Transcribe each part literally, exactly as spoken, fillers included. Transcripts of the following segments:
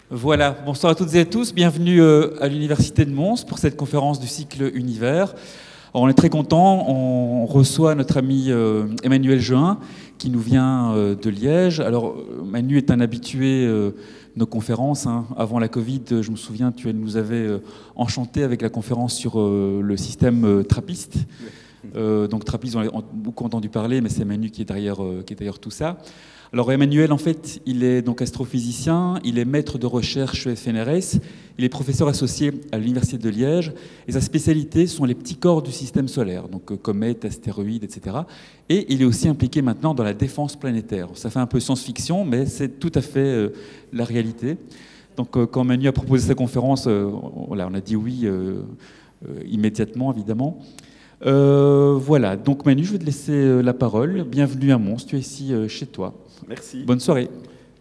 Voilà, bonsoir à toutes et à tous, bienvenue euh, à l'Université de Mons pour cette conférence du cycle Univers. Alors, on est très contents, on reçoit notre ami euh, Emmanuel Jehin qui nous vient euh, de Liège. Alors Manu est un habitué euh, de nos conférences, hein. Avant la Covid, je me souviens, tu nous avais euh, enchanté avec la conférence sur euh, le système euh, trappiste. Euh, donc trappiste, on a beaucoup entendu parler, mais c'est Manu qui est derrière, euh, qui est derrière tout ça. Alors Emmanuel, en fait, il est donc astrophysicien, il est maître de recherche au F N R S, il est professeur associé à l'Université de Liège, et sa spécialité sont les petits corps du système solaire, donc euh, comètes, astéroïdes, et cetera. Et il est aussi impliqué maintenant dans la défense planétaire. Ça fait un peu science-fiction, mais c'est tout à fait euh, la réalité. Donc euh, quand Manu a proposé sa conférence, euh, voilà, on a dit oui euh, euh, immédiatement, évidemment. Euh, voilà, donc Manu, je vais te laisser la parole. Bienvenue à Mons, tu es ici euh, chez toi. Merci. Bonne soirée.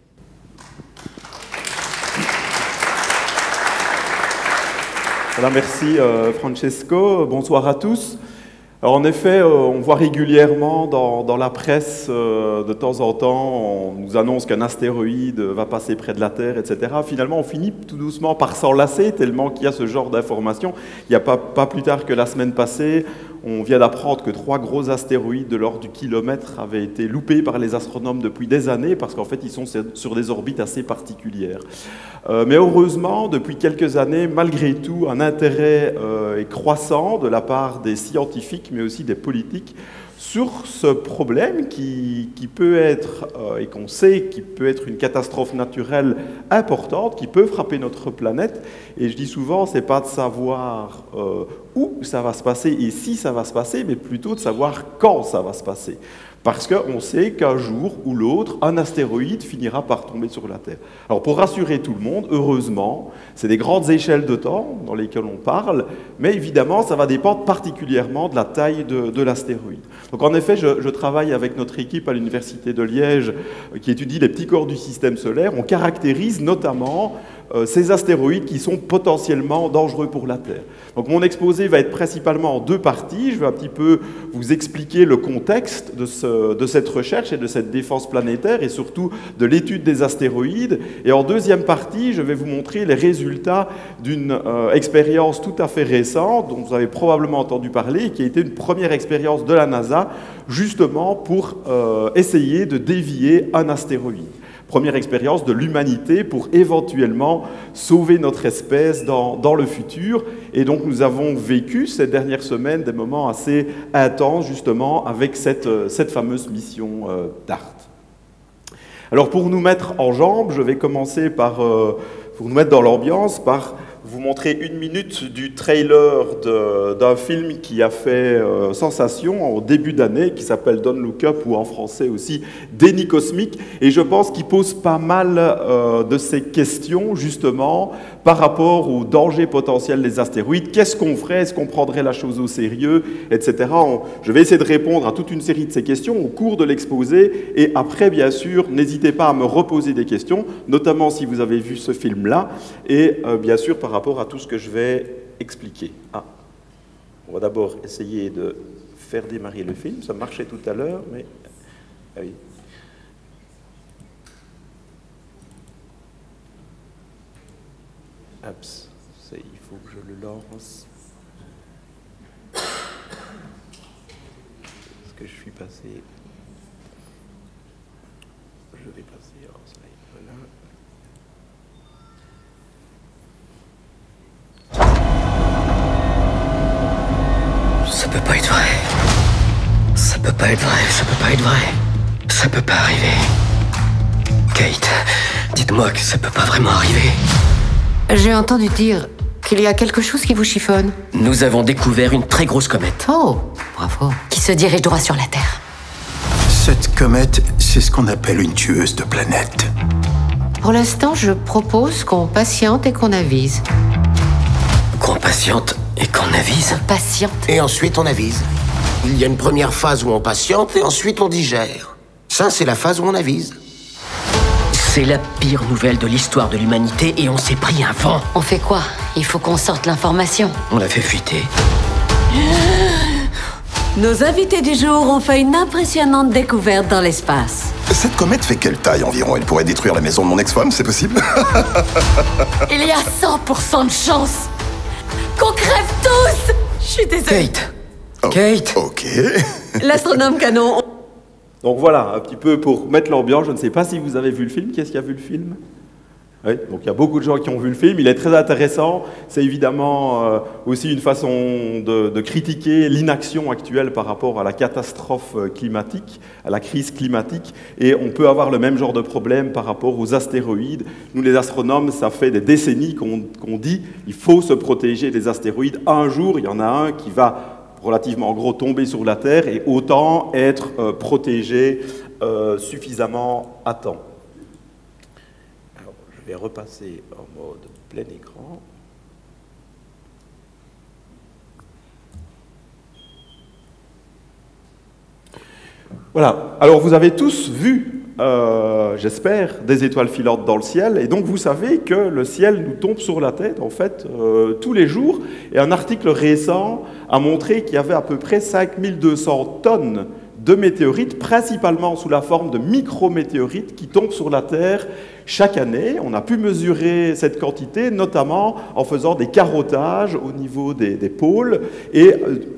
Voilà, merci euh, Francesco. Bonsoir à tous. Alors, en effet, euh, on voit régulièrement dans, dans la presse, euh, de temps en temps, on nous annonce qu'un astéroïde va passer près de la Terre, et cetera. Finalement, on finit tout doucement par s'enlacer, tellement qu'il y a ce genre d'informations. Il n'y a pas, pas plus tard que la semaine passée, on vient d'apprendre que trois gros astéroïdes de l'ordre du kilomètre avaient été loupés par les astronomes depuis des années, parce qu'en fait, ils sont sur des orbites assez particulières. Euh, mais heureusement, depuis quelques années, malgré tout, un intérêt euh, est croissant de la part des scientifiques, mais aussi des politiques, sur ce problème qui, qui peut être, euh, et qu'on sait, qui peut être une catastrophe naturelle importante, qui peut frapper notre planète. Et je dis souvent, c'est pas de savoir euh, où ça va se passer et si ça va se passer, mais plutôt de savoir quand ça va se passer. Parce qu'on sait qu'un jour ou l'autre, un astéroïde finira par tomber sur la Terre. Alors pour rassurer tout le monde, heureusement, c'est des grandes échelles de temps dans lesquelles on parle, mais évidemment, ça va dépendre particulièrement de la taille de, de l'astéroïde. Donc en effet, je, je travaille avec notre équipe à l'Université de Liège qui étudie les petits corps du système solaire. On caractérise notamment euh, ces astéroïdes qui sont potentiellement dangereux pour la Terre. Donc mon exposé va être principalement en deux parties. Je vais un petit peu vous expliquer le contexte de, ce, de cette recherche et de cette défense planétaire et surtout de l'étude des astéroïdes. Et en deuxième partie, je vais vous montrer les résultats d'une euh, expérience tout à fait récente dont vous avez probablement entendu parler, qui a été une première expérience de la NASA justement pour euh, essayer de dévier un astéroïde. Première expérience de l'humanité pour éventuellement sauver notre espèce dans, dans le futur. Et donc nous avons vécu ces dernières semaines des moments assez intenses justement avec cette, cette fameuse mission euh, DART. Alors pour nous mettre en jambes, je vais commencer par, euh, pour nous mettre dans l'ambiance, par vous montrer une minute du trailer d'un film qui a fait euh, sensation en début d'année, qui s'appelle Don't Look Up, ou en français aussi Déni cosmique, et je pense qu'il pose pas mal euh, de ces questions, justement, par rapport aux dangers potentiels des astéroïdes. Qu'est-ce qu'on ferait? Est-ce qu'on prendrait la chose au sérieux, et cetera. On, je vais essayer de répondre à toute une série de ces questions au cours de l'exposé, et après, bien sûr, n'hésitez pas à me reposer des questions, notamment si vous avez vu ce film-là, et euh, bien sûr, par rapport à tout ce que je vais expliquer. Ah. On va d'abord essayer de faire démarrer le film. Ça marchait tout à l'heure, mais... Ah oui. Ups. Il faut que je le lance. Est-ce que je suis passé... Je vais passer en slide. Voilà. Ça peut pas être vrai. Ça peut pas être vrai, ça peut pas être vrai. Ça peut pas arriver. Kate, dites-moi que ça peut pas vraiment arriver. J'ai entendu dire qu'il y a quelque chose qui vous chiffonne. Nous avons découvert une très grosse comète. Oh, bravo. Qui se dirige droit sur la Terre. Cette comète, c'est ce qu'on appelle une tueuse de planètes. Pour l'instant, je propose qu'on patiente et qu'on avise. Qu'on patiente et qu'on avise. Patiente. Et ensuite on avise. Il y a une première phase où on patiente et ensuite on digère. Ça, c'est la phase où on avise. C'est la pire nouvelle de l'histoire de l'humanité et on s'est pris un vent. On fait quoi? Il faut qu'on sorte l'information. On l'a fait fuiter. Nos invités du jour ont fait une impressionnante découverte dans l'espace. Cette comète fait quelle taille environ? Elle pourrait détruire la maison de mon ex-femme, c'est possible? Il y a cent pour cent de chance qu'on crève tous. Je suis désolée. Kate. Oh, Kate. Ok. L'astronome canon. Donc voilà, un petit peu pour mettre l'ambiance. Je ne sais pas si vous avez vu le film. Qui est-ce qui a vu le film? Oui, donc il y a beaucoup de gens qui ont vu le film. Il est très intéressant. C'est évidemment euh, aussi une façon de, de critiquer l'inaction actuelle par rapport à la catastrophe climatique, à la crise climatique. Et on peut avoir le même genre de problème par rapport aux astéroïdes. Nous, les astronomes, ça fait des décennies qu'on qu'on dit il faut se protéger des astéroïdes. Un jour, il y en a un qui va relativement gros tomber sur la Terre et autant être euh, protégé euh, suffisamment à temps. Alors, je vais repasser en mode plein écran. Voilà, alors vous avez tous vu, euh, j'espère, des étoiles filantes dans le ciel, et donc vous savez que le ciel nous tombe sur la tête, en fait, euh, tous les jours, et un article récent a montré qu'il y avait à peu près cinq mille deux cents tonnes de météorites, principalement sous la forme de micrométéorites qui tombent sur la Terre chaque année. On a pu mesurer cette quantité, notamment en faisant des carottages au niveau des, des pôles et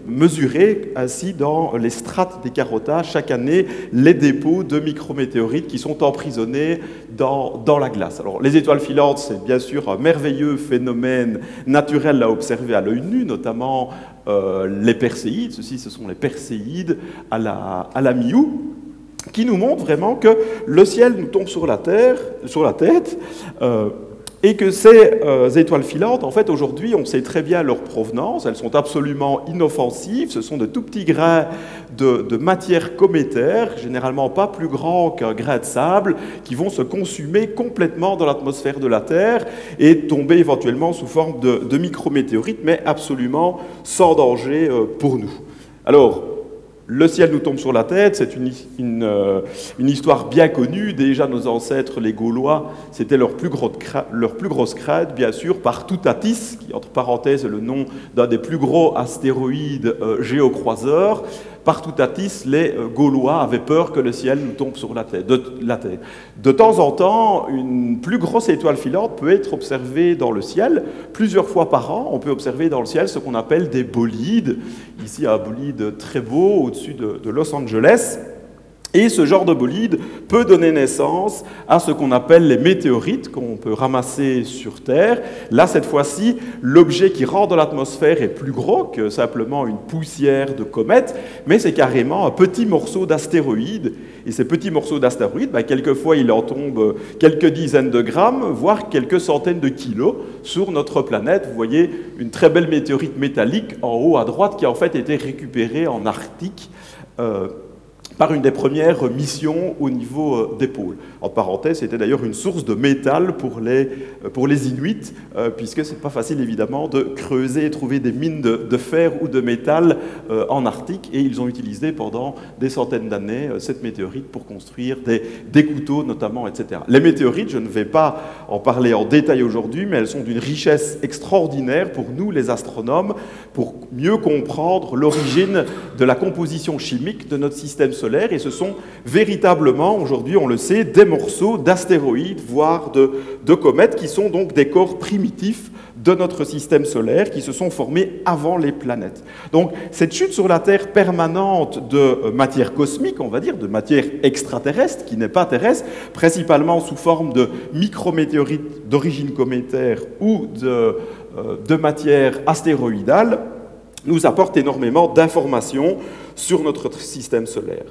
mesurer ainsi dans les strates des carottages chaque année les dépôts de micrométéorites qui sont emprisonnés dans, dans la glace. Alors, les étoiles filantes, c'est bien sûr un merveilleux phénomène naturel à observer à l'œil nu, notamment euh, les perséides. Ceux-ci, ce sont les perséides à la, à la mi-août, qui nous montre vraiment que le ciel nous tombe sur la terre, sur la tête, euh, et que ces euh, étoiles filantes, en fait, aujourd'hui, on sait très bien leur provenance. Elles sont absolument inoffensives. Ce sont de tout petits grains de, de matière cométaire, généralement pas plus grands qu'un grain de sable, qui vont se consumer complètement dans l'atmosphère de la Terre et tomber éventuellement sous forme de, de micrométéorites, mais absolument sans danger euh, pour nous. Alors, le ciel nous tombe sur la tête, c'est une, une, euh, une histoire bien connue. Déjà, nos ancêtres, les Gaulois, c'était leur, leur plus grosse crainte, bien sûr, par Toutatis, qui, entre parenthèses, est le nom d'un des plus gros astéroïdes euh, géocroiseurs. Par Toutatis, les euh, Gaulois avaient peur que le ciel nous tombe sur la tête, de, la tête. De temps en temps, une plus grosse étoile filante peut être observée dans le ciel. Plusieurs fois par an, on peut observer dans le ciel ce qu'on appelle des bolides. Ici, un bolide très beau au-dessus de, de Los Angeles. Et ce genre de bolide peut donner naissance à ce qu'on appelle les météorites qu'on peut ramasser sur Terre. Là, cette fois-ci, l'objet qui rentre dans l'atmosphère est plus gros que simplement une poussière de comète, mais c'est carrément un petit morceau d'astéroïde. Et ces petits morceaux d'astéroïdes, ben, quelquefois, il en tombe quelques dizaines de grammes, voire quelques centaines de kilos sur notre planète. Vous voyez une très belle météorite métallique en haut à droite qui a en fait été récupérée en Arctique euh, par une des premières missions au niveau des pôles. En parenthèse, c'était d'ailleurs une source de métal pour les, pour les Inuits, euh, puisque c'est pas facile évidemment de creuser et trouver des mines de, de fer ou de métal euh, en Arctique, et ils ont utilisé pendant des centaines d'années euh, cette météorite pour construire des, des couteaux notamment, et cetera. Les météorites, je ne vais pas en parler en détail aujourd'hui, mais elles sont d'une richesse extraordinaire pour nous, les astronomes, pour mieux comprendre l'origine de la composition chimique de notre système solaire. Et ce sont véritablement, aujourd'hui on le sait, des morceaux d'astéroïdes, voire de, de comètes, qui sont donc des corps primitifs de notre système solaire, qui se sont formés avant les planètes. Donc cette chute sur la Terre permanente de matière cosmique, on va dire, de matière extraterrestre, qui n'est pas terrestre, principalement sous forme de micrométéorites d'origine cométaire ou de, euh, de matière astéroïdale, nous apporte énormément d'informations sur notre système solaire.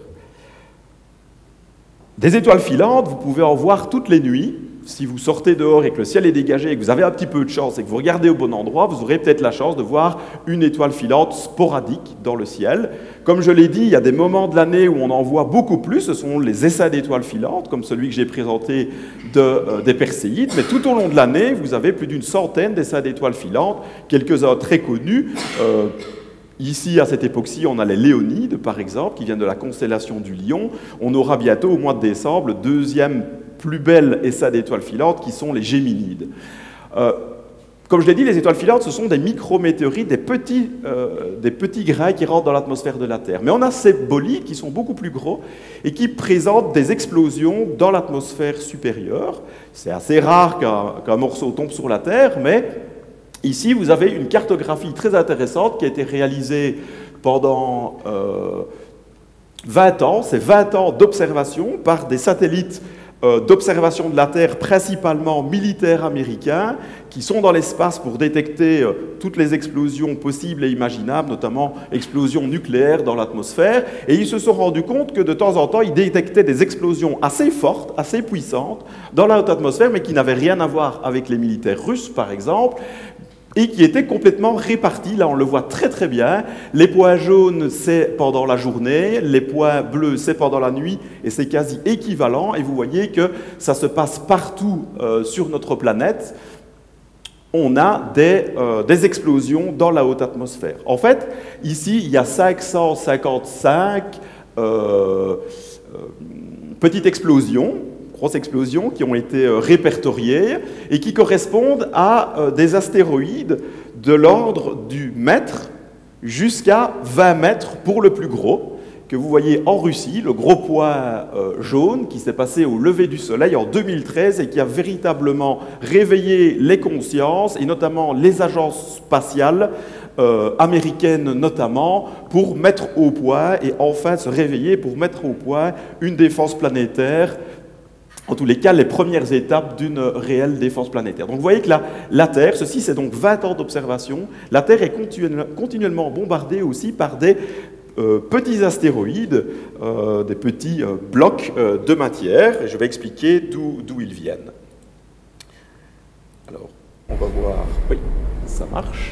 Des étoiles filantes, vous pouvez en voir toutes les nuits. Si vous sortez dehors et que le ciel est dégagé et que vous avez un petit peu de chance et que vous regardez au bon endroit, vous aurez peut-être la chance de voir une étoile filante sporadique dans le ciel. Comme je l'ai dit, il y a des moments de l'année où on en voit beaucoup plus. Ce sont les essaims d'étoiles filantes, comme celui que j'ai présenté de, euh, des Perséides. Mais tout au long de l'année, vous avez plus d'une centaine d'essaims d'étoiles filantes, quelques-uns très connus. Euh, Ici, à cette époque-ci, on a les Léonides, par exemple, qui viennent de la constellation du Lion. On aura bientôt, au mois de décembre, le deuxième plus bel essaim d'étoiles filantes, qui sont les Géminides. Euh, Comme je l'ai dit, les étoiles filantes, ce sont des micrométéorites, des petits, euh, des petits grains qui rentrent dans l'atmosphère de la Terre. Mais on a ces bolides qui sont beaucoup plus gros et qui présentent des explosions dans l'atmosphère supérieure. C'est assez rare qu'un qu'un morceau tombe sur la Terre, mais ici, vous avez une cartographie très intéressante qui a été réalisée pendant euh, vingt ans. C'est vingt ans d'observation par des satellites euh, d'observation de la Terre, principalement militaires américains, qui sont dans l'espace pour détecter euh, toutes les explosions possibles et imaginables, notamment explosions nucléaires dans l'atmosphère. Et ils se sont rendus compte que de temps en temps, ils détectaient des explosions assez fortes, assez puissantes, dans la haute atmosphère, mais qui n'avaient rien à voir avec les militaires russes, par exemple, et qui étaient complètement répartis. Là, on le voit très très bien. Les points jaunes, c'est pendant la journée, les points bleus, c'est pendant la nuit, et c'est quasi équivalent. Et vous voyez que ça se passe partout euh, sur notre planète. On a des, euh, des explosions dans la haute atmosphère. En fait, ici, il y a cinq cent cinquante-cinq euh, euh, petites explosions, grosses explosions qui ont été euh, répertoriées et qui correspondent à euh, des astéroïdes de l'ordre du mètre jusqu'à vingt mètres pour le plus gros, que vous voyez en Russie, le gros point euh, jaune qui s'est passé au lever du soleil en deux mille treize et qui a véritablement réveillé les consciences, et notamment les agences spatiales euh, américaines notamment, pour mettre au point et enfin se réveiller pour mettre au point une défense planétaire, en tous les cas les premières étapes d'une réelle défense planétaire. Donc vous voyez que la, la Terre, ceci c'est donc vingt ans d'observation, la Terre est continu continuellement bombardée aussi par des Euh, petits astéroïdes, euh, des petits euh, blocs euh, de matière, et je vais expliquer d'où ils viennent. Alors, on va voir... Oui, ça marche.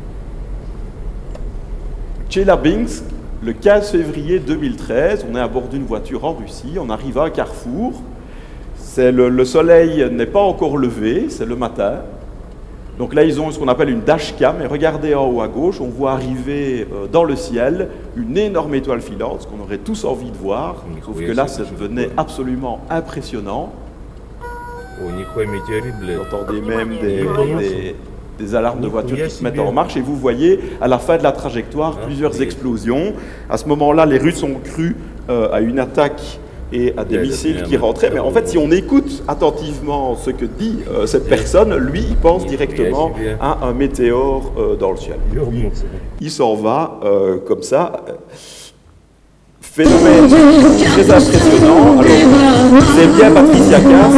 Tcheliabinsk, le quinze février deux mille treize, on est à bord d'une voiture en Russie, on arrive à un carrefour, le, le soleil n'est pas encore levé, c'est le matin. Donc là, ils ont ce qu'on appelle une dashcam, et regardez en haut à gauche, on voit arriver euh, dans le ciel une énorme étoile filante, ce qu'on aurait tous envie de voir, sauf que là, ça devenait absolument impressionnant. Vous entendez même des, des, des alarmes de voitures qui se mettent en marche, et vous voyez, à la fin de la trajectoire, plusieurs explosions. À ce moment-là, les Russes ont cru euh, à une attaque et à des missiles qui rentraient. Mais en fait, si on écoute attentivement ce que dit euh, cette personne, lui, il pense directement à un météore euh, dans le ciel. Il s'en va euh, comme ça. Phénomène très impressionnant. Alors, c'est bien Patricia Cass,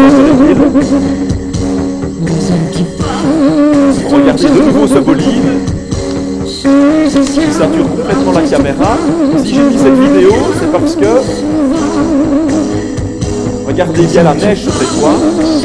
regardez de nouveau ce bolide qui sature complètement la caméra. Si j'ai mis cette vidéo, c'est parce que regardez bien la neige sur les toits.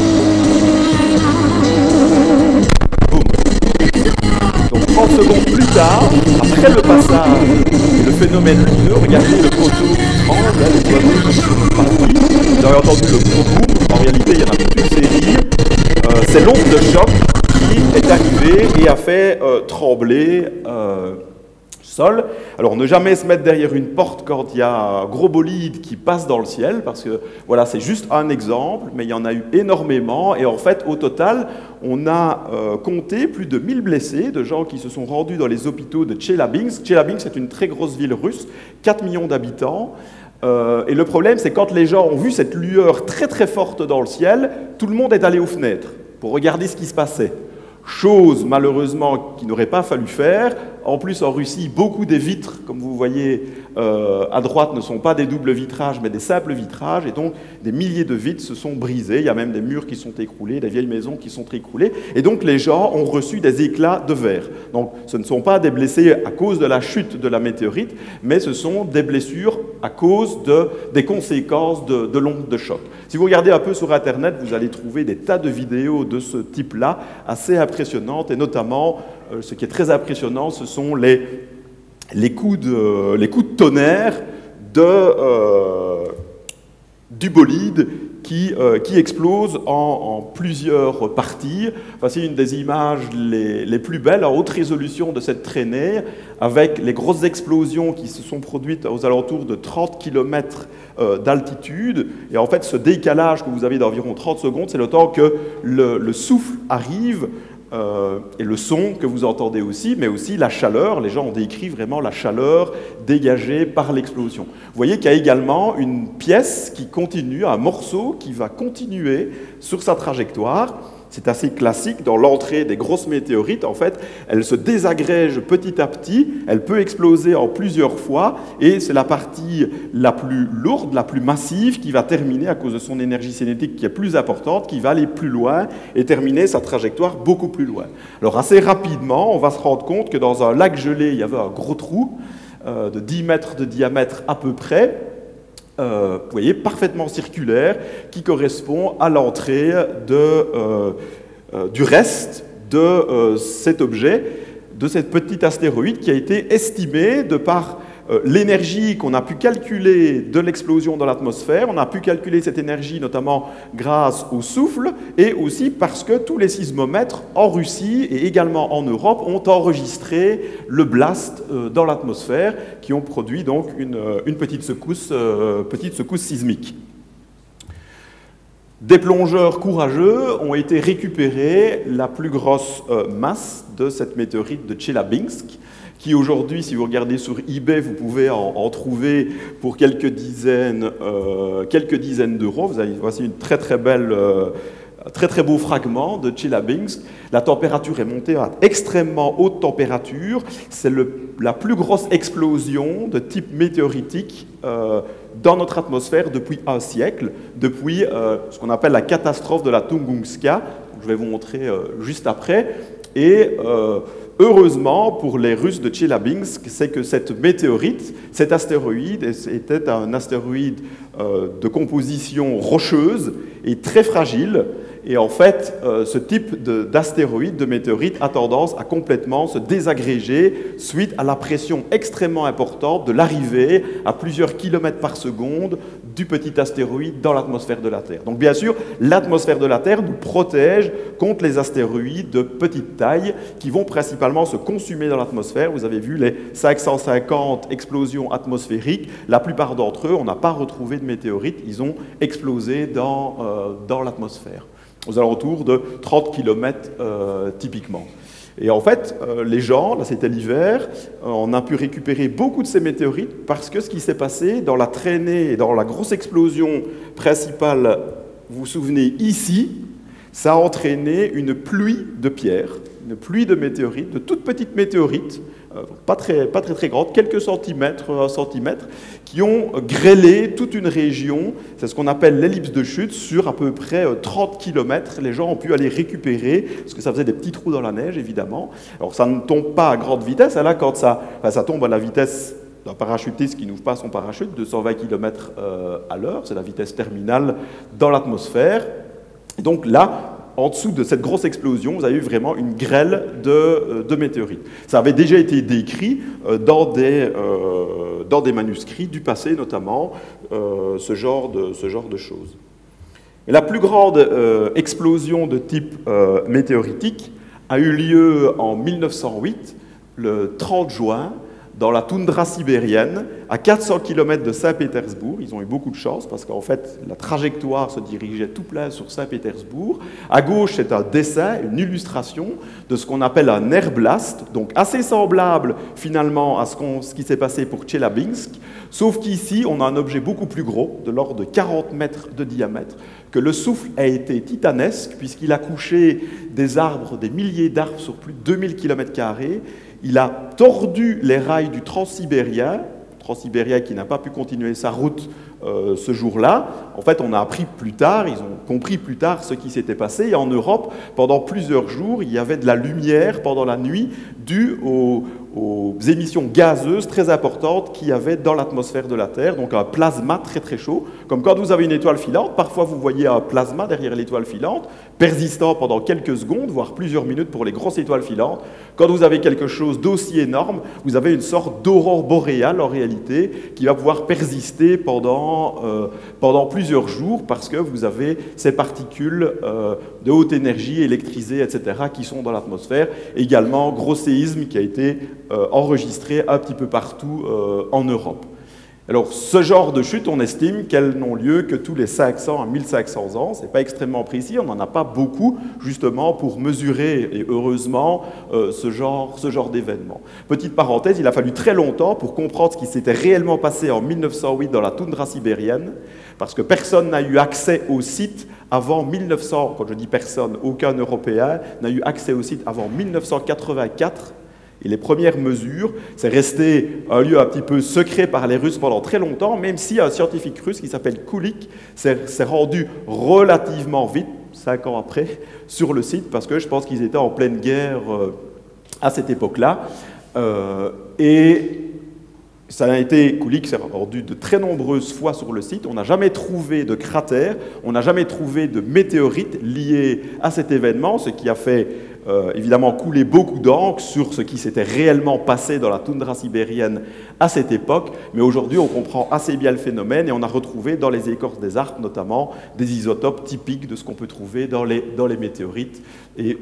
Boum. Donc trente secondes plus tard, après le passage, le phénomène lumineux, regardez le poteau qui tremble, les toits rouges sont partis. Vous avez entendu le gros boom, en réalité il y en a toute une série. Euh, C'est l'onde de choc qui est arrivée et a fait euh, trembler euh, sol. Alors ne jamais se mettre derrière une porte quand il y a un gros bolide qui passe dans le ciel, parce que voilà, c'est juste un exemple, mais il y en a eu énormément, et en fait au total on a euh, compté plus de mille blessés, de gens qui se sont rendus dans les hôpitaux de Tcheliabinsk. Tcheliabinsk, c'est une très grosse ville russe, quatre millions d'habitants. Euh, et le problème, c'est quand les gens ont vu cette lueur très très forte dans le ciel, tout le monde est allé aux fenêtres pour regarder ce qui se passait. Chose, malheureusement, qu'il n'aurait pas fallu faire. En plus, en Russie, beaucoup des vitres, comme vous voyez euh, à droite, ne sont pas des doubles vitrages, mais des simples vitrages. Et donc, des milliers de vitres se sont brisées. Il y a même des murs qui sont écroulés, des vieilles maisons qui sont écroulées. Et donc, les gens ont reçu des éclats de verre. Donc, ce ne sont pas des blessés à cause de la chute de la météorite, mais ce sont des blessures à cause de, des conséquences de, de l'onde de choc. Si vous regardez un peu sur Internet, vous allez trouver des tas de vidéos de ce type-là, assez impressionnantes, et notamment, euh, ce qui est très impressionnant, ce sont les, les, coups, de, les coups de tonnerre de, euh, du bolide qui, euh, qui explose en, en plusieurs parties. Enfin, c'est une des images les, les plus belles, en haute résolution de cette traînée, avec les grosses explosions qui se sont produites aux alentours de trente kilomètres euh, d'altitude. Et en fait, ce décalage que vous avez d'environ trente secondes, c'est le temps que le, le souffle arrive euh, et le son que vous entendez aussi, mais aussi la chaleur. Les gens ont décrit vraiment la chaleur dégagée par l'explosion. Vous voyez qu'il y a également une pièce qui continue, un morceau qui va continuer sur sa trajectoire. C'est assez classique dans l'entrée des grosses météorites. En fait, elle se désagrège petit à petit, elle peut exploser en plusieurs fois, et c'est la partie la plus lourde, la plus massive, qui va terminer, à cause de son énergie cinétique qui est plus importante, qui va aller plus loin et terminer sa trajectoire beaucoup plus loin. Alors assez rapidement, on va se rendre compte que dans un lac gelé, il y avait un gros trou euh, de dix mètres de diamètre à peu près, Euh, vous voyez, parfaitement circulaire, qui correspond à l'entrée de, euh, euh, du reste de euh, cet objet, de cette petite astéroïde qui a été estimée de par euh, l'énergie qu'on a pu calculer de l'explosion dans l'atmosphère. On a pu calculer cette énergie notamment grâce au souffle et aussi parce que tous les sismomètres en Russie et également en Europe ont enregistré le blast euh, dans l'atmosphère, qui ont produit donc une, une petite secousse, euh, petite secousse sismique. Des plongeurs courageux ont été récupérer la plus grosse euh, masse de cette météorite de Tcheliabinsk, qui aujourd'hui, si vous regardez sur eBay, vous pouvez en, en trouver pour quelques dizaines, euh, quelques dizaines d'euros. Vous avez, voici une très très belle, euh, très très beau fragment de Tcheliabinsk. La température est montée à extrêmement haute température. C'est la plus grosse explosion de type météoritique euh, dans notre atmosphère depuis un siècle, depuis euh, ce qu'on appelle la catastrophe de la Tunguska. Je vais vous montrer euh, juste après. Et euh, heureusement pour les Russes de Tcheliabinsk, c'est que cette météorite, cet astéroïde, était un astéroïde euh, de composition rocheuse et très fragile. Et en fait, euh, ce type d'astéroïde, de, de météorite, a tendance à complètement se désagréger suite à la pression extrêmement importante de l'arrivée à plusieurs kilomètres par seconde du petit astéroïde dans l'atmosphère de la Terre. Donc bien sûr, l'atmosphère de la Terre nous protège contre les astéroïdes de petite taille qui vont principalement se consumer dans l'atmosphère. Vous avez vu les cinq cent cinquante explosions atmosphériques. La plupart d'entre eux, on n'a pas retrouvé de météorites. Ils ont explosé dans, euh, dans l'atmosphère, aux alentours de trente kilomètres euh, typiquement. Et en fait, euh, les gens, là c'était l'hiver, euh, on a pu récupérer beaucoup de ces météorites parce que ce qui s'est passé dans la traînée et dans la grosse explosion principale, vous vous souvenez ici, ça a entraîné une pluie de pierres, une pluie de météorites, de toutes petites météorites, euh, pas très, pas très très grandes, quelques centimètres, un centimètre, qui ont grêlé toute une région. C'est ce qu'on appelle l'ellipse de chute, sur à peu près trente kilomètres. Les gens ont pu aller récupérer, parce que ça faisait des petits trous dans la neige, évidemment. Alors ça ne tombe pas à grande vitesse, là, quand ça, enfin, ça tombe à la vitesse d'un parachutiste qui n'ouvre pas son parachute, deux cent vingt kilomètres euh, à l'heure, c'est la vitesse terminale dans l'atmosphère. Donc là, en dessous de cette grosse explosion, vous avez eu vraiment une grêle de, de météorites. Ça avait déjà été décrit dans des, euh, dans des manuscrits du passé, notamment, euh, ce, genre de, ce genre de choses. Et la plus grande euh, explosion de type euh, météoritique a eu lieu en mille neuf cent huit, le trente juin, dans la toundra sibérienne, à quatre cents kilomètres de Saint-Pétersbourg. Ils ont eu beaucoup de chance parce qu'en fait, la trajectoire se dirigeait tout plein sur Saint-Pétersbourg. À gauche, c'est un dessin, une illustration de ce qu'on appelle un air blast, donc assez semblable finalement à ce, qu'on, ce qui s'est passé pour Tcheliabinsk, sauf qu'ici, on a un objet beaucoup plus gros, de l'ordre de quarante mètres de diamètre, que le souffle a été titanesque puisqu'il a couché des arbres, des milliers d'arbres sur plus de deux mille kilomètres carrés. Il a tordu les rails du Transsibérien, Transsibérien qui n'a pas pu continuer sa route euh, ce jour-là. En fait, on a appris plus tard, ils ont compris plus tard ce qui s'était passé. Et en Europe, pendant plusieurs jours, il y avait de la lumière pendant la nuit due aux, aux émissions gazeuses très importantes qu'il y avait dans l'atmosphère de la Terre, donc un plasma très très chaud. Comme quand vous avez une étoile filante, parfois vous voyez un plasma derrière l'étoile filante, persistant pendant quelques secondes, voire plusieurs minutes pour les grosses étoiles filantes. Quand vous avez quelque chose d'aussi énorme, vous avez une sorte d'aurore boréale en réalité qui va pouvoir persister pendant, euh, pendant plusieurs jours parce que vous avez ces particules euh, de haute énergie électrisées, et cetera qui sont dans l'atmosphère. Également, gros séisme qui a été euh, enregistré un petit peu partout euh, en Europe. Alors, ce genre de chutes, on estime qu'elles n'ont lieu que tous les cinq cents à mille cinq cents ans. Ce n'est pas extrêmement précis, on n'en a pas beaucoup, justement, pour mesurer, et heureusement, euh, ce genre, ce genre d'événement. Petite parenthèse, il a fallu très longtemps pour comprendre ce qui s'était réellement passé en mille neuf cent huit dans la toundra sibérienne, parce que personne n'a eu accès au site avant mille neuf cents, quand je dis personne, aucun Européen n'a eu accès au site avant mille neuf cent quatre-vingt-quatre. Et les premières mesures, c'est resté un lieu un petit peu secret par les Russes pendant très longtemps, même si un scientifique russe qui s'appelle Kulik s'est rendu relativement vite, cinq ans après, sur le site, parce que je pense qu'ils étaient en pleine guerre euh, à cette époque-là. Euh, et ça a été, Kulik s'est rendu de très nombreuses fois sur le site. On n'a jamais trouvé de cratère, on n'a jamais trouvé de météorite liée à cet événement, ce qui a fait euh, évidemment couler beaucoup d'encre sur ce qui s'était réellement passé dans la toundra sibérienne à cette époque. Mais aujourd'hui, on comprend assez bien le phénomène et on a retrouvé dans les écorces des arbres, notamment, des isotopes typiques de ce qu'on peut trouver dans les, dans les météorites. Et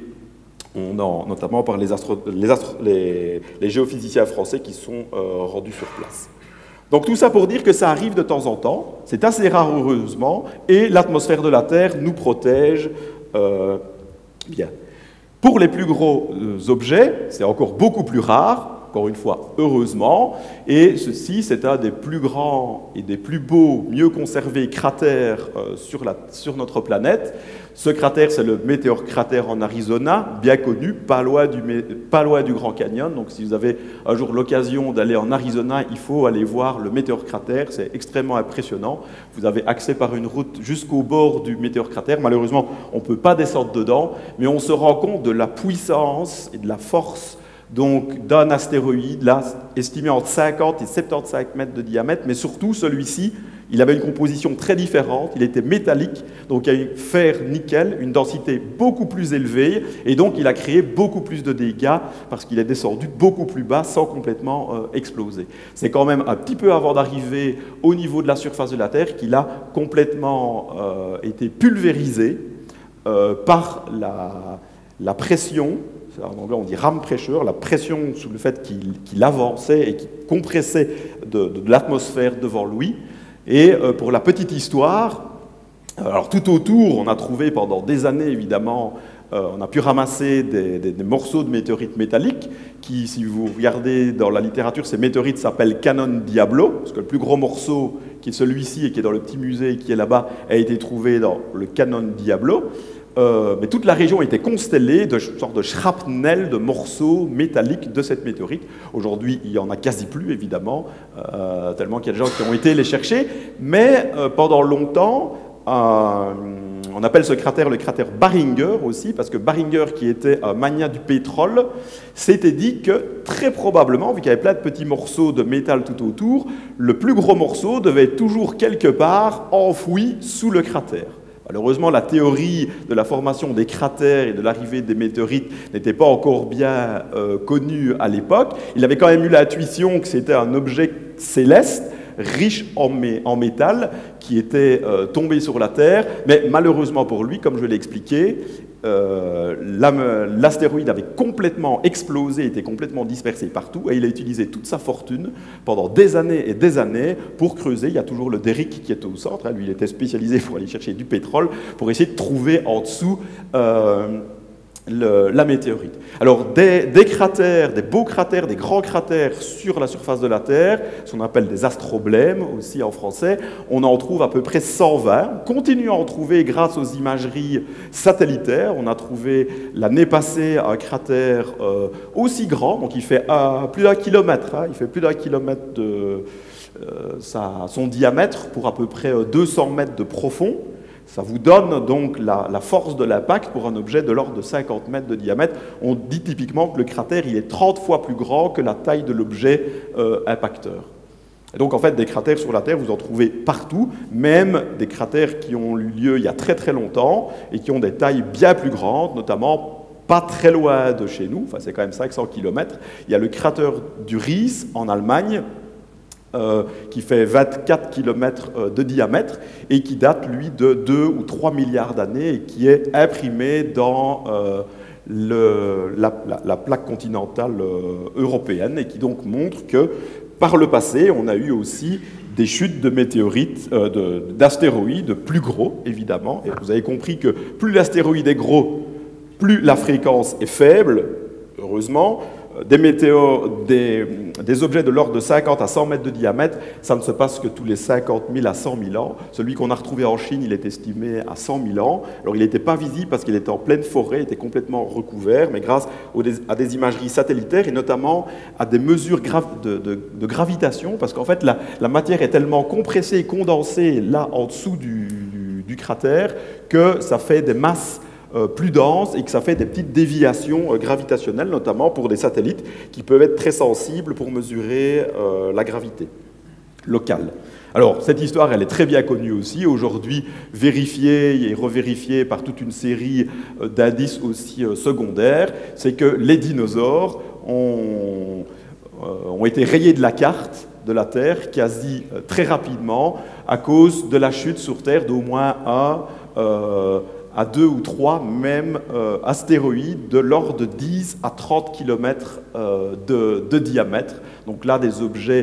on en, notamment par les, astro, les, astro, les, les géophysiciens français qui sont euh, rendus sur place. Donc tout ça pour dire que ça arrive de temps en temps, c'est assez rare heureusement, et l'atmosphère de la Terre nous protège euh, bien. Pour les plus gros euh, objets, c'est encore beaucoup plus rare, encore une fois, heureusement, et ceci, c'est un des plus grands et des plus beaux, mieux conservés cratères euh, sur, la, sur notre planète. Ce cratère, c'est le Meteor Crater en Arizona, bien connu, pas loin, du, pas loin du Grand Canyon. Donc si vous avez un jour l'occasion d'aller en Arizona, il faut aller voir le Meteor Crater, c'est extrêmement impressionnant. Vous avez accès par une route jusqu'au bord du Meteor Crater. Malheureusement, on ne peut pas descendre dedans, mais on se rend compte de la puissance et de la force donc d'un astéroïde, là, estimé entre cinquante et soixante-quinze mètres de diamètre, mais surtout celui-ci, il avait une composition très différente, il était métallique, donc il y a eu fer-nickel, une densité beaucoup plus élevée, et donc il a créé beaucoup plus de dégâts parce qu'il est descendu beaucoup plus bas sans complètement euh, exploser. C'est quand même un petit peu avant d'arriver au niveau de la surface de la Terre qu'il a complètement euh, été pulvérisé euh, par la, la pression. En anglais, on dit ram pressure, la pression sous le fait qu'il qu'il avançait et qu'il compressait de, de, de l'atmosphère devant lui. Et euh, pour la petite histoire, alors tout autour, on a trouvé pendant des années, évidemment, euh, on a pu ramasser des, des, des morceaux de météorites métalliques qui, si vous regardez dans la littérature, ces météorites s'appellent Cannon Diablo, parce que le plus gros morceau, qui est celui-ci et qui est dans le petit musée qui est là-bas, a été trouvé dans le Cannon Diablo. Euh, mais toute la région était constellée de sortes de shrapnel, de morceaux métalliques de cette météorite. Aujourd'hui, il n'y en a quasi plus, évidemment, euh, tellement qu'il y a des gens qui ont été les chercher. Mais euh, pendant longtemps, euh, on appelle ce cratère le cratère Barringer aussi, parce que Barringer, qui était un magnat du pétrole, s'était dit que très probablement, vu qu'il y avait plein de petits morceaux de métal tout autour, le plus gros morceau devait être toujours quelque part enfoui sous le cratère. Malheureusement, la théorie de la formation des cratères et de l'arrivée des météorites n'était pas encore bien euh, connue à l'époque. Il avait quand même eu l'intuition que c'était un objet céleste, riche en, mé en métal, qui était euh, tombé sur la Terre. Mais malheureusement pour lui, comme je l'ai expliqué, euh, l'astéroïde avait complètement explosé, était complètement dispersé partout, et il a utilisé toute sa fortune pendant des années et des années pour creuser. Il y a toujours le Derrick qui est au centre, hein, lui il était spécialisé pour aller chercher du pétrole, pour essayer de trouver en dessous euh, Le, la météorite. Alors, des, des cratères, des beaux cratères, des grands cratères sur la surface de la Terre, ce qu'on appelle des astroblèmes, aussi en français, on en trouve à peu près cent vingt. On continue à en trouver grâce aux imageries satellitaires. On a trouvé l'année passée un cratère euh, aussi grand, donc il fait euh, plus d'un kilomètre, hein, il fait plus d'un kilomètre de euh, sa, son diamètre pour à peu près deux cents mètres de profond. Ça vous donne donc la, la force de l'impact pour un objet de l'ordre de cinquante mètres de diamètre. On dit typiquement que le cratère il est trente fois plus grand que la taille de l'objet euh, impacteur. Et donc en fait, des cratères sur la Terre, vous en trouvez partout, même des cratères qui ont eu lieu il y a très très longtemps et qui ont des tailles bien plus grandes, notamment pas très loin de chez nous, enfin c'est quand même cinq cents kilomètres. Il y a le cratère du Ries en Allemagne, Euh, qui fait vingt-quatre kilomètres euh, de diamètre et qui date, lui, de deux ou trois milliards d'années et qui est imprimé dans euh, le, la, la, la plaque continentale euh, européenne et qui donc montre que, par le passé, on a eu aussi des chutes de météorites, euh, de, d'astéroïdes plus gros, évidemment. Et vous avez compris que plus l'astéroïde est gros, plus la fréquence est faible, heureusement. Des météores, des, des objets de l'ordre de cinquante à cent mètres de diamètre, ça ne se passe que tous les cinquante mille à cent mille ans. Celui qu'on a retrouvé en Chine, il est estimé à cent mille ans. Alors il n'était pas visible parce qu'il était en pleine forêt, il était complètement recouvert, mais grâce aux, à des imageries satellitaires et notamment à des mesures de, de, de gravitation, parce qu'en fait la, la matière est tellement compressée et condensée là en dessous du, du, du cratère que ça fait des masses Euh, plus dense et que ça fait des petites déviations euh, gravitationnelles, notamment pour des satellites qui peuvent être très sensibles pour mesurer euh, la gravité locale. Alors, cette histoire, elle est très bien connue aussi, aujourd'hui vérifiée et revérifiée par toute une série euh, d'indices aussi euh, secondaires, c'est que les dinosaures ont, euh, ont été rayés de la carte de la Terre quasi euh, très rapidement à cause de la chute sur Terre d'au moins un euh, à deux ou trois même euh, astéroïdes de l'ordre de dix à trente kilomètres euh, de, de diamètre. Donc là, des objets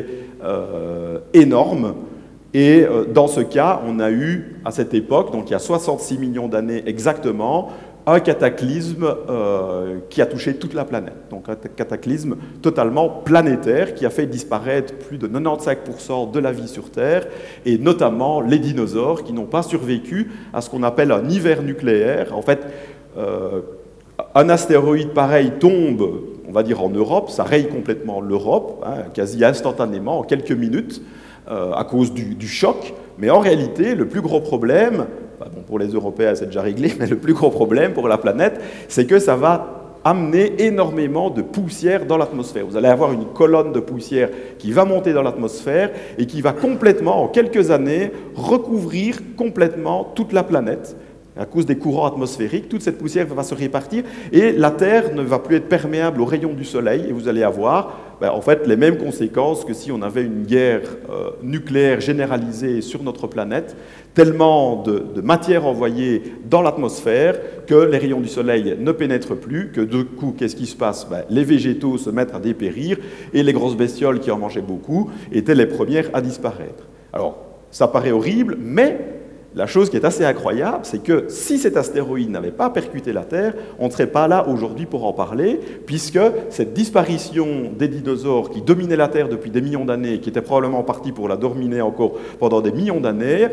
euh, énormes. Et euh, dans ce cas, on a eu, à cette époque, donc il y a soixante-six millions d'années exactement, un cataclysme euh, qui a touché toute la planète. Donc un cataclysme totalement planétaire qui a fait disparaître plus de quatre-vingt-quinze pour cent de la vie sur Terre, et notamment les dinosaures qui n'ont pas survécu à ce qu'on appelle un hiver nucléaire. En fait, euh, un astéroïde pareil tombe, on va dire en Europe, ça raye complètement l'Europe, hein, quasi instantanément, en quelques minutes, euh, à cause du, du choc. Mais en réalité, le plus gros problème, bon, pour les Européens, c'est déjà réglé, mais le plus gros problème pour la planète, c'est que ça va amener énormément de poussière dans l'atmosphère. Vous allez avoir une colonne de poussière qui va monter dans l'atmosphère et qui va complètement, en quelques années, recouvrir complètement toute la planète. À cause des courants atmosphériques, toute cette poussière va se répartir et la Terre ne va plus être perméable aux rayons du Soleil et vous allez avoir ben, en fait, les mêmes conséquences que si on avait une guerre euh, nucléaire généralisée sur notre planète, tellement de, de matière envoyée dans l'atmosphère que les rayons du Soleil ne pénètrent plus, que du coup, qu'est-ce qui se passe? Ben, les végétaux se mettent à dépérir et les grosses bestioles qui en mangeaient beaucoup étaient les premières à disparaître. Alors, ça paraît horrible, mais la chose qui est assez incroyable, c'est que si cet astéroïde n'avait pas percuté la Terre, on ne serait pas là aujourd'hui pour en parler, puisque cette disparition des dinosaures qui dominaient la Terre depuis des millions d'années, qui étaient probablement partis pour la dominer encore pendant des millions d'années,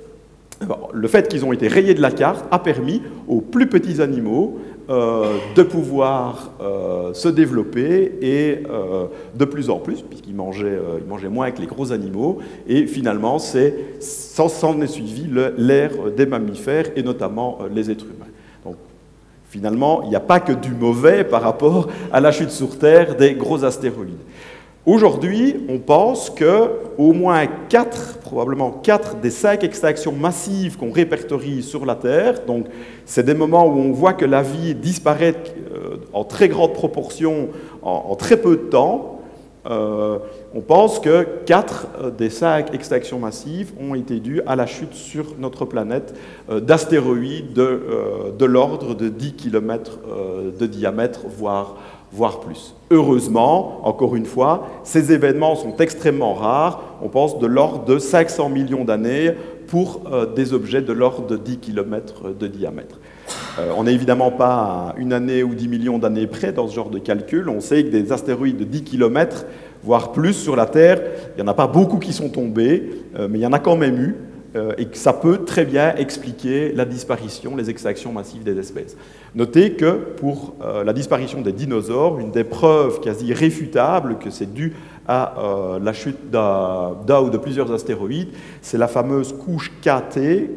le fait qu'ils ont été rayés de la carte a permis aux plus petits animaux euh, de pouvoir euh, se développer et euh, de plus en plus, puisqu'ils mangeaient, euh, ils mangeaient moins que les gros animaux, et finalement, c'est, s'en est suivi l'ère des mammifères et notamment euh, les êtres humains. Donc, finalement, il n'y a pas que du mauvais par rapport à la chute sur Terre des gros astéroïdes. Aujourd'hui, on pense qu'au moins quatre, probablement quatre des cinq extinctions massives qu'on répertorie sur la Terre, donc c'est des moments où on voit que la vie disparaît euh, en très grande proportion en, en très peu de temps, euh, on pense que quatre des cinq extinctions massives ont été dues à la chute sur notre planète euh, d'astéroïdes de, euh, de l'ordre de dix kilomètres euh, de diamètre, voire voire plus. Heureusement, encore une fois, ces événements sont extrêmement rares, on pense de l'ordre de cinq cents millions d'années pour euh, des objets de l'ordre de dix kilomètres de diamètre. Euh, on n'est évidemment pas à une année ou dix millions d'années près dans ce genre de calcul, on sait que des astéroïdes de dix kilomètres, voire plus sur la Terre, il n'y en a pas beaucoup qui sont tombés, euh, mais il y en a quand même eu, euh, et que ça peut très bien expliquer la disparition, les extinctions massives des espèces. Notez que pour euh, la disparition des dinosaures, une des preuves quasi irréfutables que c'est dû à euh, la chute d'un ou de plusieurs astéroïdes, c'est la fameuse couche K T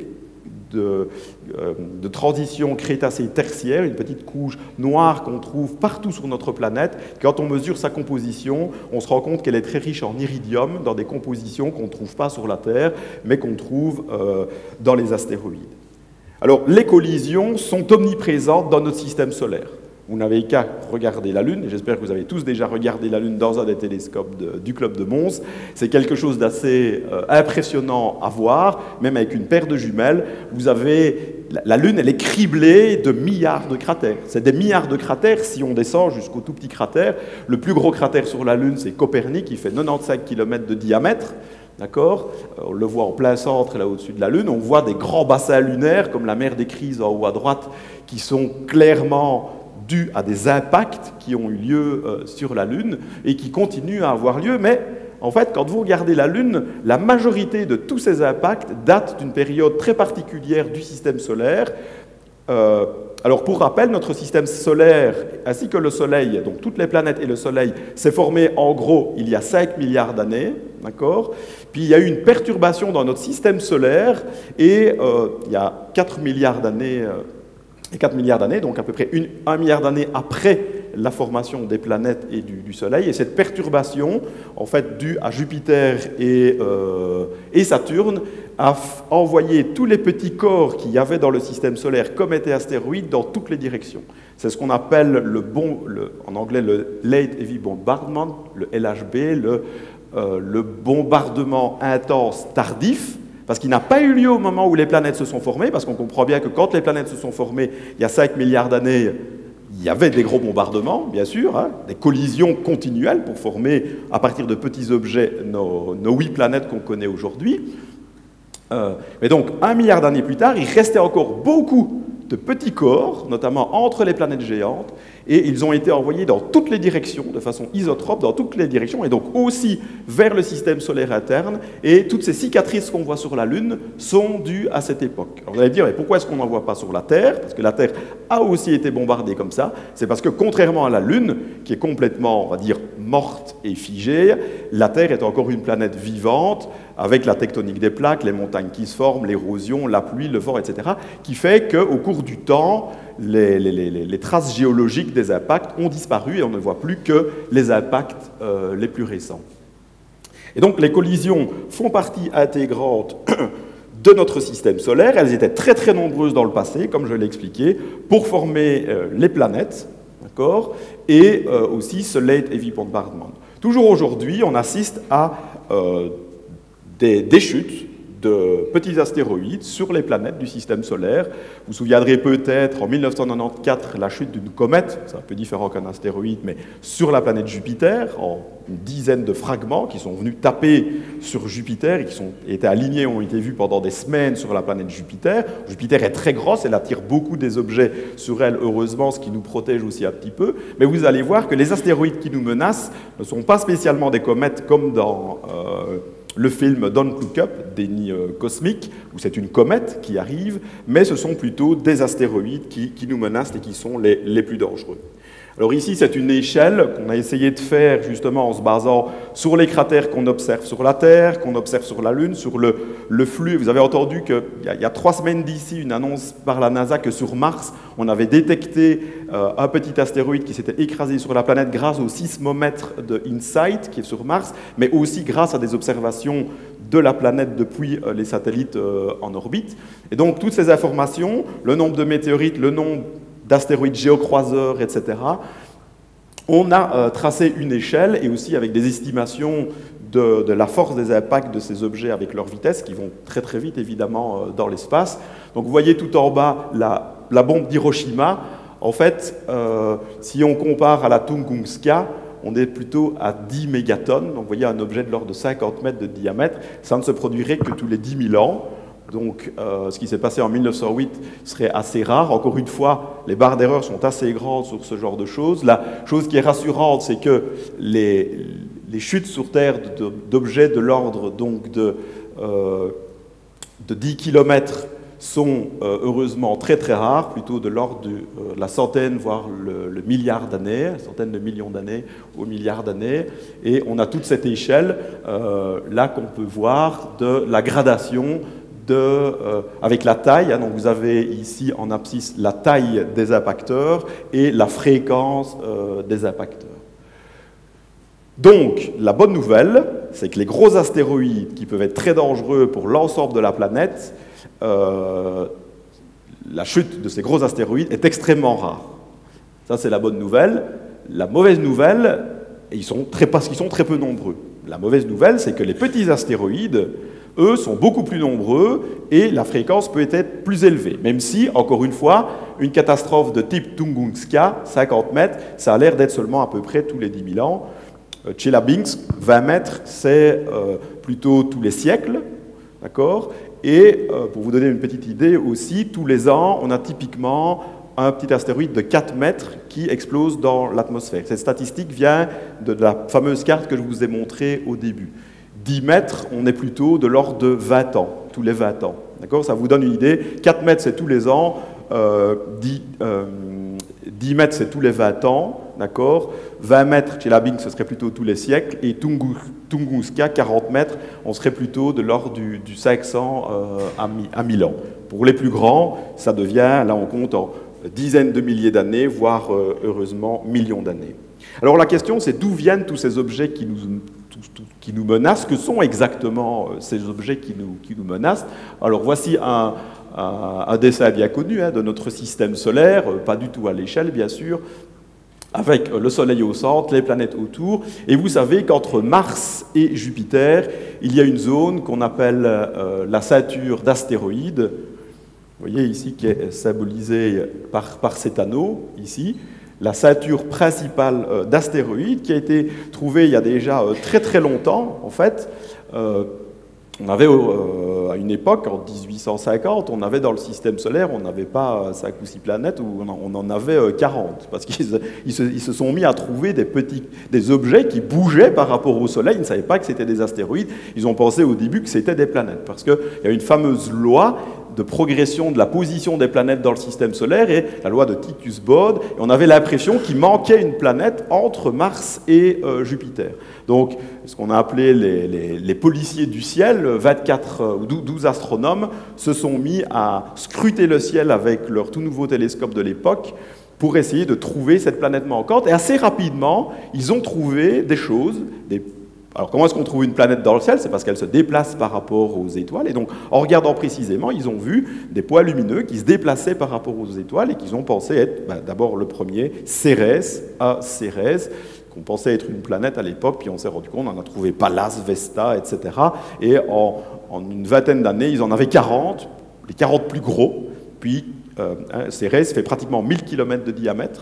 de, euh, de transition crétacé-tertiaire, une petite couche noire qu'on trouve partout sur notre planète. Quand on mesure sa composition, on se rend compte qu'elle est très riche en iridium, dans des compositions qu'on ne trouve pas sur la Terre, mais qu'on trouve euh, dans les astéroïdes. Alors, les collisions sont omniprésentes dans notre système solaire. Vous n'avez qu'à regarder la Lune, et j'espère que vous avez tous déjà regardé la Lune dans un des télescopes de, du Club de Mons. C'est quelque chose d'assez euh, impressionnant à voir, même avec une paire de jumelles. Vous avez, la, la Lune, elle est criblée de milliards de cratères. C'est des milliards de cratères si on descend jusqu'au tout petit cratère. Le plus gros cratère sur la Lune, c'est Copernic, qui fait quatre-vingt-quinze kilomètres de diamètre. D'accord? On le voit en plein centre, là au-dessus de la Lune. On voit des grands bassins lunaires, comme la mer des Crises en haut à droite, qui sont clairement dus à des impacts qui ont eu lieu euh, sur la Lune et qui continuent à avoir lieu. Mais en fait, quand vous regardez la Lune, la majorité de tous ces impacts datent d'une période très particulière du système solaire. Euh, alors, pour rappel, notre système solaire, ainsi que le Soleil, donc toutes les planètes et le Soleil, s'est formé en gros il y a cinq milliards d'années, d'accord? Puis il y a eu une perturbation dans notre système solaire, et euh, il y a quatre milliards d'années, euh, et quatre milliards d'années, donc à peu près une, un milliard d'années après la formation des planètes et du, du Soleil, et cette perturbation, en fait, due à Jupiter et, euh, et Saturne, a envoyé tous les petits corps qu'il y avait dans le système solaire, comètes et astéroïdes, dans toutes les directions. C'est ce qu'on appelle, le bon, le, en anglais, le Late Heavy Bombardment, le L H B, le, euh, le bombardement intense tardif, parce qu'il n'a pas eu lieu au moment où les planètes se sont formées, parce qu'on comprend bien que quand les planètes se sont formées, il y a cinq milliards d'années, il y avait des gros bombardements, bien sûr, hein, des collisions continuelles pour former, à partir de petits objets, nos, nos huit planètes qu'on connaît aujourd'hui. Euh, mais donc, un milliard d'années plus tard, il restait encore beaucoup de petits corps, notamment entre les planètes géantes, et ils ont été envoyés dans toutes les directions, de façon isotrope, dans toutes les directions, et donc aussi vers le système solaire interne, et toutes ces cicatrices qu'on voit sur la Lune sont dues à cette époque. Alors vous allez me dire, mais pourquoi est-ce qu'on n'en voit pas sur la Terre? Parce que la Terre a aussi été bombardée comme ça. C'est parce que, contrairement à la Lune, qui est complètement, on va dire, morte et figée, la Terre est encore une planète vivante, avec la tectonique des plaques, les montagnes qui se forment, l'érosion, la pluie, le vent, et cetera, qui fait qu'au cours du temps, les, les, les, les traces géologiques des impacts ont disparu et on ne voit plus que les impacts euh, les plus récents. Et donc les collisions font partie intégrante de notre système solaire. Elles étaient très très nombreuses dans le passé, comme je l'ai expliqué, pour former euh, les planètes, d'accord, et euh, aussi ce Late Heavy Bombardment. Toujours aujourd'hui, on assiste à euh, Des, des chutes de petits astéroïdes sur les planètes du système solaire. Vous vous souviendrez peut-être, en mille neuf cent quatre-vingt-quatorze, la chute d'une comète, c'est un peu différent qu'un astéroïde, mais sur la planète Jupiter, en une dizaine de fragments qui sont venus taper sur Jupiter et qui sont, étaient alignés, ont été vus pendant des semaines sur la planète Jupiter. Jupiter est très grosse, elle attire beaucoup des objets sur elle, heureusement, ce qui nous protège aussi un petit peu. Mais vous allez voir que les astéroïdes qui nous menacent ne sont pas spécialement des comètes comme dans Euh, le film Don't Look Up, Déni euh, cosmique, où c'est une comète qui arrive, mais ce sont plutôt des astéroïdes qui, qui nous menacent et qui sont les, les plus dangereux. Alors ici, c'est une échelle qu'on a essayé de faire justement en se basant sur les cratères qu'on observe sur la Terre, qu'on observe sur la Lune, sur le, le flux. Vous avez entendu qu'il y, y a trois semaines d'ici, une annonce par la NASA que sur Mars, on avait détecté euh, un petit astéroïde qui s'était écrasé sur la planète grâce au sismomètre de InSight qui est sur Mars, mais aussi grâce à des observations de la planète depuis euh, les satellites euh, en orbite. Et donc toutes ces informations, le nombre de météorites, le nombre d'astéroïdes géocroiseurs, et cetera, on a euh, tracé une échelle et aussi avec des estimations de, de la force des impacts de ces objets avec leur vitesse, qui vont très très vite évidemment euh, dans l'espace. Donc vous voyez tout en bas la, la bombe d'Hiroshima. En fait, euh, si on compare à la Tunguska, on est plutôt à dix mégatonnes. Donc vous voyez un objet de l'ordre de cinquante mètres de diamètre, ça ne se produirait que tous les dix mille ans. Donc, euh, ce qui s'est passé en mille neuf cent huit serait assez rare. Encore une fois, les barres d'erreur sont assez grandes sur ce genre de choses. La chose qui est rassurante, c'est que les, les chutes sur Terre d'objets de l'ordre donc de, euh, de dix kilomètres sont euh, heureusement très très rares, plutôt de l'ordre de euh, la centaine, voire le, le milliard d'années, centaines de millions d'années au milliard d'années. Et on a toute cette échelle, euh, là qu'on peut voir, de la gradation De, euh, avec la taille, hein, donc vous avez ici en abscisse la taille des impacteurs et la fréquence euh, des impacteurs. Donc, la bonne nouvelle, c'est que les gros astéroïdes qui peuvent être très dangereux pour l'ensemble de la planète, euh, la chute de ces gros astéroïdes est extrêmement rare. Ça, c'est la bonne nouvelle. La mauvaise nouvelle, ils sont très, parce qu'ils sont très peu nombreux. La mauvaise nouvelle, c'est que les petits astéroïdes, eux, sont beaucoup plus nombreux et la fréquence peut être plus élevée. Même si, encore une fois, une catastrophe de type Tunguska, cinquante mètres, ça a l'air d'être seulement à peu près tous les dix mille ans. Chelyabinsk, vingt mètres, c'est euh, plutôt tous les siècles, d'accord? Et euh, pour vous donner une petite idée aussi, tous les ans, on a typiquement un petit astéroïde de quatre mètres qui explose dans l'atmosphère. Cette statistique vient de la fameuse carte que je vous ai montrée au début. dix mètres, on est plutôt de l'ordre de vingt ans, tous les vingt ans. D'accord? Ça vous donne une idée. quatre mètres, c'est tous les ans. Euh, dix, euh, dix mètres, c'est tous les vingt ans. D'accord? vingt mètres, Tchelabinsk, ce serait plutôt tous les siècles. Et Tunguska, quarante mètres, on serait plutôt de l'ordre du, du cinq cents euh, à, à mille ans. Pour les plus grands, ça devient, là on compte en dizaines de milliers d'années, voire euh, heureusement millions d'années. Alors la question, c'est d'où viennent tous ces objets qui nous, tout, tout, qui nous menacent? Que sont exactement ces objets qui nous, qui nous menacent? Alors voici un, un, un dessin bien connu hein, de notre système solaire, pas du tout à l'échelle bien sûr, avec le Soleil au centre, les planètes autour. Et vous savez qu'entre Mars et Jupiter, il y a une zone qu'on appelle euh, la ceinture d'astéroïdes. Vous voyez ici, qui est symbolisée par, par cet anneau, ici. La ceinture principale euh, d'astéroïdes qui a été trouvée il y a déjà euh, très très longtemps, en fait. Euh, on avait, euh, à une époque, en dix-huit cent cinquante, on avait dans le système solaire, on n'avait pas cinq ou six planètes, on en avait euh, quarante, parce qu'ils ils se, ils se sont mis à trouver des petits, des objets qui bougeaient par rapport au Soleil. Ils ne savaient pas que c'était des astéroïdes, ils ont pensé au début que c'était des planètes, parce qu'il y a une fameuse loi de progression de la position des planètes dans le système solaire, et la loi de Titus-Bode, et on avait l'impression qu'il manquait une planète entre Mars et euh, Jupiter. Donc, ce qu'on a appelé les, les, les policiers du ciel, vingt-quatre ou douze astronomes se sont mis à scruter le ciel avec leur tout nouveau télescope de l'époque pour essayer de trouver cette planète manquante, et assez rapidement, ils ont trouvé des choses, des Alors, comment est-ce qu'on trouve une planète dans le ciel? C'est parce qu'elle se déplace par rapport aux étoiles. Et donc, en regardant précisément, ils ont vu des points lumineux qui se déplaçaient par rapport aux étoiles et qu'ils ont pensé être, ben, d'abord le premier, Cérès, à Cérès, qu'on pensait être une planète à l'époque, puis on s'est rendu compte, on en a trouvé Pallas, Vesta, et cetera. Et en, en une vingtaine d'années, ils en avaient quarante, les quarante plus gros. Puis, euh, hein, Cérès fait pratiquement mille kilomètres de diamètre.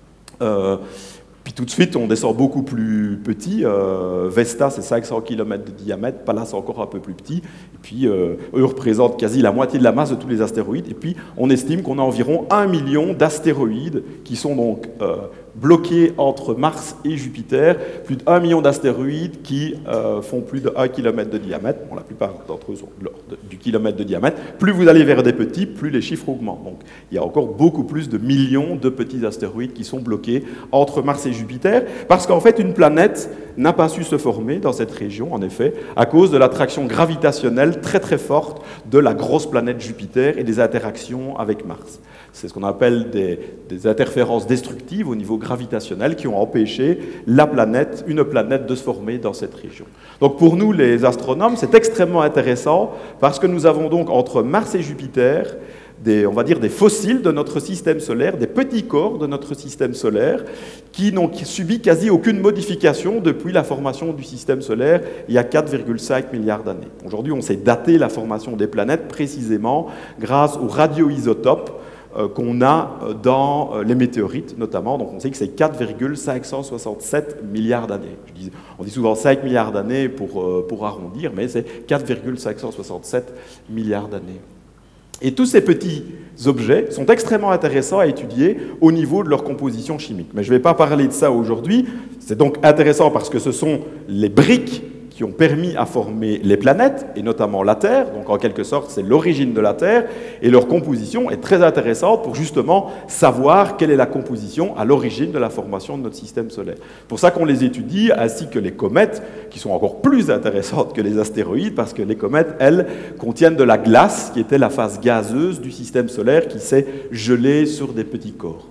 Euh, Puis tout de suite, on descend beaucoup plus petit. Euh, Vesta, c'est cinq cents kilomètres de diamètre. Pallas, encore un peu plus petit. Et puis, euh, eux représentent quasi la moitié de la masse de tous les astéroïdes. Et puis, on estime qu'on a environ un million d'astéroïdes qui sont donc euh, bloqués entre Mars et Jupiter. Plus d'un million d'astéroïdes qui euh, font plus de un kilomètre de diamètre. Bon, la plupart d'entre eux sont de l'ordre du kilomètre de diamètre. Plus vous allez vers des petits, plus les chiffres augmentent. Donc, il y a encore beaucoup plus de millions de petits astéroïdes qui sont bloqués entre Mars et Jupiter, parce qu'en fait, une planète n'a pas su se former dans cette région, en effet, à cause de l'attraction gravitationnelle très très forte de la grosse planète Jupiter et des interactions avec Mars. C'est ce qu'on appelle des, des interférences destructives au niveau gravitationnel qui ont empêché la planète, une planète de se former dans cette région. Donc pour nous, les astronomes, c'est extrêmement intéressant parce que nous avons donc entre Mars et Jupiter Des, on va dire des fossiles de notre système solaire, des petits corps de notre système solaire qui n'ont subi quasi aucune modification depuis la formation du système solaire il y a quatre virgule cinq milliards d'années. Aujourd'hui, on sait dater la formation des planètes précisément grâce aux radioisotopes euh, qu'on a dans euh, les météorites notamment. Donc on sait que c'est quatre virgule cinq cent soixante-sept milliards d'années. On dit souvent cinq milliards d'années pour, euh, pour arrondir, mais c'est quatre virgule cinq cent soixante-sept milliards d'années. Et tous ces petits objets sont extrêmement intéressants à étudier au niveau de leur composition chimique. Mais je ne vais pas parler de ça aujourd'hui. C'est donc intéressant parce que ce sont les briques qui ont permis à former les planètes, et notamment la Terre. Donc en quelque sorte, c'est l'origine de la Terre. Et leur composition est très intéressante pour justement savoir quelle est la composition à l'origine de la formation de notre système solaire. C'est pour ça qu'on les étudie, ainsi que les comètes, qui sont encore plus intéressantes que les astéroïdes, parce que les comètes, elles, contiennent de la glace, qui était la phase gazeuse du système solaire, qui s'est gelée sur des petits corps.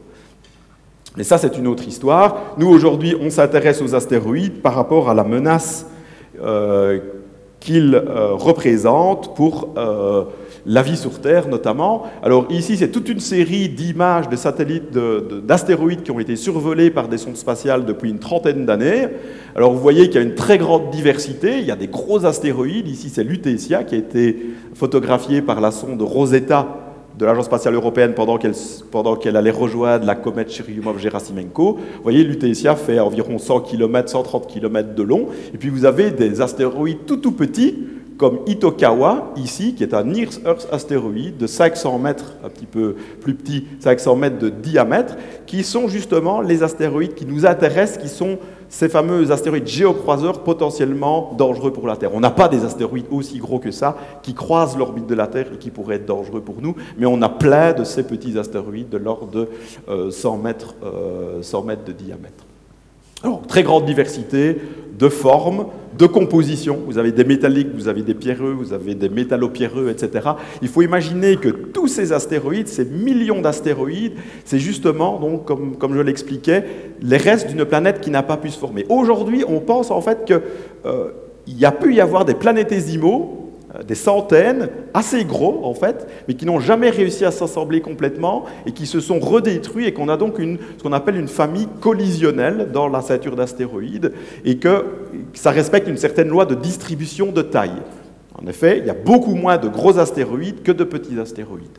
Mais ça, c'est une autre histoire. Nous, aujourd'hui, on s'intéresse aux astéroïdes par rapport à la menace Euh, qu'ils euh, représentent pour euh, la vie sur Terre notamment. Alors ici, c'est toute une série d'images de satellites, de, de, d'astéroïdes qui ont été survolés par des sondes spatiales depuis une trentaine d'années. Alors vous voyez qu'il y a une très grande diversité, il y a des gros astéroïdes, ici c'est Lutetia qui a été photographié par la sonde Rosetta de l'Agence spatiale européenne pendant qu'elle pendant qu'elle allait rejoindre la comète Churyumov-Gerasimenko. Vous voyez, Lutetia fait environ cent kilomètres, cent trente kilomètres de long. Et puis vous avez des astéroïdes tout tout petits, comme Itokawa, ici, qui est un Near-Earth astéroïde de cinq cents mètres, un petit peu plus petit, cinq cents mètres de diamètre, qui sont justement les astéroïdes qui nous intéressent, qui sont ces fameux astéroïdes géocroiseurs potentiellement dangereux pour la Terre. On n'a pas des astéroïdes aussi gros que ça, qui croisent l'orbite de la Terre et qui pourraient être dangereux pour nous, mais on a plein de ces petits astéroïdes de l'ordre de euh, cent mètres, euh, cent mètres de diamètre. Alors, très grande diversité de formes, de compositions. Vous avez des métalliques, vous avez des pierreux, vous avez des métallopierreux, et cetera. Il faut imaginer que tous ces astéroïdes, ces millions d'astéroïdes, c'est justement, donc, comme, comme je l'expliquais, les restes d'une planète qui n'a pas pu se former. Aujourd'hui, on pense en fait qu'il euh, y a pu y avoir des planétésimaux, des centaines, assez gros en fait, mais qui n'ont jamais réussi à s'assembler complètement et qui se sont redétruits et qu'on a donc une, ce qu'on appelle une famille collisionnelle dans la ceinture d'astéroïdes et que ça respecte une certaine loi de distribution de taille. En effet, il y a beaucoup moins de gros astéroïdes que de petits astéroïdes.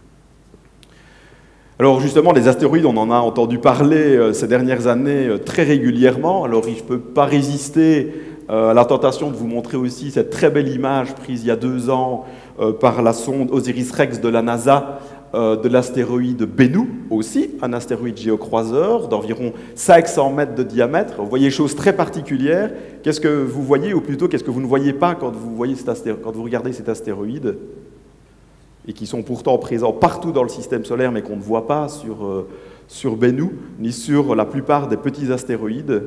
Alors justement, les astéroïdes, on en a entendu parler ces dernières années très régulièrement, alors je ne peux pas résister Euh, la tentation de vous montrer aussi cette très belle image prise il y a deux ans euh, par la sonde Osiris-Rex de la NASA euh, de l'astéroïde Bennu, aussi un astéroïde géocroiseur d'environ cinq cents mètres de diamètre. Vous voyez choses très particulières. Qu'est-ce que vous voyez, ou plutôt qu'est-ce que vous ne voyez pas quand vous, voyez cet astéro- quand vous regardez cet astéroïde, et qui sont pourtant présents partout dans le système solaire mais qu'on ne voit pas sur, euh, sur Bennu, ni sur la plupart des petits astéroïdes?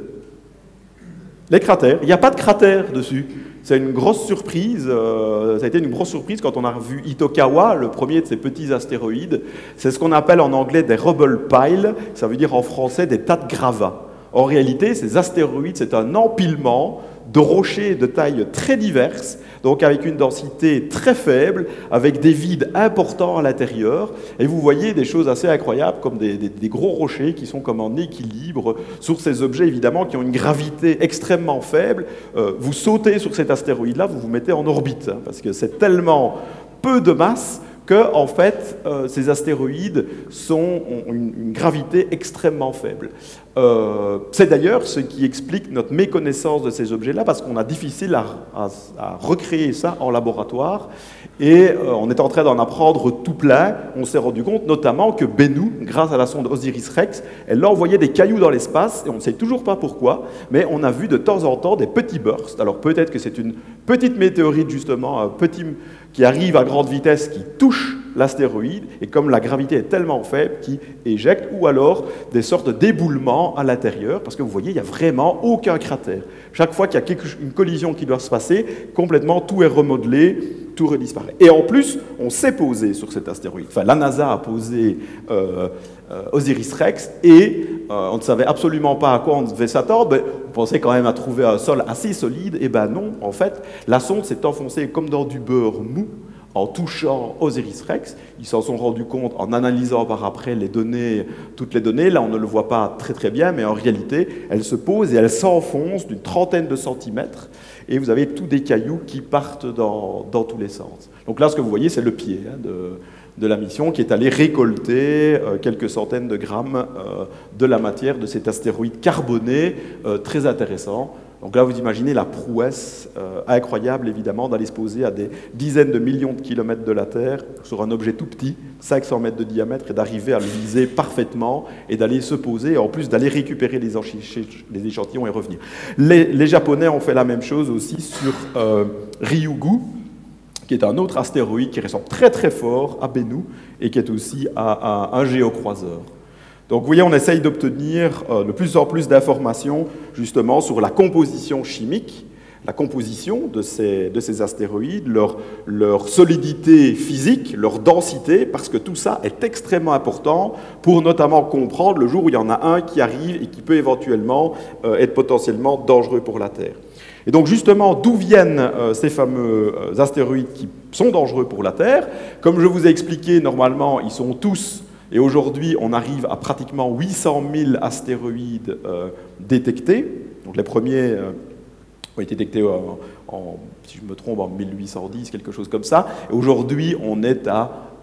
Les cratères. Il n'y a pas de cratères dessus. C'est une grosse surprise. Euh, ça a été une grosse surprise quand on a vu Itokawa, le premier de ces petits astéroïdes. C'est ce qu'on appelle en anglais des rubble piles. Ça veut dire en français des tas de gravats. En réalité, ces astéroïdes, c'est un empilement de rochers de tailles très diverses, donc avec une densité très faible, avec des vides importants à l'intérieur. Et vous voyez des choses assez incroyables, comme des, des, des gros rochers qui sont comme en équilibre sur ces objets, évidemment, qui ont une gravité extrêmement faible. Euh, vous sautez sur cet astéroïde-là, vous vous mettez en orbite, hein, parce que c'est tellement peu de masse que, en fait, euh, ces astéroïdes sont, ont une, une gravité extrêmement faible. Euh, c'est d'ailleurs ce qui explique notre méconnaissance de ces objets-là, parce qu'on a difficile à, à, à recréer ça en laboratoire, et euh, on est en train d'en apprendre tout plein. On s'est rendu compte notamment que Bennu, grâce à la sonde Osiris-Rex, elle a envoyé des cailloux dans l'espace, et on ne sait toujours pas pourquoi, mais on a vu de temps en temps des petits bursts. Alors peut-être que c'est une petite météorite, justement, un petit, qui arrive à grande vitesse, qui touche l'astéroïde, et comme la gravité est tellement faible, qui éjecte, ou alors des sortes d'éboulements à l'intérieur, parce que vous voyez, il n'y a vraiment aucun cratère. Chaque fois qu'il y a quelque, une collision qui doit se passer, complètement tout est remodelé, tout redisparaît. Et en plus, on s'est posé sur cet astéroïde. Enfin, la NASA a posé euh, euh, Osiris-Rex, et euh, on ne savait absolument pas à quoi on devait s'attendre, mais on pensait quand même à trouver un sol assez solide. Et ben non, en fait, la sonde s'est enfoncée comme dans du beurre mou, en touchant Osiris-Rex. Ils s'en sont rendus compte en analysant par après les données, toutes les données. Là, on ne le voit pas très très bien, mais en réalité, elle se pose et elle s'enfonce d'une trentaine de centimètres. Et vous avez tous des cailloux qui partent dans, dans tous les sens. Donc là, ce que vous voyez, c'est le pied hein, de, de la mission qui est allé récolter euh, quelques centaines de grammes euh, de la matière de cet astéroïde carboné, euh, très intéressant. Donc là, vous imaginez la prouesse euh, incroyable, évidemment, d'aller se poser à des dizaines de millions de kilomètres de la Terre, sur un objet tout petit, cinq cents mètres de diamètre, et d'arriver à le viser parfaitement, et d'aller se poser, et en plus d'aller récupérer les, les échantillons et revenir. Les, les Japonais ont fait la même chose aussi sur euh, Ryugu, qui est un autre astéroïde qui ressemble très très fort à Bennu, et qui est aussi à, à un géocroiseur. Donc vous voyez, on essaye d'obtenir euh, de plus en plus d'informations justement sur la composition chimique, la composition de ces, de ces astéroïdes, leur, leur solidité physique, leur densité, parce que tout ça est extrêmement important pour notamment comprendre le jour où il y en a un qui arrive et qui peut éventuellement euh, être potentiellement dangereux pour la Terre. Et donc justement, d'où viennent euh, ces fameux euh, astéroïdes qui sont dangereux pour la Terre? Comme je vous ai expliqué, normalement, ils sont tous... Et aujourd'hui, on arrive à pratiquement huit cent mille astéroïdes euh, détectés. Donc les premiers euh, ont été détectés, en, en, si je me trompe, en mille huit cent dix, quelque chose comme ça. Et aujourd'hui, on est à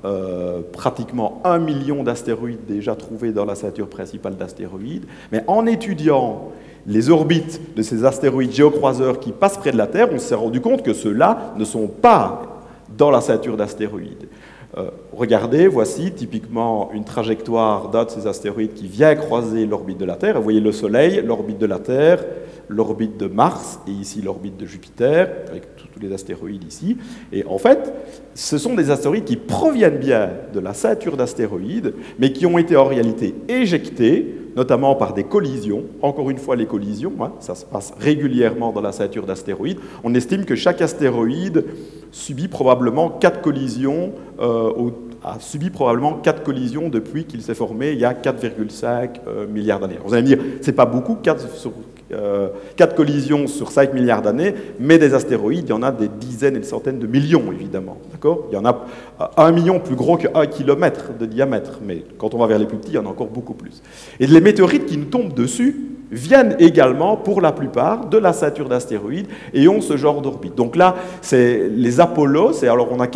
euh, pratiquement un million d'astéroïdes déjà trouvés dans la ceinture principale d'astéroïdes. Mais en étudiant les orbites de ces astéroïdes géocroiseurs qui passent près de la Terre, on s'est rendu compte que ceux-là ne sont pas dans la ceinture d'astéroïdes. Euh, regardez, voici typiquement une trajectoire d'un de ces astéroïdes qui vient croiser l'orbite de la Terre. Vous voyez le Soleil, l'orbite de la Terre, l'orbite de Mars et ici l'orbite de Jupiter, avec tous les astéroïdes ici. Et en fait, ce sont des astéroïdes qui proviennent bien de la ceinture d'astéroïdes, mais qui ont été en réalité éjectés, notamment par des collisions. Encore une fois, les collisions, hein, ça se passe régulièrement dans la ceinture d'astéroïdes. On estime que chaque astéroïde subit probablement quatre collisions, euh, au, a subi probablement quatre collisions depuis qu'il s'est formé il y a quatre virgule cinq euh, milliards d'années. Vous allez me dire, c'est pas beaucoup, quatre, sur, euh, quatre collisions sur cinq milliards d'années, mais des astéroïdes, il y en a des dizaines et des centaines de millions, évidemment. D'accord ? Il y en a un million plus gros qu'un kilomètre de diamètre, mais quand on va vers les plus petits, il y en a encore beaucoup plus. Et les météorites qui nous tombent dessus viennent également, pour la plupart, de la ceinture d'astéroïdes et ont ce genre d'orbite. Donc là, c'est les Apollo, c'est, alors on a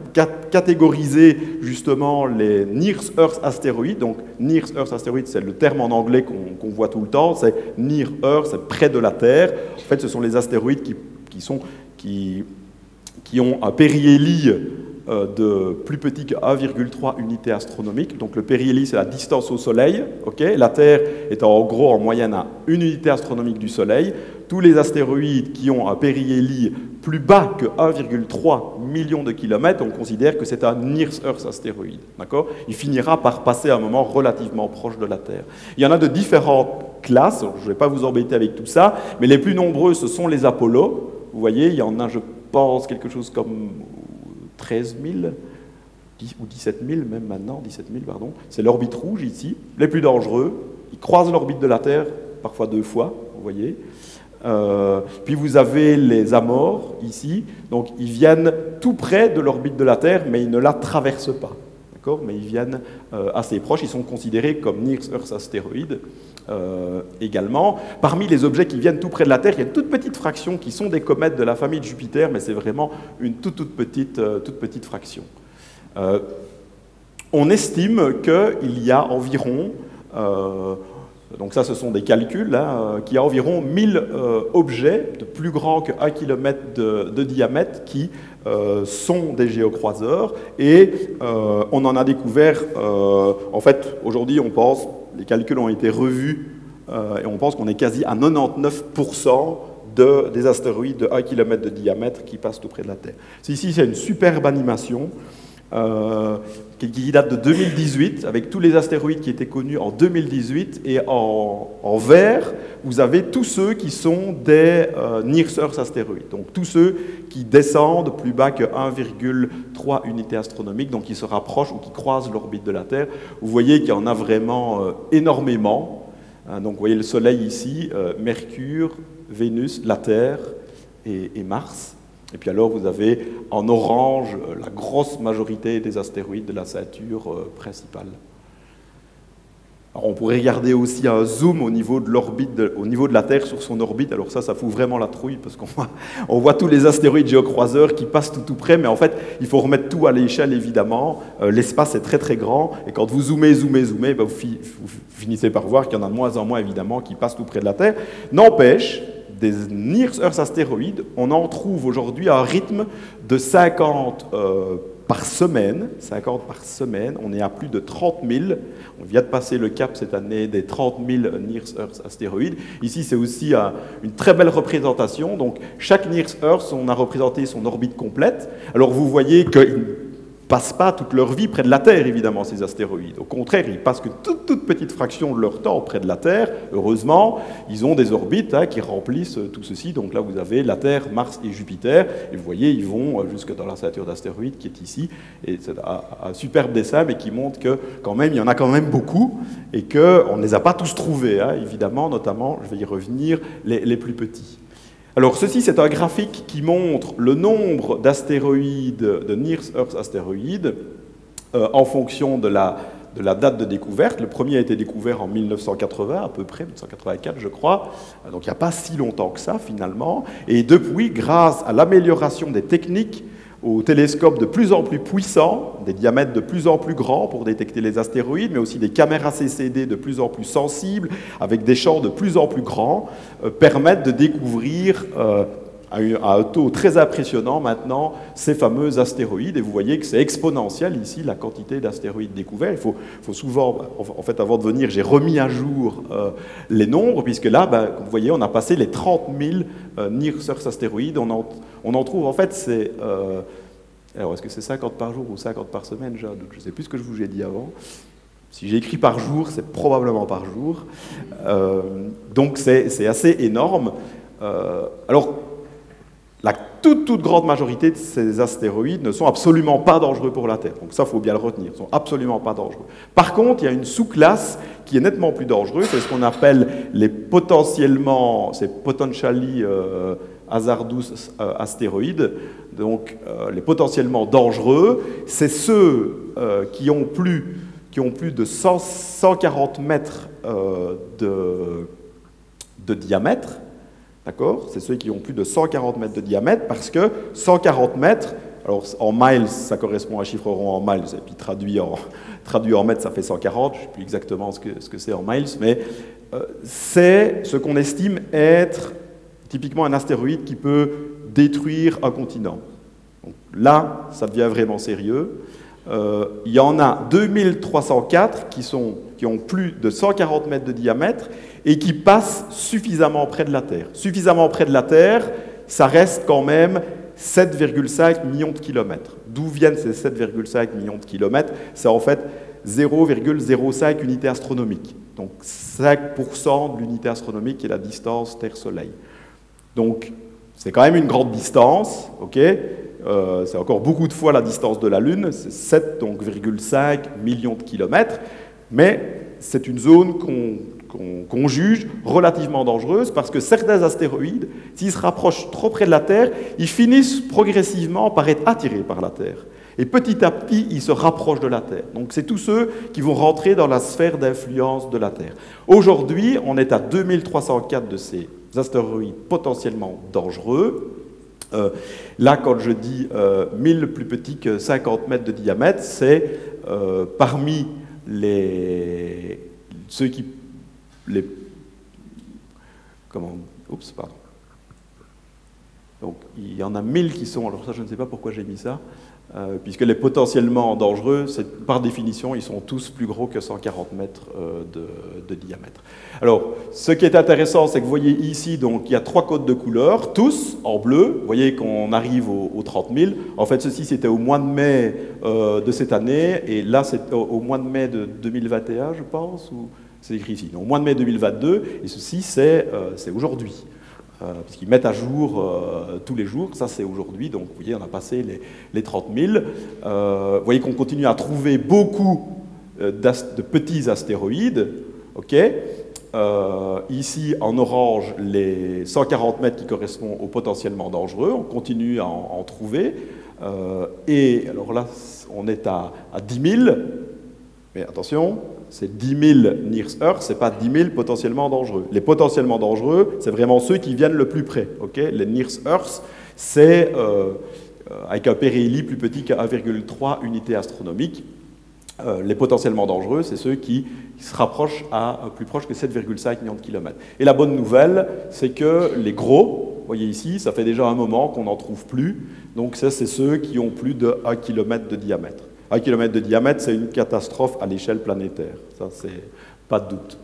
catégorisé justement les Near-Earth astéroïdes. Donc Near-Earth astéroïdes, c'est le terme en anglais qu'on qu'on voit tout le temps, c'est Near-Earth, c'est près de la Terre. En fait, ce sont les astéroïdes qui, qui, sont, qui, qui ont un périhélie de plus petit que un virgule trois unités astronomiques. Donc le périhélie, c'est la distance au Soleil. Okay, la Terre est en gros en moyenne à une unité astronomique du Soleil. Tous les astéroïdes qui ont un périhélie plus bas que un virgule trois million de kilomètres, on considère que c'est un Near-Earth astéroïde. Il finira par passer à un moment relativement proche de la Terre. Il y en a de différentes classes, je ne vais pas vous embêter avec tout ça, mais les plus nombreux, ce sont les Apollo. Vous voyez, il y en a, je pense, quelque chose comme treize mille, ou dix-sept mille même maintenant, dix-sept mille, pardon. C'est l'orbite rouge ici, les plus dangereux. Ils croisent l'orbite de la Terre, parfois deux fois, vous voyez. Euh, puis vous avez les Amors ici, donc ils viennent tout près de l'orbite de la Terre, mais ils ne la traversent pas. D'accord ? Mais ils viennent euh, assez proches, ils sont considérés comme Near-Earth astéroïdes. Euh, également. Parmi les objets qui viennent tout près de la Terre, il y a une toute petite fraction qui sont des comètes de la famille de Jupiter, mais c'est vraiment une toute, toute, petite, euh, toute petite fraction. Euh, on estime qu'il y a environ, euh, donc ça ce sont des calculs, hein, qu'il y a environ mille euh, objets de plus grands que un kilomètre de, de diamètre qui euh, sont des géocroiseurs, et euh, on en a découvert, euh, en fait aujourd'hui on pense, les calculs ont été revus euh, et on pense qu'on est quasi à quatre-vingt-dix-neuf pour cent de, des astéroïdes de un kilomètre de diamètre qui passent tout près de la Terre. Ici, c'est une superbe animation euh, qui, qui date de deux mille dix-huit, avec tous les astéroïdes qui étaient connus en deux mille dix-huit, et en, en vert, vous avez tous ceux qui sont des euh, Near-Earth astéroïdes, donc tous ceux qui descendent plus bas que un virgule trois unités astronomiques, donc qui se rapprochent ou qui croisent l'orbite de la Terre. Vous voyez qu'il y en a vraiment euh, énormément. Hein, donc vous voyez le Soleil ici, euh, Mercure, Vénus, la Terre et, et Mars. Et puis alors vous avez en orange euh, la grosse majorité des astéroïdes de la ceinture euh, principale. Alors on pourrait regarder aussi un zoom au niveau de l'orbite, au niveau de la Terre sur son orbite. Alors ça, ça fout vraiment la trouille parce qu'on voit, on voit tous les astéroïdes géocroiseurs qui passent tout tout près, mais en fait, il faut remettre tout à l'échelle évidemment. Euh, l'espace est très très grand, et quand vous zoomez, zoomez, zoomez, ben vous, fi vous finissez par voir qu'il y en a de moins en moins évidemment qui passent tout près de la Terre. N'empêche, des Near-Earth astéroïdes, on en trouve aujourd'hui à un rythme de cinquante euh, par semaine, cinquante par semaine, on est à plus de trente mille. On vient de passer le cap cette année des trente mille Near-Earth astéroïdes. Ici, c'est aussi uh, une très belle représentation. Donc, chaque Near-Earth, on a représenté son orbite complète. Alors, vous voyez qu'ils ne passent pas toute leur vie près de la Terre, évidemment, ces astéroïdes. Au contraire, ils passent qu'une toute, toute petite fraction de leur temps près de la Terre. Heureusement, ils ont des orbites hein, qui remplissent tout ceci. Donc là, vous avez la Terre, Mars et Jupiter. Et vous voyez, ils vont jusque dans la ceinture d'astéroïdes qui est ici. Et c'est un, un superbe dessin, mais qui montre que quand même, il y en a quand même beaucoup et qu'on ne les a pas tous trouvés, hein, évidemment, notamment, je vais y revenir, les, les plus petits. Alors ceci, c'est un graphique qui montre le nombre d'astéroïdes, de Near-Earth astéroïdes, euh, en fonction de la, de la date de découverte. Le premier a été découvert en mille neuf cent quatre-vingts, à peu près, mille neuf cent quatre-vingt-quatre, je crois. Donc il n'y a pas si longtemps que ça, finalement. Et depuis, grâce à l'amélioration des techniques aux télescopes de plus en plus puissants, des diamètres de plus en plus grands pour détecter les astéroïdes, mais aussi des caméras C C D de plus en plus sensibles, avec des champs de plus en plus grands, euh, permettent de découvrir euh, à un taux très impressionnant maintenant ces fameux astéroïdes. Et vous voyez que c'est exponentiel ici, la quantité d'astéroïdes découverts. Il faut, faut souvent, en fait, avant de venir, j'ai remis à jour euh, les nombres, puisque là, ben, vous voyez, on a passé les trente mille euh, Near-Earth astéroïdes. On en, on en trouve, en fait, c'est... Euh, alors, est-ce que c'est cinquante par jour ou cinquante par semaine? Je ne sais plus ce que je vous ai dit avant. Si j'ai écrit par jour, c'est probablement par jour. Euh, donc, c'est assez énorme. Euh, alors, la toute, toute grande majorité de ces astéroïdes ne sont absolument pas dangereux pour la Terre. Donc ça, il faut bien le retenir, ils ne sont absolument pas dangereux. Par contre, il y a une sous-classe qui est nettement plus dangereuse, c'est ce qu'on appelle les potentiellement, c'est potentially euh, hazardous euh, astéroïdes, donc euh, les potentiellement dangereux, c'est ceux euh, qui ont plus, qui ont plus de cent, cent quarante mètres euh, de, de diamètre. D'accord? C'est ceux qui ont plus de cent quarante mètres de diamètre, parce que cent quarante mètres, alors en miles, ça correspond à un chiffre rond en miles, et puis traduit en, traduit en mètres, ça fait cent quarante, je ne sais plus exactement ce que ce que c'est en miles, mais euh, c'est ce qu'on estime être typiquement un astéroïde qui peut détruire un continent. Donc là, ça devient vraiment sérieux. Euh, il y en a deux mille trois cent quatre qui, sont, qui ont plus de cent quarante mètres de diamètre et qui passent suffisamment près de la Terre. Suffisamment près de la Terre, ça reste quand même sept virgule cinq millions de kilomètres. D'où viennent ces sept virgule cinq millions de kilomètres? C'est en fait zéro virgule zéro cinq unités astronomiques. Donc cinq pour cent de l'unité astronomique qui est la distance Terre-Soleil. Donc c'est quand même une grande distance, ok? Euh, c'est encore beaucoup de fois la distance de la Lune, c'est sept virgule cinq millions de kilomètres, mais c'est une zone qu'on qu'on qu'on juge relativement dangereuse parce que certains astéroïdes, s'ils se rapprochent trop près de la Terre, ils finissent progressivement par être attirés par la Terre. Et petit à petit, ils se rapprochent de la Terre. Donc c'est tous ceux qui vont rentrer dans la sphère d'influence de la Terre. Aujourd'hui, on est à deux mille trois cent quatre de ces astéroïdes potentiellement dangereux. Euh, là, quand je dis euh, mille plus petits que cinquante mètres de diamètre, c'est euh, parmi les, ceux qui... Les, comment... Oups, pardon. Donc, il y en a mille qui sont... Alors ça, je ne sais pas pourquoi j'ai mis ça. Euh, puisque les potentiellement dangereux, par définition, ils sont tous plus gros que cent quarante mètres euh, de, de diamètre. Alors, ce qui est intéressant, c'est que vous voyez ici, donc, il y a trois codes de couleurs, tous en bleu. Vous voyez qu'on arrive aux, aux trente mille. En fait, ceci, c'était au mois de mai euh, de cette année, et là, c'est au, au mois de mai de deux mille vingt et un, je pense, ou c'est écrit ici. Donc, au mois de mai deux mille vingt-deux, et ceci, c'est euh, aujourd'hui. Euh, puisqu'ils mettent à jour euh, tous les jours, ça c'est aujourd'hui, donc vous voyez, on a passé les, les trente mille. Euh, vous voyez qu'on continue à trouver beaucoup euh, de petits astéroïdes, ok. Euh, ici, en orange, les cent quarante mètres qui correspondent aux potentiellement dangereux, on continue à en, en trouver. Euh, et alors là, on est à, à dix mille, mais attention, c'est dix mille Near-Earth, ce n'est pas dix mille potentiellement dangereux. Les potentiellement dangereux, c'est vraiment ceux qui viennent le plus près. Okay, les Near-Earth, c'est euh, avec un périhélie plus petit qu'à un virgule trois unités astronomiques. Euh, les potentiellement dangereux, c'est ceux qui, qui se rapprochent à plus proche que sept virgule cinq millions de kilomètres. Et la bonne nouvelle, c'est que les gros, vous voyez ici, ça fait déjà un moment qu'on n'en trouve plus. Donc ça, c'est ceux qui ont plus de un kilomètre de diamètre. Un kilomètre de diamètre, c'est une catastrophe à l'échelle planétaire. Ça, c'est pas de doute.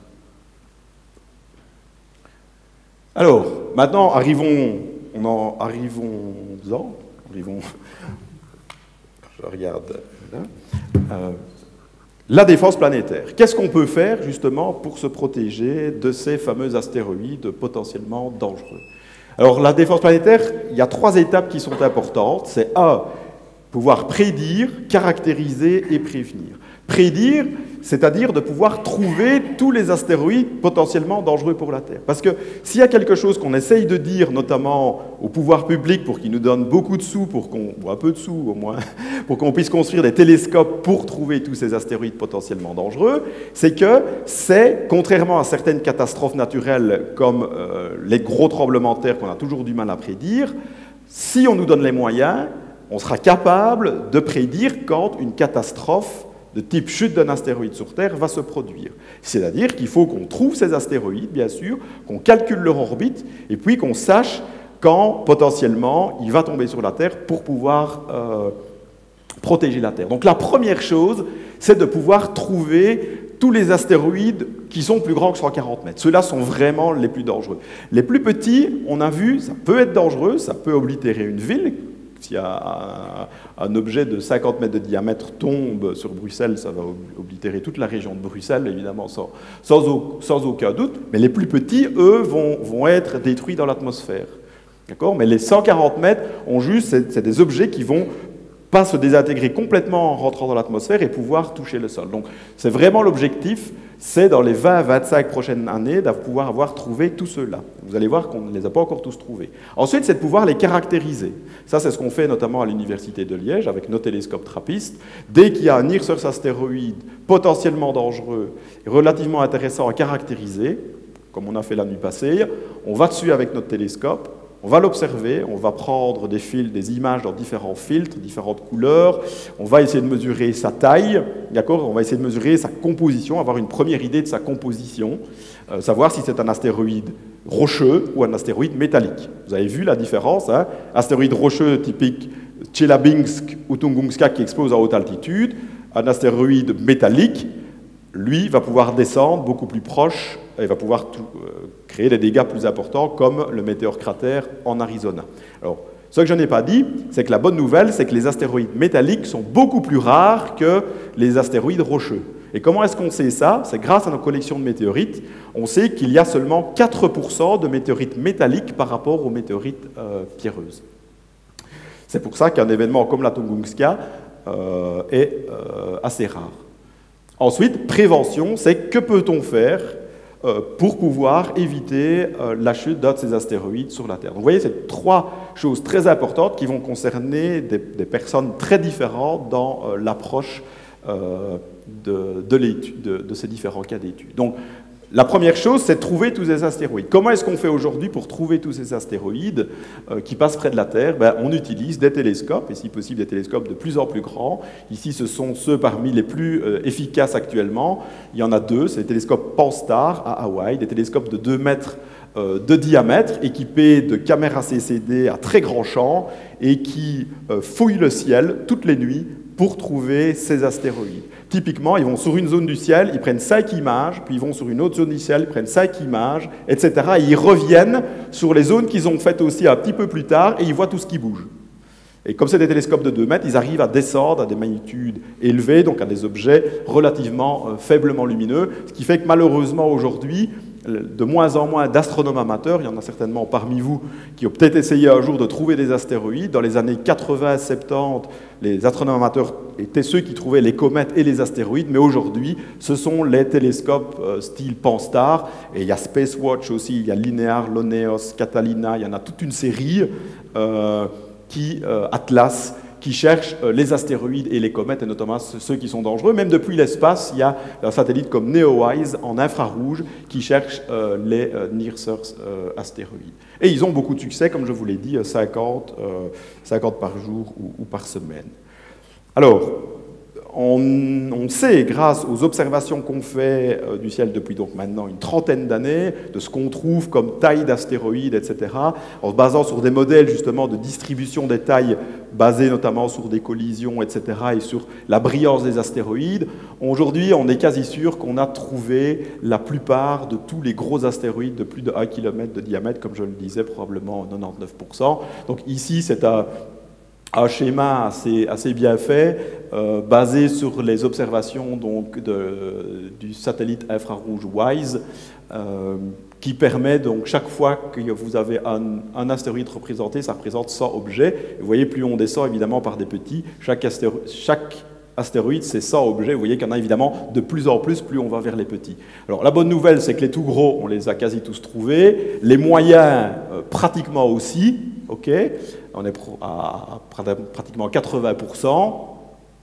Alors, maintenant, arrivons, on en, arrivons-en, arrivons, je regarde là, euh, la défense planétaire. Qu'est-ce qu'on peut faire, justement, pour se protéger de ces fameux astéroïdes potentiellement dangereux? Alors, la défense planétaire, il y a trois étapes qui sont importantes. C'est un, pouvoir prédire, caractériser et prévenir. Prédire, c'est-à-dire de pouvoir trouver tous les astéroïdes potentiellement dangereux pour la Terre. Parce que s'il y a quelque chose qu'on essaye de dire, notamment au pouvoir public, pour qu'il nous donne beaucoup de sous, pour qu'on, ou un peu de sous au moins, pour qu'on puisse construire des télescopes pour trouver tous ces astéroïdes potentiellement dangereux, c'est que c'est, contrairement à certaines catastrophes naturelles comme euh, les gros tremblements de terre qu'on a toujours du mal à prédire, si on nous donne les moyens, on sera capable de prédire quand une catastrophe de type chute d'un astéroïde sur Terre va se produire. C'est-à-dire qu'il faut qu'on trouve ces astéroïdes, bien sûr, qu'on calcule leur orbite, et puis qu'on sache quand, potentiellement, il va tomber sur la Terre pour pouvoir euh, protéger la Terre. Donc la première chose, c'est de pouvoir trouver tous les astéroïdes qui sont plus grands que cent quarante mètres. Ceux-là sont vraiment les plus dangereux. Les plus petits, on a vu, ça peut être dangereux, ça peut oblitérer une ville. Si un, un objet de cinquante mètres de diamètre tombe sur Bruxelles, ça va oblitérer toute la région de Bruxelles, évidemment, sans, sans, sans aucun doute. Mais les plus petits, eux, vont, vont être détruits dans l'atmosphère. D'accord ? Mais les cent quarante mètres, ont juste, c'est, c'est des objets qui vont pas se désintégrer complètement en rentrant dans l'atmosphère et pouvoir toucher le sol. Donc, c'est vraiment l'objectif, c'est dans les vingt à vingt-cinq prochaines années de pouvoir avoir trouvé tous ceux-là. Vous allez voir qu'on ne les a pas encore tous trouvés. Ensuite, c'est de pouvoir les caractériser. Ça, c'est ce qu'on fait notamment à l'Université de Liège avec nos télescopes TRAPPIST. Dès qu'il y a un Near-Earth astéroïde potentiellement dangereux et relativement intéressant à caractériser, comme on a fait la nuit passée, on va dessus avec notre télescope. On va l'observer, on va prendre des fils, des images dans différents filtres, différentes couleurs, on va essayer de mesurer sa taille, d'accord ? On va essayer de mesurer sa composition, avoir une première idée de sa composition, euh, savoir si c'est un astéroïde rocheux ou un astéroïde métallique. Vous avez vu la différence, hein ? Astéroïde rocheux typique Tcheliabinsk ou Tunguska qui explose à haute altitude, un astéroïde métallique, lui, va pouvoir descendre beaucoup plus proche et va pouvoir tout, euh, créer des dégâts plus importants comme le météore cratère en Arizona. Alors, ce que je n'ai pas dit, c'est que la bonne nouvelle, c'est que les astéroïdes métalliques sont beaucoup plus rares que les astéroïdes rocheux. Et comment est-ce qu'on sait ça ? C'est grâce à nos collections de météorites. On sait qu'il y a seulement quatre pour cent de météorites métalliques par rapport aux météorites euh, pierreuses. C'est pour ça qu'un événement comme la Tunguska euh, est euh, assez rare. Ensuite, prévention, c'est que peut-on faire euh, pour pouvoir éviter euh, la chute d'un de ces astéroïdes sur la Terre. Donc, vous voyez, c'est trois choses très importantes qui vont concerner des, des personnes très différentes dans euh, l'approche euh, de, de, de, de ces différents cas d'études. Donc, la première chose, c'est de trouver tous ces astéroïdes. Comment est-ce qu'on fait aujourd'hui pour trouver tous ces astéroïdes euh, qui passent près de la Terre ? Ben, on utilise des télescopes, et si possible des télescopes de plus en plus grands. Ici, ce sont ceux parmi les plus euh, efficaces actuellement. Il y en a deux, c'est les télescopes Pan-STARRS à Hawaï, des télescopes de deux mètres euh, de diamètre, équipés de caméras C C D à très grand champ, et qui euh, fouillent le ciel toutes les nuits pour trouver ces astéroïdes. Typiquement, ils vont sur une zone du ciel, ils prennent cinq images, puis ils vont sur une autre zone du ciel, ils prennent cinq images, et cetera. Et ils reviennent sur les zones qu'ils ont faites aussi un petit peu plus tard, et ils voient tout ce qui bouge. Et comme c'est des télescopes de deux mètres, ils arrivent à descendre à des magnitudes élevées, donc à des objets relativement euh, faiblement lumineux, ce qui fait que malheureusement aujourd'hui, de moins en moins d'astronomes amateurs, il y en a certainement parmi vous qui ont peut-être essayé un jour de trouver des astéroïdes. Dans les années quatre-vingts soixante-dix, les astronomes amateurs étaient ceux qui trouvaient les comètes et les astéroïdes, mais aujourd'hui, ce sont les télescopes euh, style Pan-STARRS, et il y a Spacewatch aussi, il y a Linear, Loneos, Catalina, il y en a toute une série euh, qui, euh, Atlas, qui cherchent euh, les astéroïdes et les comètes, et notamment ceux qui sont dangereux. Même depuis l'espace, il y a un satellite comme NEOWISE en infrarouge qui cherche euh, les euh, Near-Earth euh, astéroïdes. Et ils ont beaucoup de succès, comme je vous l'ai dit, cinquante, euh, cinquante par jour ou, ou par semaine. Alors, on, on sait, grâce aux observations qu'on fait euh, du ciel depuis donc maintenant une trentaine d'années, de ce qu'on trouve comme taille d'astéroïdes, et cetera, en se basant sur des modèles justement de distribution des tailles basés notamment sur des collisions, et cetera, et sur la brillance des astéroïdes. Aujourd'hui, on est quasi sûr qu'on a trouvé la plupart de tous les gros astéroïdes de plus de un kilomètre de diamètre, comme je le disais, probablement quatre-vingt-dix-neuf pour cent. Donc ici, c'est un... un schéma assez, assez bien fait, euh, basé sur les observations donc, de, du satellite infrarouge WISE, euh, qui permet donc chaque fois que vous avez un, un astéroïde représenté, ça représente cent objets. Et vous voyez, plus on descend évidemment par des petits, chaque, astéro chaque astéroïde, c'est cent objets. Vous voyez qu'il y en a évidemment de plus en plus, plus on va vers les petits. Alors la bonne nouvelle, c'est que les tout gros, on les a quasi tous trouvés. Les moyens, euh, pratiquement aussi. Okay, on est à pratiquement quatre-vingts pour cent.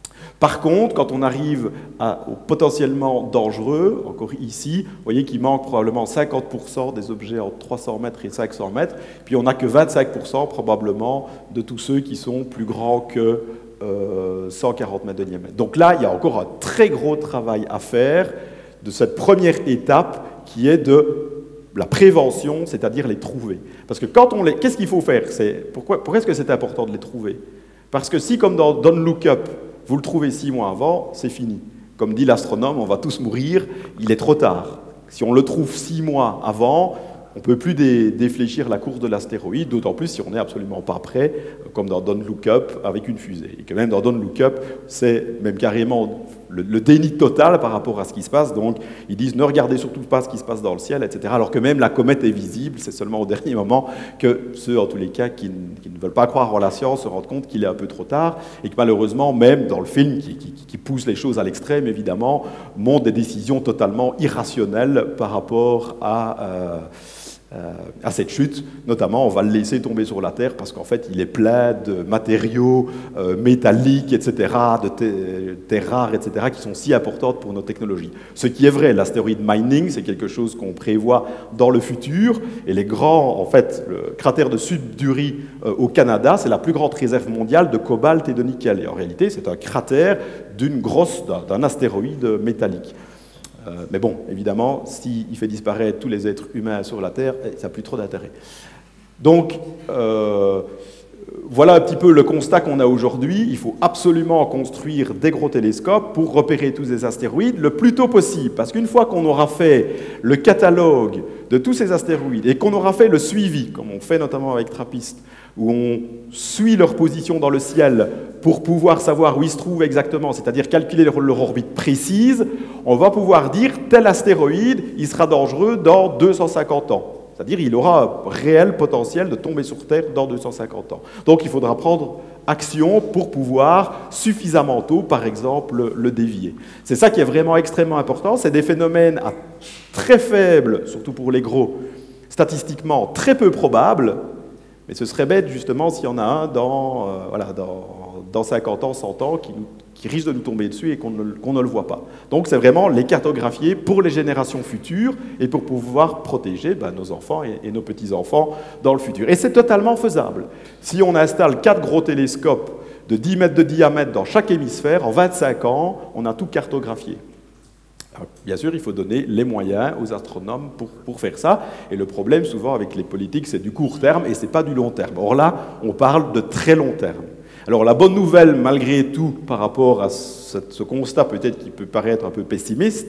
Par contre, quand on arrive à, au potentiellement dangereux, encore ici, vous voyez qu'il manque probablement cinquante pour cent des objets entre trois cents mètres et cinq cents mètres, puis on n'a que vingt-cinq pour cent probablement de tous ceux qui sont plus grands que euh, cent quarante mètres de diamètre. Donc là, il y a encore un très gros travail à faire de cette première étape qui est de la prévention, c'est-à-dire les trouver. Parce que quand on les... Qu'est-ce qu'il faut faire? Pourquoi, pourquoi est-ce que c'est important de les trouver? Parce que si, comme dans Don't Look Up, vous le trouvez six mois avant, c'est fini. Comme dit l'astronome, on va tous mourir, il est trop tard. Si on le trouve six mois avant, on ne peut plus dé défléchir la course de l'astéroïde, d'autant plus si on n'est absolument pas prêt, comme dans Don't Look Up, avec une fusée. Et que même dans Don't Look Up, c'est même carrément le, le déni total par rapport à ce qui se passe. Donc, ils disent ne regardez surtout pas ce qui se passe dans le ciel, et cetera. Alors que même la comète est visible, c'est seulement au dernier moment que ceux, en tous les cas, qui, qui ne veulent pas croire en la science se rendent compte qu'il est un peu trop tard, et que malheureusement, même dans le film, qui, qui, qui pousse les choses à l'extrême, évidemment, montre des décisions totalement irrationnelles par rapport à... Euh, Euh, à cette chute, notamment on va le laisser tomber sur la Terre parce qu'en fait il est plein de matériaux euh, métalliques, et cetera, de terres rares, et cetera, qui sont si importantes pour nos technologies. Ce qui est vrai, l'astéroïde mining, c'est quelque chose qu'on prévoit dans le futur, et les grands, en fait, le cratère de Sudbury euh, au Canada, c'est la plus grande réserve mondiale de cobalt et de nickel, et en réalité c'est un cratère d'une grosse, d'un astéroïde métallique. Euh, mais bon, évidemment, s'il fait disparaître tous les êtres humains sur la Terre, ça n'a plus trop d'intérêt. Donc, euh, voilà un petit peu le constat qu'on a aujourd'hui. Il faut absolument construire des gros télescopes pour repérer tous ces astéroïdes le plus tôt possible. Parce qu'une fois qu'on aura fait le catalogue de tous ces astéroïdes et qu'on aura fait le suivi, comme on fait notamment avec TRAPPIST, où on suit leur position dans le ciel pour pouvoir savoir où ils se trouvent exactement, c'est-à-dire calculer leur, leur orbite précise, on va pouvoir dire tel astéroïde, il sera dangereux dans deux cent cinquante ans. C'est-à-dire qu'il aura un réel potentiel de tomber sur Terre dans deux cent cinquante ans. Donc il faudra prendre action pour pouvoir suffisamment tôt, par exemple, le dévier. C'est ça qui est vraiment extrêmement important. C'est des phénomènes à très faibles, surtout pour les gros, statistiquement très peu probables. Mais ce serait bête, justement, s'il y en a un dans, euh, voilà, dans, dans cinquante ans, cent ans, qui, nous, qui risque de nous tomber dessus et qu'on ne, qu'on ne le voit pas. Donc, c'est vraiment les cartographier pour les générations futures et pour pouvoir protéger ben, nos enfants et, et nos petits-enfants dans le futur. Et c'est totalement faisable. Si on installe quatre gros télescopes de dix mètres de diamètre dans chaque hémisphère, en vingt-cinq ans, on a tout cartographié. Alors, bien sûr, il faut donner les moyens aux astronomes pour, pour faire ça. Et le problème, souvent, avec les politiques, c'est du court terme et ce n'est pas du long terme. Or là, on parle de très long terme. Alors, la bonne nouvelle, malgré tout, par rapport à ce, ce constat peut-être qui peut paraître un peu pessimiste,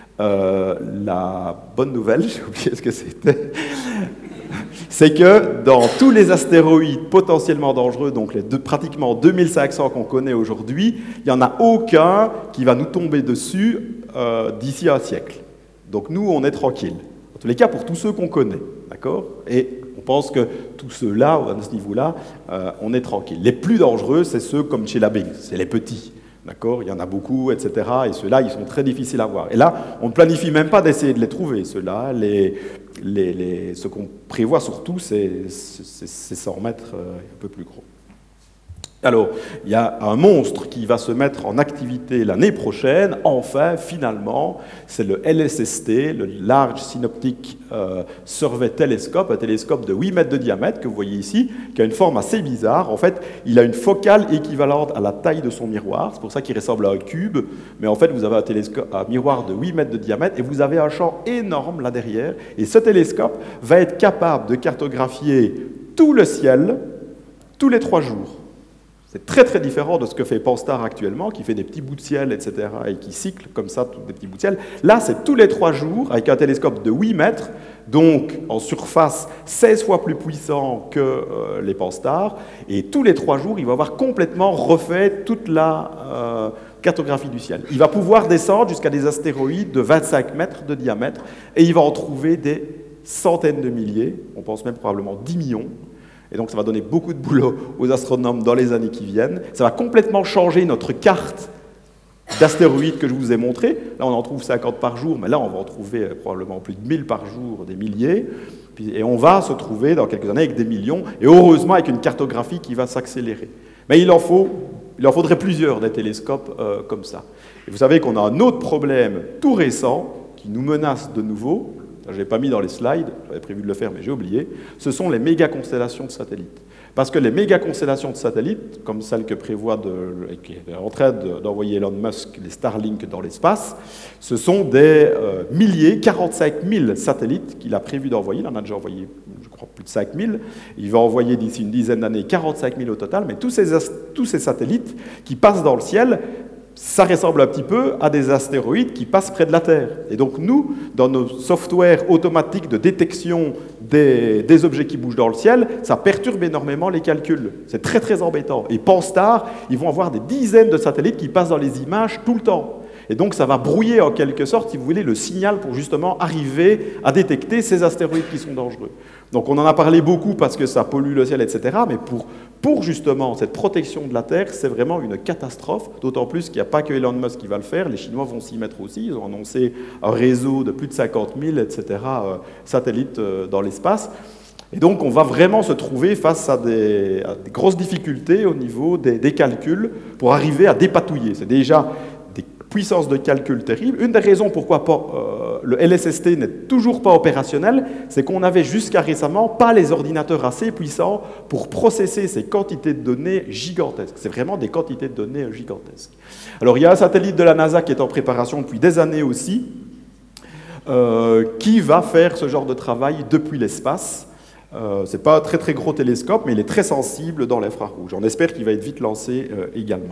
euh, la bonne nouvelle, j'ai oublié ce que c'était, c'est que dans tous les astéroïdes potentiellement dangereux, donc les deux, pratiquement deux mille cinq cents qu'on connaît aujourd'hui, il n'y en a aucun qui va nous tomber dessus euh, d'ici un siècle. Donc nous, on est tranquille. En tous les cas, pour tous ceux qu'on connaît, d'accord? Et on pense que tous ceux-là, à ce niveau-là, euh, on est tranquille. Les plus dangereux, c'est ceux comme Chelyabinsk, c'est les petits. D'accord, il y en a beaucoup, et cetera. Et ceux-là, ils sont très difficiles à voir. Et là, on ne planifie même pas d'essayer de les trouver. Ceux-là, les, les, les, ce qu'on prévoit surtout, c'est cent mètres euh, un peu plus gros. Alors, il y a un monstre qui va se mettre en activité l'année prochaine, enfin, finalement, c'est le L S S T, le Large Synoptic euh, Survey Telescope, un télescope de huit mètres de diamètre, que vous voyez ici, qui a une forme assez bizarre. En fait, il a une focale équivalente à la taille de son miroir, c'est pour ça qu'il ressemble à un cube, mais en fait, vous avez un, télescope, un miroir de huit mètres de diamètre, et vous avez un champ énorme là derrière, et ce télescope va être capable de cartographier tout le ciel, tous les trois jours. C'est très très différent de ce que fait Pan-STARRS actuellement, qui fait des petits bouts de ciel, et cetera, et qui cycle comme ça des petits bouts de ciel. Là, c'est tous les trois jours, avec un télescope de huit mètres, donc en surface seize fois plus puissant que euh, les Pan-STARRS, et tous les trois jours, il va avoir complètement refait toute la euh, cartographie du ciel. Il va pouvoir descendre jusqu'à des astéroïdes de vingt-cinq mètres de diamètre, et il va en trouver des centaines de milliers, on pense même probablement dix millions. Et donc ça va donner beaucoup de boulot aux astronomes dans les années qui viennent. Ça va complètement changer notre carte d'astéroïdes que je vous ai montré. Là, on en trouve cinquante par jour, mais là, on va en trouver probablement plus de mille par jour, des milliers. Et on va se trouver dans quelques années avec des millions, et heureusement avec une cartographie qui va s'accélérer. Mais il en faut Il en faudrait plusieurs des télescopes euh, comme ça. Et vous savez qu'on a un autre problème tout récent qui nous menace de nouveau. Je n'ai pas mis dans les slides, j'avais prévu de le faire mais j'ai oublié. Ce sont les méga-constellations de satellites. Parce que les méga-constellations de satellites, comme celle que prévoit, de, qui est en train d'envoyer Elon Musk, les Starlink dans l'espace, ce sont des euh, milliers, quarante-cinq mille satellites qu'il a prévu d'envoyer. Il en a déjà envoyé, je crois, plus de cinq mille. Il va envoyer d'ici une dizaine d'années quarante-cinq mille au total. Mais tous ces, tous ces satellites qui passent dans le ciel, ça ressemble un petit peu à des astéroïdes qui passent près de la Terre. Et donc nous, dans nos softwares automatiques de détection des, des objets qui bougent dans le ciel, ça perturbe énormément les calculs. C'est très très embêtant. Et Pan-STARRS, ils vont avoir des dizaines de satellites qui passent dans les images tout le temps. Et donc ça va brouiller en quelque sorte, si vous voulez, le signal pour justement arriver à détecter ces astéroïdes qui sont dangereux. Donc on en a parlé beaucoup parce que ça pollue le ciel, et cetera. Mais pour, pour justement cette protection de la Terre, c'est vraiment une catastrophe. D'autant plus qu'il n'y a pas que Elon Musk qui va le faire. Les Chinois vont s'y mettre aussi. Ils ont annoncé un réseau de plus de cinquante mille, et cetera, euh, satellites euh, dans l'espace. Et donc on va vraiment se trouver face à des, à des grosses difficultés au niveau des, des calculs pour arriver à dépatouiller. C'est déjà puissance de calcul terrible. Une des raisons pourquoi pas, euh, le L S S T n'est toujours pas opérationnel, c'est qu'on n'avait jusqu'à récemment pas les ordinateurs assez puissants pour processer ces quantités de données gigantesques. C'est vraiment des quantités de données gigantesques. Alors il y a un satellite de la NASA qui est en préparation depuis des années aussi, euh, qui va faire ce genre de travail depuis l'espace. Euh, ce n'est pas un très très gros télescope, mais il est très sensible dans l'infrarouge. On espère qu'il va être vite lancé euh, également.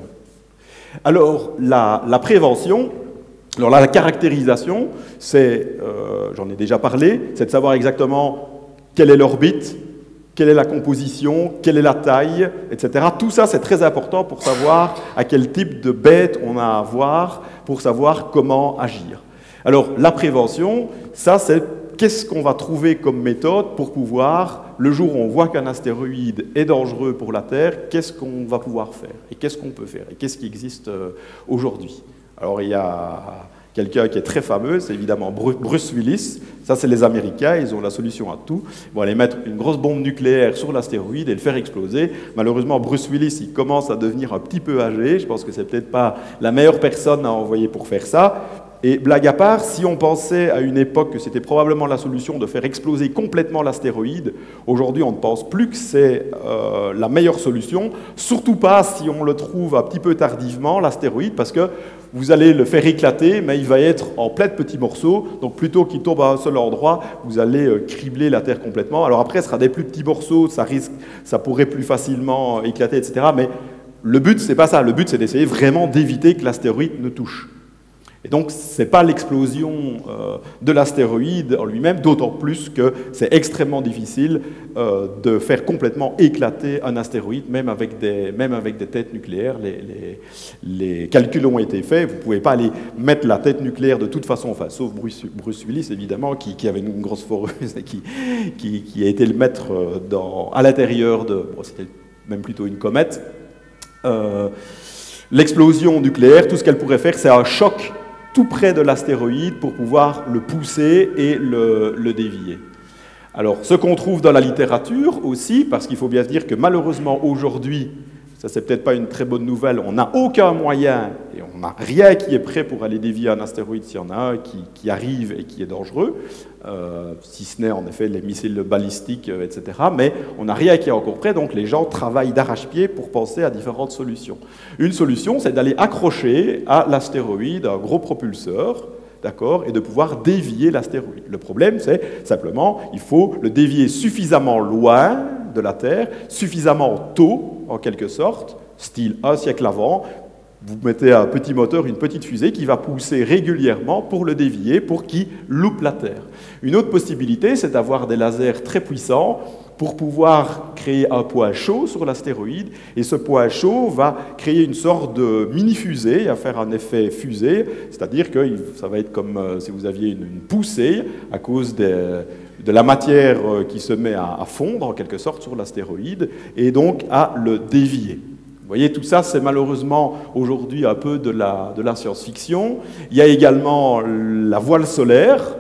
Alors, la, la prévention, alors là, la caractérisation, c'est, euh, j'en ai déjà parlé, c'est de savoir exactement quelle est l'orbite, quelle est la composition, quelle est la taille, et cetera. Tout ça, c'est très important pour savoir à quel type de bête on a à voir, pour savoir comment agir. Alors, la prévention, ça, c'est qu'est-ce qu'on va trouver comme méthode pour pouvoir, le jour où on voit qu'un astéroïde est dangereux pour la Terre, qu'est-ce qu'on va pouvoir faire et qu'est-ce qu'on peut faire et qu'est-ce qui existe aujourd'hui. Alors il y a quelqu'un qui est très fameux, c'est évidemment Bruce Willis. Ça, c'est les Américains, ils ont la solution à tout. Ils vont aller mettre une grosse bombe nucléaire sur l'astéroïde et le faire exploser. Malheureusement, Bruce Willis, il commence à devenir un petit peu âgé. Je pense que c'est peut-être pas la meilleure personne à envoyer pour faire ça. Et blague à part, si on pensait à une époque que c'était probablement la solution de faire exploser complètement l'astéroïde, aujourd'hui on ne pense plus que c'est euh, la meilleure solution, surtout pas si on le trouve un petit peu tardivement, l'astéroïde, parce que vous allez le faire éclater, mais il va être en plein de petits morceaux, donc plutôt qu'il tombe à un seul endroit, vous allez euh, cribler la Terre complètement. Alors après, ce sera des plus petits morceaux, ça risque, ça pourrait plus facilement éclater, et cetera. Mais le but, c'est pas ça, le but c'est d'essayer vraiment d'éviter que l'astéroïde ne touche. Et donc, ce n'est pas l'explosion euh, de l'astéroïde en lui-même, d'autant plus que c'est extrêmement difficile euh, de faire complètement éclater un astéroïde, même avec des, même avec des têtes nucléaires. Les, les, les calculs ont été faits, vous ne pouvez pas aller mettre la tête nucléaire de toute façon, enfin, sauf Bruce, Bruce Willis, évidemment, qui, qui avait une grosse foreuse et qui, qui, qui a été le mettre dans, à l'intérieur de... Bon, c'était même plutôt une comète. Euh, l'explosion nucléaire, tout ce qu'elle pourrait faire, c'est un choc tout près de l'astéroïde pour pouvoir le pousser et le, le dévier. Alors, ce qu'on trouve dans la littérature aussi, parce qu'il faut bien se dire que malheureusement aujourd'hui, ça c'est peut-être pas une très bonne nouvelle, on n'a aucun moyen et on n'a rien qui est prêt pour aller dévier un astéroïde s'il y en a un qui, qui arrive et qui est dangereux, euh, si ce n'est en effet les missiles balistiques, euh, et cetera. Mais on n'a rien qui est encore prêt, donc les gens travaillent d'arrache-pied pour penser à différentes solutions. Une solution, c'est d'aller accrocher à l'astéroïde un gros propulseur, d'accord, et de pouvoir dévier l'astéroïde. Le problème, c'est simplement, il faut le dévier suffisamment loin de la Terre, suffisamment tôt, en quelque sorte, style un siècle avant. Vous mettez un petit moteur, une petite fusée qui va pousser régulièrement pour le dévier, pour qu'il loupe la Terre. Une autre possibilité, c'est d'avoir des lasers très puissants pour pouvoir créer un point chaud sur l'astéroïde, et ce point chaud va créer une sorte de mini-fusée, à faire un effet fusée, c'est-à-dire que ça va être comme si vous aviez une, une poussée à cause des, de la matière qui se met à, à fondre, en quelque sorte, sur l'astéroïde, et donc à le dévier. Vous voyez, tout ça, c'est malheureusement aujourd'hui un peu de la, de la science-fiction. Il y a également la voile solaire.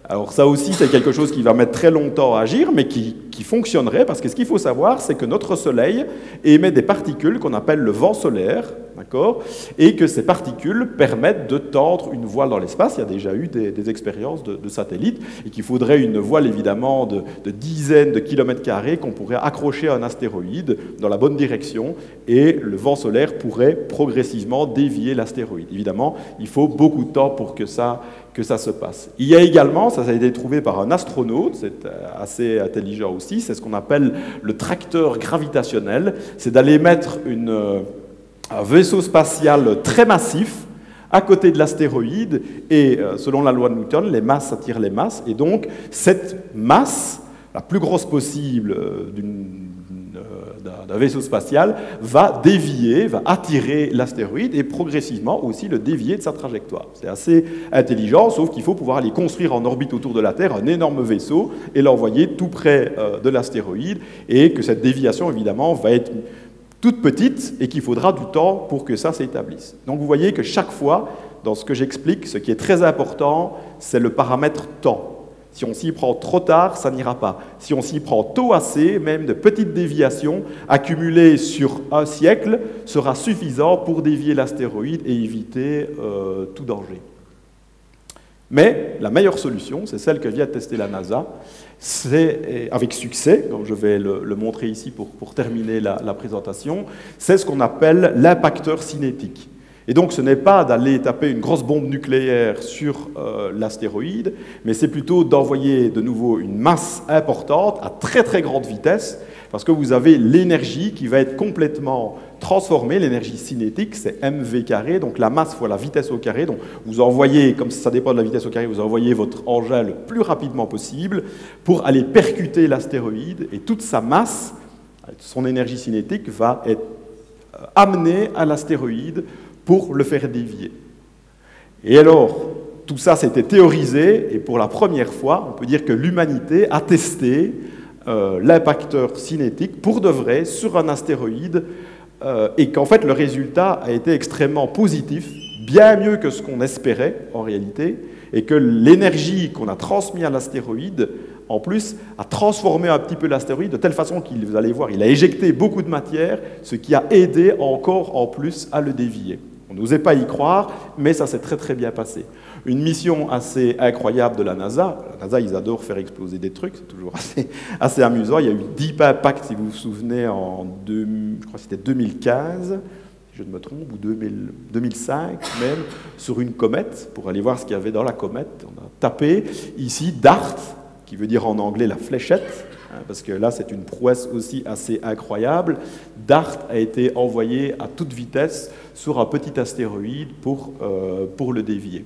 Alors ça aussi, c'est quelque chose qui va mettre très longtemps à agir, mais qui, qui fonctionnerait, parce que ce qu'il faut savoir, c'est que notre Soleil émet des particules qu'on appelle le vent solaire, d'accord, et que ces particules permettent de tendre une voile dans l'espace. Il y a déjà eu des, des expériences de, de satellites, et qu'il faudrait une voile évidemment de, de dizaines de kilomètres carrés qu'on pourrait accrocher à un astéroïde dans la bonne direction, et le vent solaire pourrait progressivement dévier l'astéroïde. Évidemment, il faut beaucoup de temps pour que ça, que ça se passe. Il y a également, ça, ça a été trouvé par un astronaute, c'est assez intelligent aussi, c'est ce qu'on appelle le tracteur gravitationnel, c'est d'aller mettre une, un vaisseau spatial très massif à côté de l'astéroïde, et euh, selon la loi de Newton, les masses attirent les masses, et donc cette masse, la plus grosse possible euh, d'une d'un vaisseau spatial, va dévier, va attirer l'astéroïde et progressivement aussi le dévier de sa trajectoire. C'est assez intelligent, sauf qu'il faut pouvoir aller construire en orbite autour de la Terre un énorme vaisseau et l'envoyer tout près euh, de l'astéroïde, et que cette déviation, évidemment, va être toute petite et qu'il faudra du temps pour que ça s'établisse. Donc vous voyez que chaque fois, dans ce que j'explique, ce qui est très important, c'est le paramètre temps. Si on s'y prend trop tard, ça n'ira pas. Si on s'y prend tôt assez, même de petites déviations accumulées sur un siècle sera suffisant pour dévier l'astéroïde et éviter euh, tout danger. Mais la meilleure solution, c'est celle que vient de tester la NASA, c'est, avec succès, comme je vais le, le montrer ici pour, pour terminer la, la présentation, c'est ce qu'on appelle l'impacteur cinétique. Et donc, ce n'est pas d'aller taper une grosse bombe nucléaire sur euh, l'astéroïde, mais c'est plutôt d'envoyer de nouveau une masse importante à très très grande vitesse, parce que vous avez l'énergie qui va être complètement transformée, l'énergie cinétique, c'est M V carré, donc la masse fois la vitesse au carré. Donc, vous envoyez, comme ça dépend de la vitesse au carré, vous envoyez votre engin le plus rapidement possible pour aller percuter l'astéroïde, et toute sa masse, son énergie cinétique, va être amenée à l'astéroïde pour le faire dévier. Et alors, tout ça s'était théorisé, et pour la première fois, on peut dire que l'humanité a testé euh, l'impacteur cinétique pour de vrai sur un astéroïde, euh, et qu'en fait le résultat a été extrêmement positif, bien mieux que ce qu'on espérait en réalité, et que l'énergie qu'on a transmise à l'astéroïde, en plus, a transformé un petit peu l'astéroïde de telle façon qu'il, vous allez voir, il a éjecté beaucoup de matière, ce qui a aidé encore en plus à le dévier. On n'osait pas y croire, mais ça s'est très très bien passé. Une mission assez incroyable de la NASA. La NASA, ils adorent faire exploser des trucs, c'est toujours assez, assez amusant. Il y a eu Deep Impact, si vous vous souvenez, en deux, je crois que c'était deux mille quinze, si je ne me trompe, ou deux mille, deux mille cinq même, sur une comète, pour aller voir ce qu'il y avait dans la comète. On a tapé ici DART, qui veut dire en anglais la fléchette, parce que là, c'est une prouesse aussi assez incroyable. DART a été envoyé à toute vitesse sur un petit astéroïde pour, euh, pour le dévier.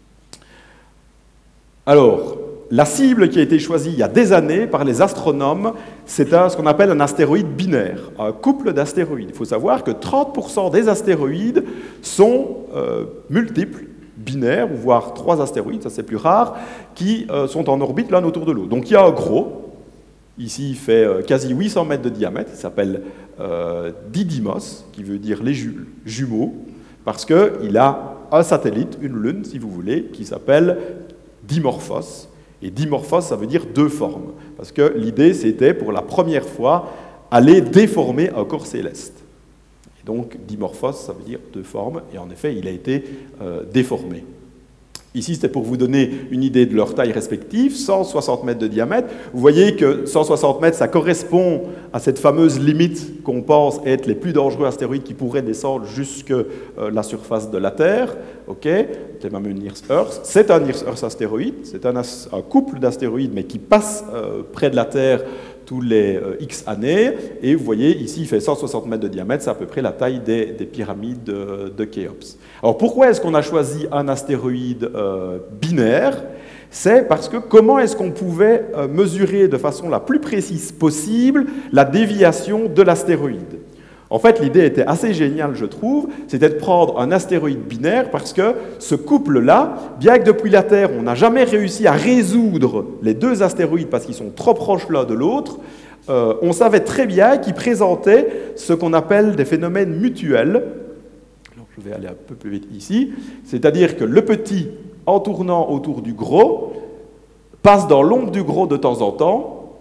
Alors, la cible qui a été choisie il y a des années par les astronomes, c'est ce qu'on appelle un astéroïde binaire, un couple d'astéroïdes. Il faut savoir que trente pour cent des astéroïdes sont euh, multiples, binaires, ou voire trois astéroïdes, ça c'est plus rare, qui euh, sont en orbite l'un autour de l'autre. Donc il y a un gros. Ici, il fait euh, quasi huit cents mètres de diamètre, il s'appelle euh, Didymos, qui veut dire les ju jumeaux, parce qu'il a un satellite, une lune, si vous voulez, qui s'appelle Dimorphos. Et Dimorphos, ça veut dire deux formes, parce que l'idée, c'était, pour la première fois, aller déformer un corps céleste. Et donc, Dimorphos, ça veut dire deux formes, et en effet, il a été euh, déformé. Ici, c'était pour vous donner une idée de leur taille respective, cent soixante mètres de diamètre. Vous voyez que cent soixante mètres, ça correspond à cette fameuse limite qu'on pense être les plus dangereux astéroïdes qui pourraient descendre jusque euh, la surface de la Terre. Okay, c'est même une Near-Earth. C'est un Near-Earth astéroïde, c'est un, un couple d'astéroïdes, mais qui passe euh, près de la Terre tous les euh, X années. Et vous voyez, ici, il fait cent soixante mètres de diamètre, c'est à peu près la taille des, des pyramides de, de Khéops. Alors, pourquoi est-ce qu'on a choisi un astéroïde euh, binaire? C'est parce que comment est-ce qu'on pouvait euh, mesurer de façon la plus précise possible la déviation de l'astéroïde? En fait, l'idée était assez géniale, je trouve, c'était de prendre un astéroïde binaire parce que ce couple-là, bien que depuis la Terre, on n'a jamais réussi à résoudre les deux astéroïdes parce qu'ils sont trop proches l'un de l'autre, euh, on savait très bien qu'ils présentaient ce qu'on appelle des phénomènes mutuels. Alors, je vais aller un peu plus vite ici. C'est-à-dire que le petit, en tournant autour du gros, passe dans l'ombre du gros de temps en temps,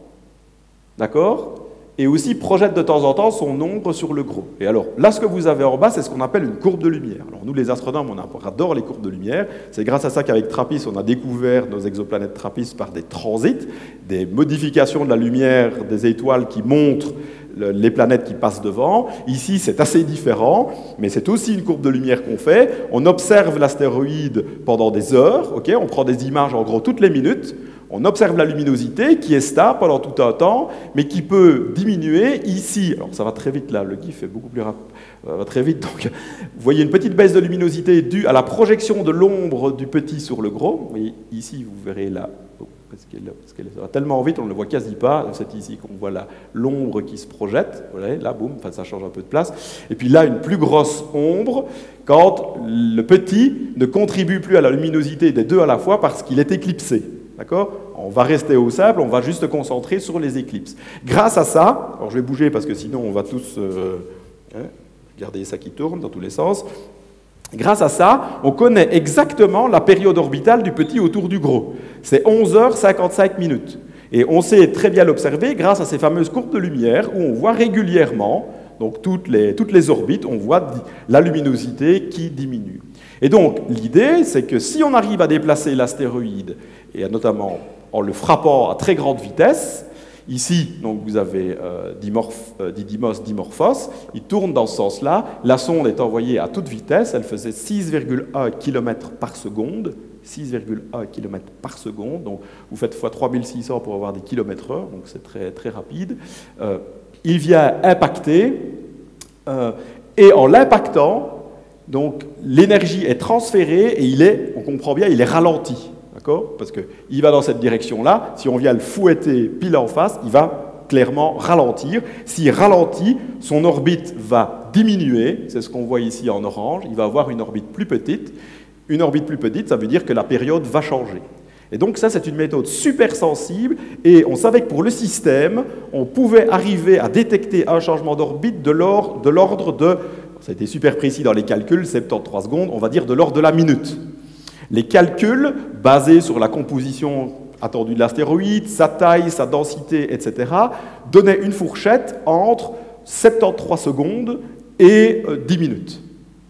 d'accord, et aussi projette de temps en temps son ombre sur le gros. Et alors, là, ce que vous avez en bas, c'est ce qu'on appelle une courbe de lumière. Alors, nous, les astronomes, on adore les courbes de lumière. C'est grâce à ça qu'avec TRAPPIST, on a découvert nos exoplanètes TRAPPIST par des transits, des modifications de la lumière des étoiles qui montrent les planètes qui passent devant. Ici, c'est assez différent, mais c'est aussi une courbe de lumière qu'on fait. On observe l'astéroïde pendant des heures, okay, on prend des images en gros toutes les minutes. On observe la luminosité qui est stable pendant tout un temps, mais qui peut diminuer ici. Alors ça va très vite là, le GIF est beaucoup plus rapide, va très vite. Donc, vous voyez une petite baisse de luminosité due à la projection de l'ombre du petit sur le gros. Et ici, vous verrez là, oh, parce qu'elle, parce qu'elle va tellement vite, on ne le voit quasi pas. C'est ici qu'on voit la, l'ombre qui se projette. Vous voyez, là, boum, enfin, ça change un peu de place. Et puis là, une plus grosse ombre quand le petit ne contribue plus à la luminosité des deux à la fois parce qu'il est éclipsé. D'accord ? On va rester au simple, on va juste se concentrer sur les éclipses. Grâce à ça, alors je vais bouger parce que sinon on va tous... Euh, hein, regardez ça qui tourne dans tous les sens. Grâce à ça, on connaît exactement la période orbitale du petit autour du gros. C'est onze heures cinquante-cinq minutes. Et on sait très bien l'observer grâce à ces fameuses courbes de lumière où on voit régulièrement, donc toutes les, toutes les orbites, on voit la luminosité qui diminue. Et donc, l'idée, c'est que si on arrive à déplacer l'astéroïde, et notamment en le frappant à très grande vitesse, ici, donc vous avez euh, Dimorph, euh, Didymos, Dimorphos, il tourne dans ce sens-là, la sonde est envoyée à toute vitesse, elle faisait six virgule un kilomètres par seconde, six virgule un kilomètres par seconde, donc vous faites fois trois mille six cents pour avoir des kilomètres heure, donc c'est très, très rapide. Euh, il vient impacter, euh, et en l'impactant, donc l'énergie est transférée et il est, on comprend bien, il est ralenti. D'accord ? Parce qu'il va dans cette direction-là. Si on vient le fouetter pile en face, il va clairement ralentir. S'il ralentit, son orbite va diminuer. C'est ce qu'on voit ici en orange. Il va avoir une orbite plus petite. Une orbite plus petite, ça veut dire que la période va changer. Et donc ça, c'est une méthode super sensible. Et on savait que pour le système, on pouvait arriver à détecter un changement d'orbite de l'ordre de... Ça a été super précis dans les calculs, soixante-treize secondes, on va dire de l'ordre de la minute. Les calculs, basés sur la composition attendue de l'astéroïde, sa taille, sa densité, et cetera, donnaient une fourchette entre soixante-treize secondes et euh, dix minutes. Okay ?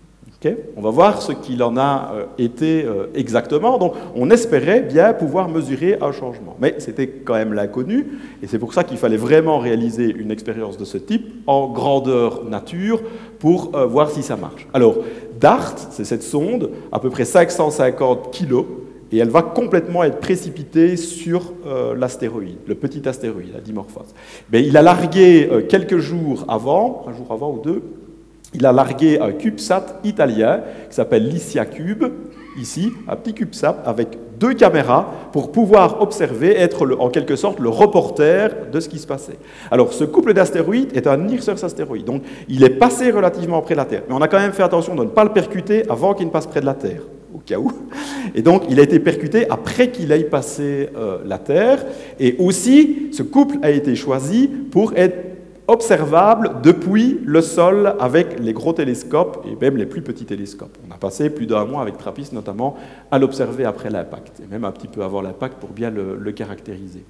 On va voir ce qu'il en a euh, été euh, exactement. Donc, on espérait bien pouvoir mesurer un changement. Mais c'était quand même l'inconnu, et c'est pour ça qu'il fallait vraiment réaliser une expérience de ce type en grandeur nature pour euh, voir si ça marche. Alors, DART, c'est cette sonde, à peu près cinq cent cinquante kilos, et elle va complètement être précipitée sur euh, l'astéroïde, le petit astéroïde, la Dimorphos. Mais il a largué euh, quelques jours avant, un jour avant ou deux, il a largué un CubeSat italien qui s'appelle LiCiaCube, ici, un petit CubeSat avec deux caméras pour pouvoir observer, être le, en quelque sorte le reporter de ce qui se passait. Alors, ce couple d'astéroïdes est un Near-Earth astéroïde, donc il est passé relativement près de la Terre. Mais on a quand même fait attention de ne pas le percuter avant qu'il ne passe près de la Terre, au cas où. Et donc, il a été percuté après qu'il ait passé euh, la Terre. Et aussi, ce couple a été choisi pour être observable depuis le sol avec les gros télescopes et même les plus petits télescopes. On a passé plus d'un mois avec TRAPPIST notamment à l'observer après l'impact, et même un petit peu avant l'impact pour bien le, le caractériser.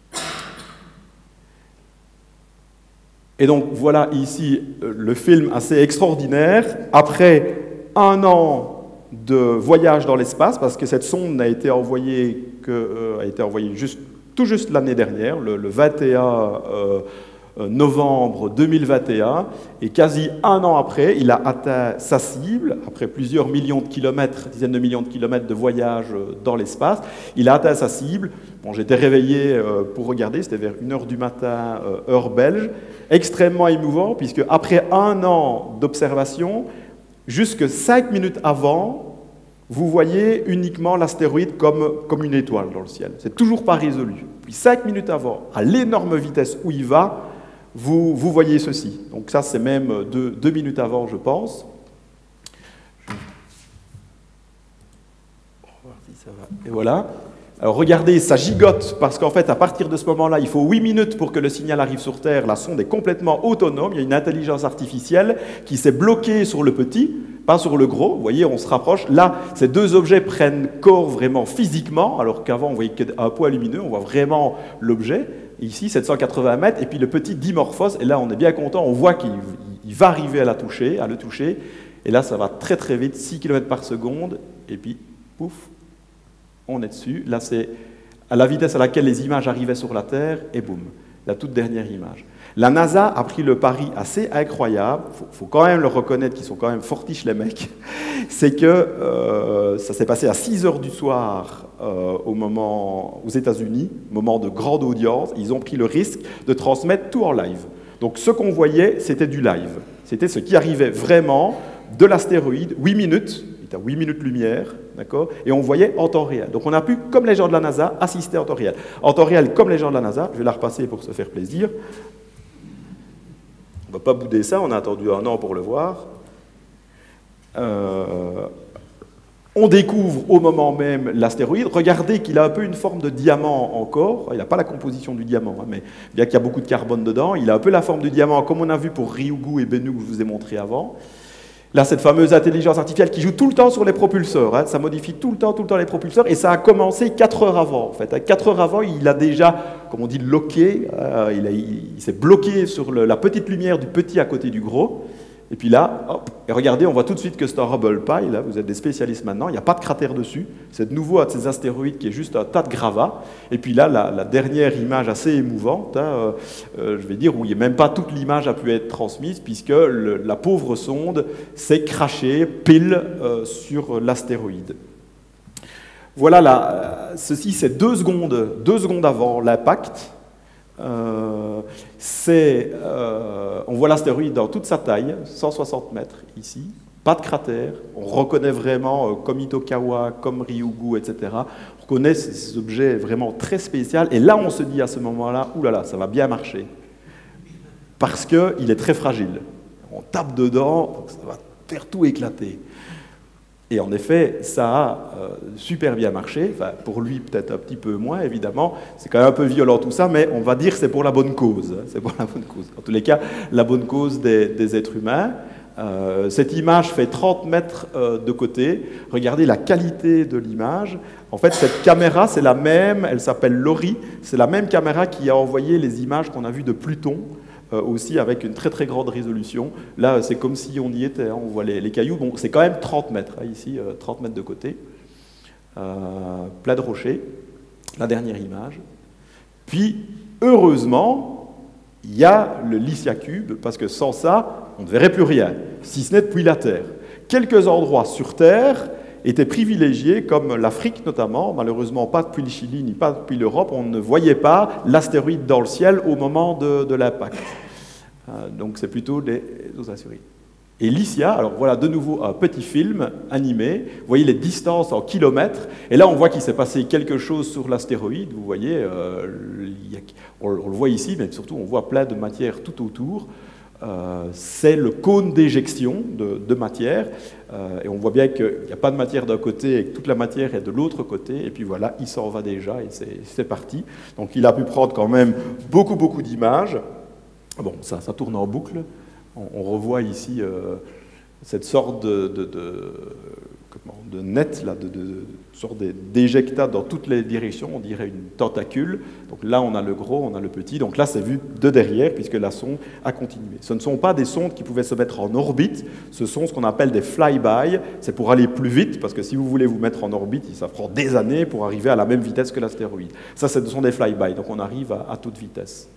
Et donc voilà ici le film assez extraordinaire. Après un an de voyage dans l'espace, parce que cette sonde n'a été envoyée, que, euh, a été envoyée juste, tout juste l'année dernière, le, le vingt et un euh, novembre deux mille vingt et un, et quasi un an après, il a atteint sa cible, après plusieurs millions de kilomètres, dizaines de millions de kilomètres de voyage dans l'espace, il a atteint sa cible. Bon, j'étais réveillé pour regarder, c'était vers une heure du matin, heure belge, extrêmement émouvant, puisque après un an d'observation, jusque cinq minutes avant, vous voyez uniquement l'astéroïde comme, comme une étoile dans le ciel. C'est toujours pas résolu. Puis cinq minutes avant, à l'énorme vitesse où il va, Vous, vous voyez ceci. Donc ça, c'est même deux, deux minutes avant, je pense. On va voir si ça va. Et voilà. Alors regardez, ça gigote, parce qu'en fait, à partir de ce moment-là, il faut huit minutes pour que le signal arrive sur Terre. La sonde est complètement autonome. Il y a une intelligence artificielle qui s'est bloquée sur le petit. pas sur le gros, vous voyez, on se rapproche. Là, ces deux objets prennent corps vraiment physiquement, alors qu'avant, on voyait qu'un point lumineux, on voit vraiment l'objet. Ici, sept cent quatre-vingts mètres, et puis le petit Dimorphos, et là, on est bien content, on voit qu'il il va arriver à la toucher, à le toucher, et là, ça va très très vite, six kilomètres par seconde, et puis, pouf, on est dessus. Là, c'est à la vitesse à laquelle les images arrivaient sur la Terre, et boum, la toute dernière image. La NASA a pris le pari assez incroyable, il faut, faut quand même le reconnaître qu'ils sont quand même fortiches les mecs, c'est que euh, ça s'est passé à six heures du soir euh, au moment, aux États-Unis, moment de grande audience, ils ont pris le risque de transmettre tout en live. Donc ce qu'on voyait, c'était du live, c'était ce qui arrivait vraiment de l'astéroïde, huit minutes, il était à huit minutes lumière, d'accord, et on voyait en temps réel. Donc on a pu, comme les gens de la NASA, assister en temps réel. En temps réel, comme les gens de la NASA, je vais la repasser pour se faire plaisir. On ne va pas bouder ça, on a attendu un an pour le voir. Euh, on découvre au moment même l'astéroïde. Regardez qu'il a un peu une forme de diamant encore. Il n'a pas la composition du diamant, hein, mais bien qu'il y a beaucoup de carbone dedans, il a un peu la forme du diamant, comme on a vu pour Ryugu et Bennu que je vous ai montré avant. Là, cette fameuse intelligence artificielle qui joue tout le temps sur les propulseurs, hein, ça modifie tout le temps, tout le temps les propulseurs, et ça a commencé quatre heures avant, en fait. À quatre heures avant, il a déjà, comme on dit, locké, euh, il, a, il, il s'est bloqué sur le, la petite lumière du petit à côté du gros, et puis là, hop, et regardez, on voit tout de suite que c'est un Hubble Pie, là, vous êtes des spécialistes maintenant, il n'y a pas de cratère dessus, c'est de nouveau un de ces astéroïdes qui est juste un tas de gravats, et puis là, la, la dernière image assez émouvante, hein, euh, euh, je vais dire, où il n'y a même pas toute l'image a pu être transmise, puisque le, la pauvre sonde s'est crashée pile euh, sur l'astéroïde. Voilà, là, ceci c'est deux secondes, deux secondes avant l'impact. Euh, c'est, euh, on voit l'astéroïde dans toute sa taille, cent soixante mètres ici, pas de cratère, on reconnaît vraiment, euh, comme Itokawa, comme Ryugu, et cetera, on reconnaît ces, ces objets vraiment très spéciaux, et là on se dit à ce moment-là, oulala, ça va bien marcher, parce qu'il est très fragile, on tape dedans, donc ça va faire tout éclater. Et en effet, ça a euh, super bien marché, enfin, pour lui peut-être un petit peu moins évidemment, c'est quand même un peu violent tout ça, mais on va dire que c'est pour la bonne cause, c'est pour la bonne cause. En tous les cas, la bonne cause des, des êtres humains. Euh, cette image fait trente mètres euh, de côté, regardez la qualité de l'image. En fait, cette caméra, c'est la même, elle s'appelle Lori, c'est la même caméra qui a envoyé les images qu'on a vues de Pluton, Euh, aussi avec une très très grande résolution. Là, c'est comme si on y était, hein, on voit les, les cailloux. Bon, c'est quand même trente mètres, hein, ici, euh, trente mètres de côté. Euh, plat de rocher, la dernière image. Puis, heureusement, il y a le Lycia Cube, parce que sans ça, on ne verrait plus rien, si ce n'est depuis la Terre. Quelques endroits sur Terre étaient privilégiés, comme l'Afrique notamment, malheureusement pas depuis le Chili ni pas depuis l'Europe, on ne voyait pas l'astéroïde dans le ciel au moment de, de l'impact. Euh, donc c'est plutôt des autres astéroïdes. Et Lycia, alors voilà de nouveau un petit film animé, vous voyez les distances en kilomètres, et là on voit qu'il s'est passé quelque chose sur l'astéroïde, vous voyez, euh, y a, on, on le voit ici, mais surtout on voit plein de matière tout autour. Euh, c'est le cône d'éjection de, de matière, euh, et on voit bien qu'il n'y a pas de matière d'un côté et que toute la matière est de l'autre côté, et puis voilà, il s'en va déjà, et c'est parti. Donc il a pu prendre quand même beaucoup, beaucoup d'images. Bon, ça, ça tourne en boucle. On, on revoit ici euh, cette sorte de, de, de, comment, de net, là, de, de, de sorte d'éjecta dans toutes les directions, on dirait une tentacule. Donc là, on a le gros, on a le petit. Donc là, c'est vu de derrière, puisque la sonde a continué. Ce ne sont pas des sondes qui pouvaient se mettre en orbite, ce sont ce qu'on appelle des flyby. C'est pour aller plus vite, parce que si vous voulez vous mettre en orbite, ça prend des années pour arriver à la même vitesse que l'astéroïde. Ça, ce sont des flyby, donc on arrive à, à toute vitesse.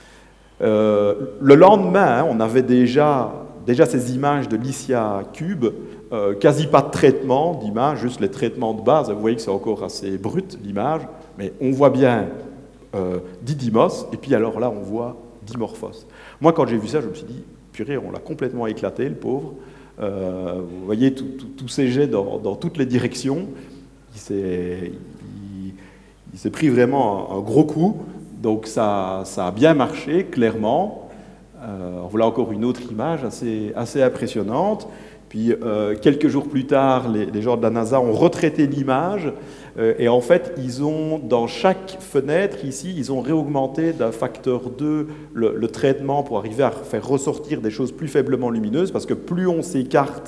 Euh, le lendemain, hein, on avait déjà, déjà ces images de Lycia Cube, euh, quasi pas de traitement d'image, juste les traitements de base. Vous voyez que c'est encore assez brut l'image, mais on voit bien euh, Didymos, et puis alors là on voit Dimorphos. Moi quand j'ai vu ça, je me suis dit, purée, on l'a complètement éclaté, le pauvre. Euh, vous voyez tous ces jets dans, dans toutes les directions, il s'est il, il s'est pris vraiment un, un gros coup. Donc ça, ça a bien marché, clairement. Euh, voilà encore une autre image assez, assez impressionnante. Puis euh, quelques jours plus tard, les, les gens de la NASA ont retraité l'image. Euh, et en fait, ils ont, dans chaque fenêtre, ici, ils ont réaugmenté d'un facteur deux le, le traitement pour arriver à faire ressortir des choses plus faiblement lumineuses. Parce que plus on s'écarte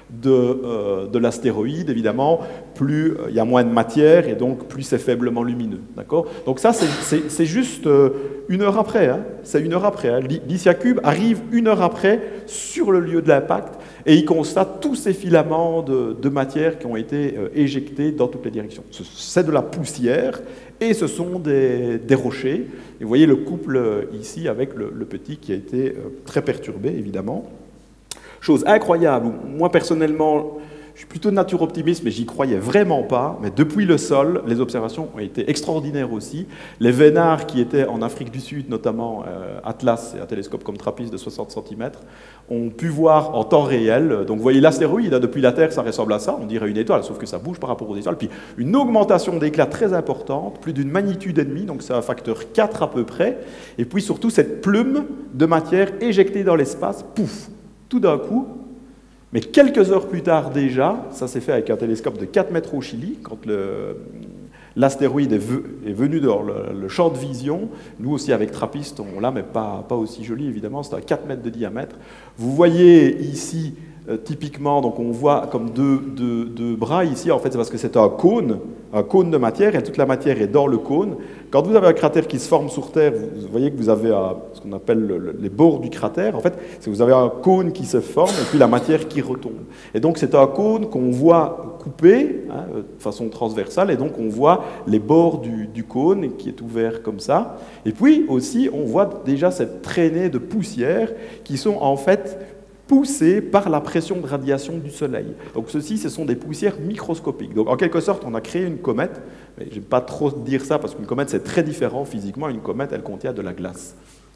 de, euh, de l'astéroïde, évidemment, plus il euh, y a moins de matière et donc plus c'est faiblement lumineux. D'accord ? Donc ça, c'est juste euh, une heure après. Hein, c'est une heure après. Hein. Lysia-Cube arrive une heure après sur le lieu de l'impact et il constate tous ces filaments de, de matière qui ont été euh, éjectés dans toutes les directions. C'est de la poussière et ce sont des, des rochers. Et vous voyez le couple euh, ici avec le, le petit qui a été euh, très perturbé, évidemment. Chose incroyable, moi personnellement, je suis plutôt de nature optimiste, mais j'y croyais vraiment pas. Mais depuis le sol, les observations ont été extraordinaires aussi. Les vénards qui étaient en Afrique du Sud, notamment euh, Atlas et un télescope comme TRAPPIST de soixante centimètres, ont pu voir en temps réel. Donc vous voyez l'astéroïde, hein, depuis la Terre, ça ressemble à ça, on dirait une étoile, sauf que ça bouge par rapport aux étoiles. Puis une augmentation d'éclat très importante, plus d'une magnitude et demie, donc c'est un facteur quatre à peu près. Et puis surtout cette plume de matière éjectée dans l'espace, pouf, tout d'un coup. Mais quelques heures plus tard déjà, ça s'est fait avec un télescope de quatre mètres au Chili, quand l'astéroïde est, ve, est venu dans le, le champ de vision. Nous aussi avec TRAPPIST, on l'a, mais pas, pas aussi joli évidemment, c'est à quatre mètres de diamètre. Vous voyez ici, euh, typiquement, donc on voit comme deux, deux, deux bras ici, en fait c'est parce que c'est un cône, un cône de matière, et toute la matière est dans le cône. Quand vous avez un cratère qui se forme sur Terre, vous voyez que vous avez un, ce qu'on appelle le, le, les bords du cratère. En fait, c'est que vous avez un cône qui se forme et puis la matière qui retombe. Et donc, c'est un cône qu'on voit coupé hein, de façon transversale, et donc on voit les bords du, du cône qui est ouvert comme ça. Et puis aussi, on voit déjà cette traînée de poussière qui sont en fait poussées par la pression de radiation du Soleil. Donc ceci, ce sont des poussières microscopiques. Donc en quelque sorte, on a créé une comète. Je n'aime pas trop dire ça parce qu'une comète, c'est très différent physiquement. Une comète, elle contient de la glace. D'accord ?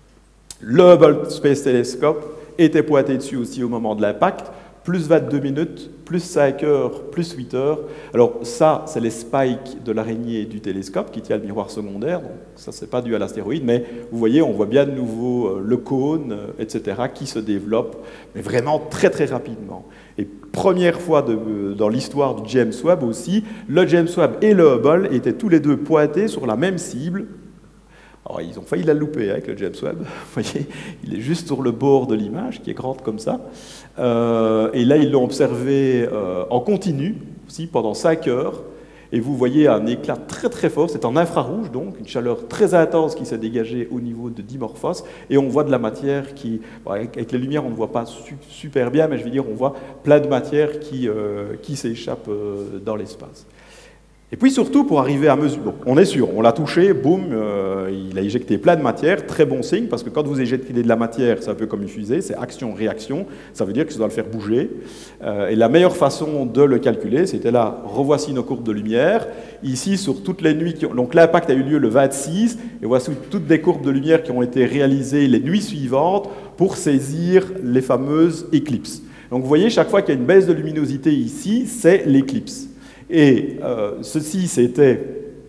Le Hubble Space Telescope était pointé dessus aussi au moment de l'impact. Plus vingt-deux minutes, plus cinq heures, plus huit heures. Alors ça, c'est les spikes de l'araignée du télescope qui tient le miroir secondaire. Donc ça, c'est pas dû à l'astéroïde, mais vous voyez, on voit bien de nouveau euh, le cône, euh, et cetera, qui se développe, mais vraiment très très rapidement. Et première fois de, euh, dans l'histoire du James Webb aussi, le James Webb et le Hubble étaient tous les deux pointés sur la même cible. Alors, ils ont failli la louper avec le James Webb. Vous voyez, il est juste sur le bord de l'image, qui est grande comme ça. Euh, et là, ils l'ont observé euh, en continu, aussi, pendant cinq heures. Et vous voyez un éclat très très fort. C'est en infrarouge, donc, une chaleur très intense qui s'est dégagée au niveau de Dimorphos. Et on voit de la matière qui... Bon, avec les lumières, on ne voit pas su super bien, mais je veux dire, on voit plein de matière qui, euh, qui s'échappe euh, dans l'espace. Et puis surtout, pour arriver à mesure, bon, on est sûr, on l'a touché, boum, euh, il a éjecté plein de matière, très bon signe, parce que quand vous éjectez de la matière, c'est un peu comme une fusée, c'est action-réaction, ça veut dire que ça doit le faire bouger. Euh, et la meilleure façon de le calculer, c'était là, revoici nos courbes de lumière, ici sur toutes les nuits, qui ont, donc l'impact a eu lieu le vingt-six, et voici toutes des courbes de lumière qui ont été réalisées les nuits suivantes pour saisir les fameuses éclipses. Donc vous voyez, chaque fois qu'il y a une baisse de luminosité ici, c'est l'éclipse. Et euh, ceci, c'était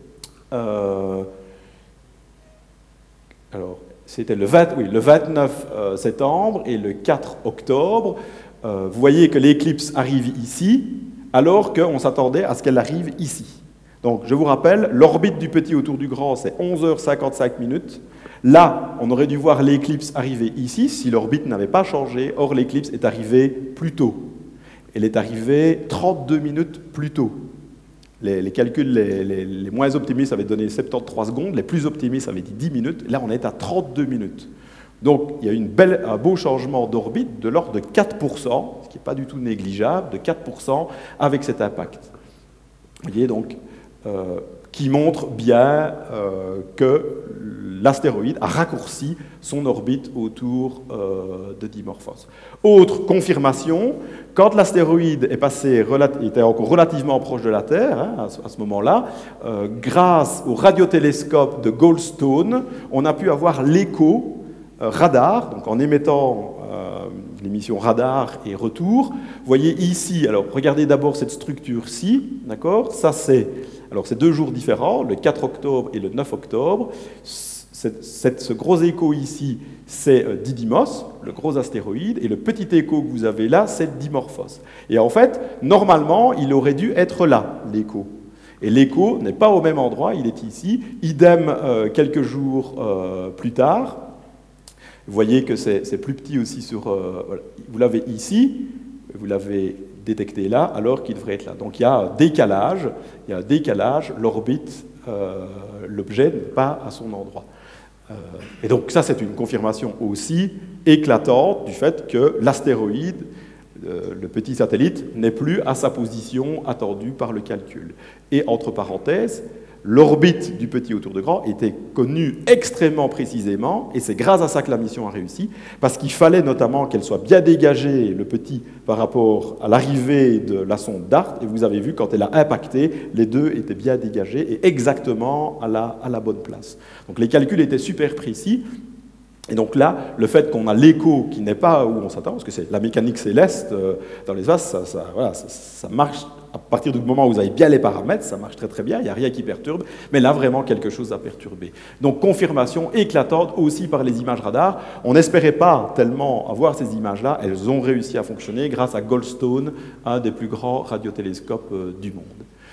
euh, alors c'était le, oui, le vingt-neuf euh, septembre et le quatre octobre. Euh, vous voyez que l'éclipse arrive ici, alors qu'on s'attendait à ce qu'elle arrive ici. Donc, je vous rappelle, l'orbite du petit autour du grand, c'est onze heures cinquante-cinq minutes. Là, on aurait dû voir l'éclipse arriver ici, si l'orbite n'avait pas changé. Or, l'éclipse est arrivée plus tôt. Elle est arrivée trente-deux minutes plus tôt. Les, les calculs les, les, les moins optimistes avaient donné soixante-treize secondes, les plus optimistes avaient dit dix minutes. Là, on est à trente-deux minutes. Donc, il y a une belle, un beau changement d'orbite de l'ordre de quatre pour cent, ce qui n'est pas du tout négligeable, de quatre pour cent avec cet impact. Vous voyez, donc, euh, qui montre bien euh, que l'astéroïde a raccourci son orbite autour euh, de Dimorphos. Autre confirmation, quand l'astéroïde est passé, était encore relativement proche de la Terre, hein, à ce moment-là, euh, grâce au radiotélescope de Goldstone, on a pu avoir l'écho euh, radar, donc en émettant euh, l'émission radar et retour. Vous voyez ici, alors regardez d'abord cette structure-ci, d'accord? Ça c'est, alors c'est deux jours différents, le quatre octobre et le neuf octobre. Cette, cette, ce gros écho ici, c'est euh, Didymos, le gros astéroïde, et le petit écho que vous avez là, c'est Dimorphos. Et en fait, normalement, il aurait dû être là, l'écho. Et l'écho n'est pas au même endroit, il est ici. Idem euh, quelques jours euh, plus tard. Vous voyez que c'est plus petit aussi sur... Euh, voilà. Vous l'avez ici, vous l'avez détecté là, alors qu'il devrait être là. Donc il y a un décalage, il y a un décalage, l'orbite, euh, l'objet n'est pas à son endroit. Euh, et donc ça, c'est une confirmation aussi éclatante du fait que l'astéroïde, euh, le petit satellite, n'est plus à sa position attendue par le calcul. Et entre parenthèses, l'orbite du petit autour de grand était connue extrêmement précisément, et c'est grâce à ça que la mission a réussi, parce qu'il fallait notamment qu'elle soit bien dégagée, le petit, par rapport à l'arrivée de la sonde DART, et vous avez vu, quand elle a impacté, les deux étaient bien dégagés, et exactement à la, à la bonne place. Donc les calculs étaient super précis, et donc là, le fait qu'on a l'écho qui n'est pas où on s'attend, parce que c'est la mécanique céleste euh, dans l'espace, ça, ça, voilà, ça, ça marche à partir du moment où vous avez bien les paramètres, ça marche très très bien, il n'y a rien qui perturbe, mais là vraiment quelque chose a perturbé. Donc confirmation éclatante aussi par les images radars. On n'espérait pas tellement avoir ces images-là, elles ont réussi à fonctionner grâce à Goldstone, un des plus grands radiotélescopes euh, du monde.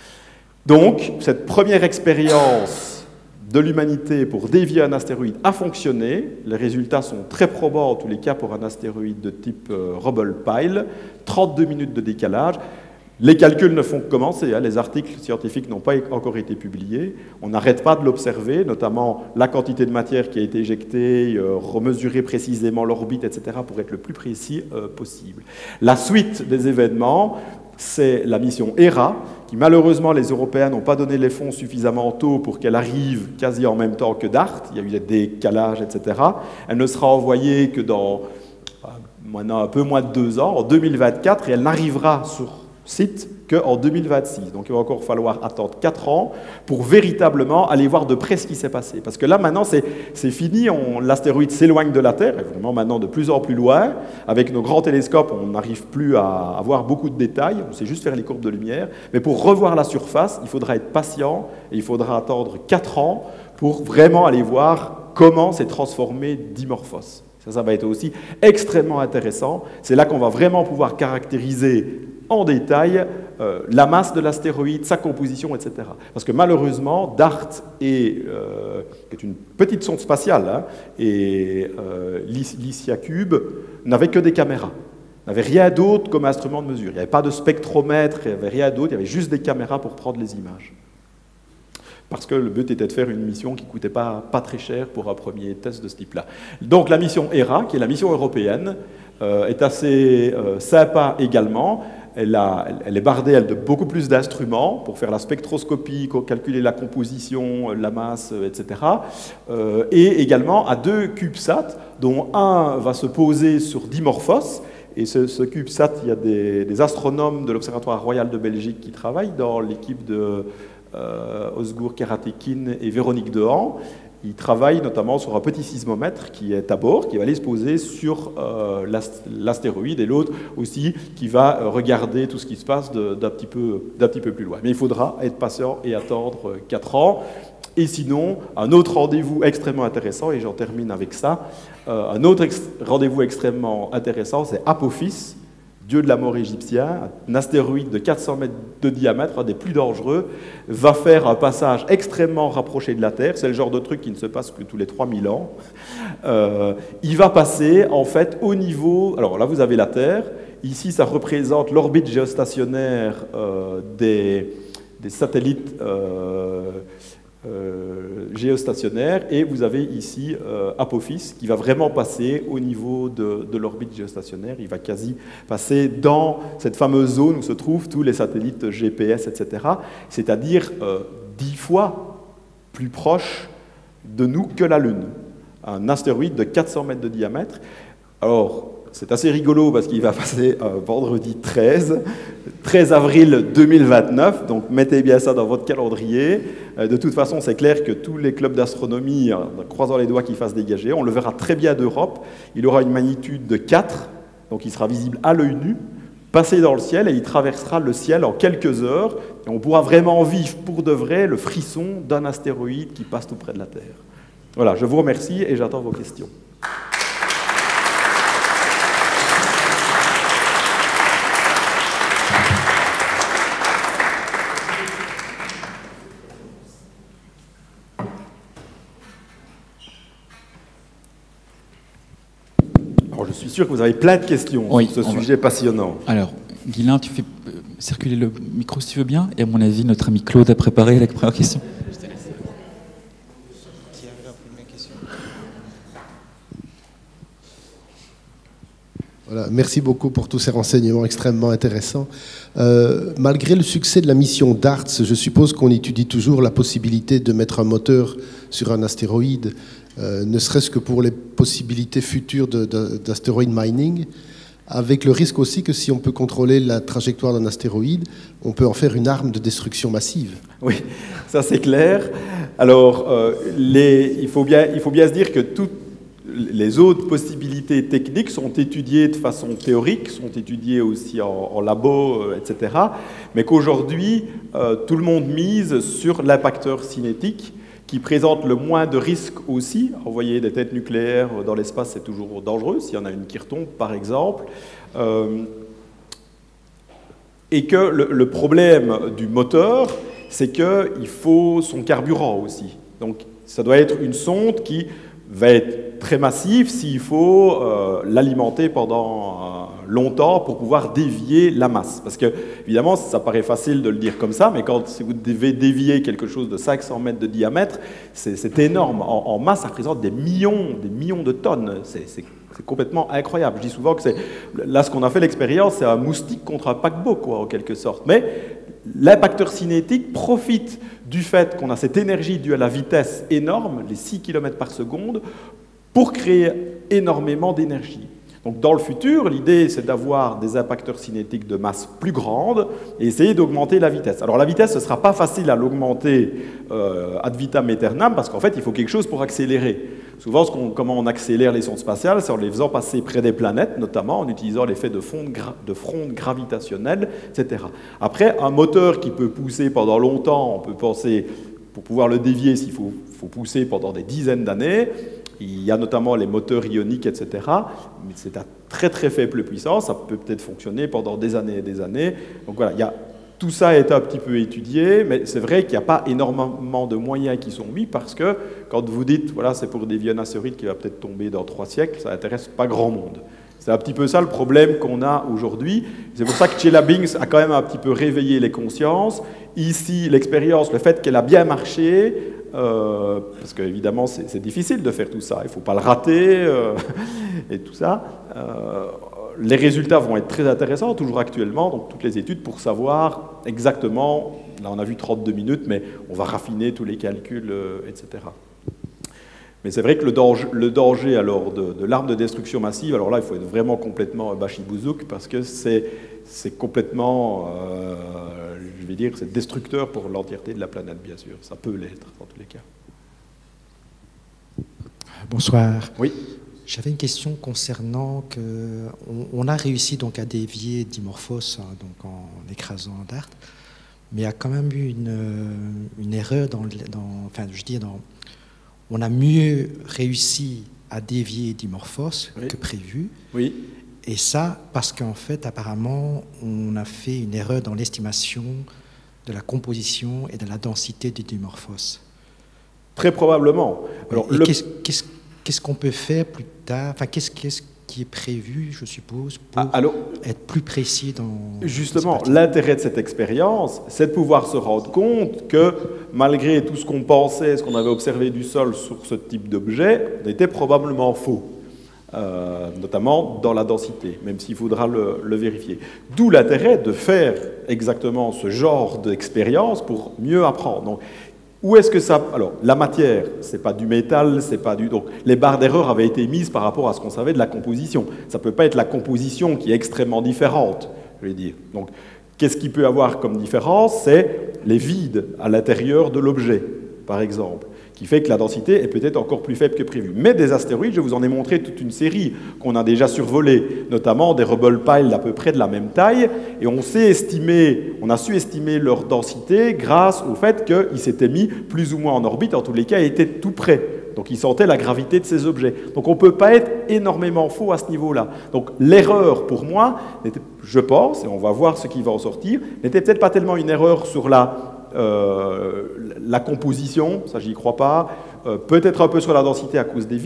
Donc cette première expérience de l'humanité pour dévier un astéroïde a fonctionné. Les résultats sont très probants en tous les cas pour un astéroïde de type euh, Hubble Pile, trente-deux minutes de décalage. Les calculs ne font que commencer, hein, les articles scientifiques n'ont pas encore été publiés, on n'arrête pas de l'observer, notamment la quantité de matière qui a été éjectée, euh, remesurer précisément l'orbite, et cetera, pour être le plus précis euh, possible. La suite des événements, c'est la mission Hera, qui malheureusement les Européens n'ont pas donné les fonds suffisamment tôt pour qu'elle arrive quasi en même temps que DART, il y a eu des décalages, et cetera. Elle ne sera envoyée que dans maintenant, un peu moins de deux ans, en deux mille vingt-quatre, et elle n'arrivera sur site qu'en deux mille vingt-six. Donc il va encore falloir attendre quatre ans pour véritablement aller voir de près ce qui s'est passé. Parce que là, maintenant, c'est fini, l'astéroïde s'éloigne de la Terre, et vraiment maintenant de plus en plus loin. Avec nos grands télescopes, on n'arrive plus à avoir beaucoup de détails, on sait juste faire les courbes de lumière. Mais pour revoir la surface, il faudra être patient, et il faudra attendre quatre ans pour vraiment aller voir comment s'est transformé Dimorphos. Ça, ça va être aussi extrêmement intéressant. C'est là qu'on va vraiment pouvoir caractériser en détail euh, la masse de l'astéroïde, sa composition, et cetera. Parce que malheureusement, DART, est, euh, qui est une petite sonde spatiale, hein, et euh, l'IciaCube n'avait que des caméras. Il n'y avait rien d'autre comme instrument de mesure. Il n'y avait pas de spectromètre, il n'y avait rien d'autre, il y avait juste des caméras pour prendre les images. Parce que le but était de faire une mission qui ne coûtait pas, pas très cher pour un premier test de ce type-là. Donc la mission Hera, qui est la mission européenne, euh, est assez euh, sympa également. Elle, a, elle est bardée elle, de beaucoup plus d'instruments pour faire la spectroscopie, calculer la composition, la masse, et cetera. Euh, et également à deux CubeSat, dont un va se poser sur Dimorphos. Et ce, ce CubeSat, il y a des, des astronomes de l'Observatoire royal de Belgique qui travaillent dans l'équipe de euh, Ozgur Keratekin et Véronique Dehan. Ils travaillent notamment sur un petit sismomètre qui est à bord, qui va aller se poser sur euh, l'astéroïde, et l'autre aussi qui va regarder tout ce qui se passe d'un petit peu, d'un petit peu plus loin. Mais il faudra être patient et attendre quatre ans. Et sinon, un autre rendez-vous extrêmement intéressant, et j'en termine avec ça, euh, un autre ex rendez-vous extrêmement intéressant, c'est Apophis, dieu de la mort égyptien, un astéroïde de quatre cents mètres de diamètre, un des plus dangereux, va faire un passage extrêmement rapproché de la Terre. C'est le genre de truc qui ne se passe que tous les trois mille ans. Euh, il va passer, en fait, au niveau... Alors là, vous avez la Terre. Ici, ça représente l'orbite géostationnaire euh, des, des satellites euh, euh, géostationnaires. Et vous avez ici euh, Apophis, qui va vraiment passer au niveau de, de l'orbite géostationnaire. Il va quasi passer dans cette fameuse zone où se trouvent tous les satellites G P S, et cetera. C'est-à-dire euh, dix fois plus proche de nous que la Lune. Un astéroïde de quatre cents mètres de diamètre. Alors, c'est assez rigolo parce qu'il va passer euh, vendredi treize, treize avril deux mille vingt-neuf, donc mettez bien ça dans votre calendrier. Euh, de toute façon, c'est clair que tous les clubs d'astronomie, en croisant les doigts qu'ils fassent dégager, on le verra très bien d'Europe. Il aura une magnitude de quatre, donc il sera visible à l'œil nu, passer dans le ciel, et il traversera le ciel en quelques heures. Et on pourra vraiment vivre pour de vrai le frisson d'un astéroïde qui passe tout près de la Terre. Voilà, je vous remercie et j'attends vos questions. Alors, je suis sûr que vous avez plein de questions oui, sur ce sujet va... passionnant. Alors, Guylain, tu fais circuler le micro si tu veux bien. Et à mon avis, notre ami Claude a préparé la première question. Je te laisse. Qui avait la première question ? Voilà, merci beaucoup pour tous ces renseignements extrêmement intéressants. Euh, malgré le succès de la mission DARTS, je suppose qu'on étudie toujours la possibilité de mettre un moteur sur un astéroïde, euh, ne serait-ce que pour les possibilités futures de, de, d'astéroïde mining, avec le risque aussi que si on peut contrôler la trajectoire d'un astéroïde, on peut en faire une arme de destruction massive. Oui, ça c'est clair. Alors, euh, les, il, faut bien, il faut bien se dire que toutes les autres possibilités techniques sont étudiées de façon théorique, sont étudiées aussi en, en labo, euh, et cetera. Mais qu'aujourd'hui, euh, tout le monde mise sur l'impacteur cinétique, qui présente le moins de risques aussi. Envoyer des têtes nucléaires dans l'espace, c'est toujours dangereux, s'il y en a une qui retombe, par exemple. Euh, et que le, le problème du moteur, c'est qu'il faut son carburant aussi. Donc, ça doit être une sonde qui va être très massive s'il faut euh, l'alimenter pendant euh, longtemps pour pouvoir dévier la masse. Parce que, évidemment, ça paraît facile de le dire comme ça, mais quand si vous devez dévier quelque chose de cinq cents mètres de diamètre, c'est énorme. En, en masse, ça représente des millions, des millions de tonnes. C'est complètement incroyable. Je dis souvent que c'est là, ce qu'on a fait l'expérience, c'est un moustique contre un paquebot, quoi, en quelque sorte. Mais l'impacteur cinétique profite du fait qu'on a cette énergie due à la vitesse énorme, les six kilomètres par seconde, pour créer énormément d'énergie. Donc dans le futur, l'idée c'est d'avoir des impacteurs cinétiques de masse plus grande et essayer d'augmenter la vitesse. Alors la vitesse, ce ne sera pas facile à l'augmenter euh, ad vitam aeternam parce qu'en fait, il faut quelque chose pour accélérer. Souvent, ce qu'on, comment on accélère les sondes spatiales, c'est en les faisant passer près des planètes, notamment en utilisant l'effet de, de fronde gravitationnelle, et cetera. Après, un moteur qui peut pousser pendant longtemps, on peut penser, pour pouvoir le dévier, s'il faut, faut pousser pendant des dizaines d'années. Il y a notamment les moteurs ioniques, et cetera. Mais c'est à très très faible puissance, ça peut peut-être fonctionner pendant des années et des années. Donc voilà, il y a, tout ça a été un petit peu étudié, mais c'est vrai qu'il n'y a pas énormément de moyens qui sont mis parce que quand vous dites, voilà, c'est pour dévier un astéroïde qui va peut-être tomber dans trois siècles, ça n'intéresse pas grand monde. C'est un petit peu ça le problème qu'on a aujourd'hui. C'est pour ça que Chelyabinsk a quand même un petit peu réveillé les consciences. Ici, l'expérience, le fait qu'elle a bien marché, euh, parce qu'évidemment, c'est difficile de faire tout ça. Il ne faut pas le rater euh, et tout ça. Euh, les résultats vont être très intéressants, toujours actuellement, donc toutes les études pour savoir exactement, là on a vu trente-deux minutes, mais on va raffiner tous les calculs, euh, et cetera. Mais c'est vrai que le danger, le danger alors de, de l'arme de destruction massive, alors là il faut être vraiment complètement bachibouzouk parce que c'est complètement, euh, je vais dire, c'est destructeur pour l'entièreté de la planète, bien sûr. Ça peut l'être dans tous les cas. Bonsoir. Oui. J'avais une question concernant que on, on a réussi donc à dévier Dimorphos hein, donc en écrasant DART, mais il y a quand même eu une, une erreur dans, dans, enfin je dis dans, on a mieux réussi à dévier Dimorphos oui. que prévu. Oui. Et ça parce qu'en fait apparemment on a fait une erreur dans l'estimation de la composition et de la densité du Dimorphos. Très probablement. Alors, et le... qu'est-ce qu'est-ce Qu'est-ce qu'on peut faire plus tard? Enfin, qu'est-ce qu'est-ce qui est prévu, je suppose, pour ah, alors, être plus précis dans... Justement, l'intérêt de cette expérience, c'est de pouvoir se rendre compte que, malgré tout ce qu'on pensait, ce qu'on avait observé du sol sur ce type d'objet, on était probablement faux, euh, notamment dans la densité, même s'il faudra le, le vérifier. D'où l'intérêt de faire exactement ce genre d'expérience pour mieux apprendre. Donc, où est-ce que ça... Alors, la matière, c'est pas du métal, c'est pas du... Donc, les barres d'erreur avaient été mises par rapport à ce qu'on savait de la composition. Ça peut pas être la composition qui est extrêmement différente, je vais dire. Donc, qu'est-ce qui peut avoir comme différence? C'est les vides à l'intérieur de l'objet, par exemple, qui fait que la densité est peut-être encore plus faible que prévu. Mais des astéroïdes, je vous en ai montré toute une série qu'on a déjà survolés, notamment des Hubble Pile d'à peu près de la même taille, et on sait estimer, on a su estimer leur densité grâce au fait qu'ils s'étaient mis plus ou moins en orbite, en tous les cas, ils étaient tout près. Donc ils sentaient la gravité de ces objets. Donc on ne peut pas être énormément faux à ce niveau-là. Donc l'erreur, pour moi, je pense, et on va voir ce qui va en sortir, n'était peut-être pas tellement une erreur sur la... Euh, la composition, ça j'y crois pas, euh, peut-être un peu sur la densité à cause des vides,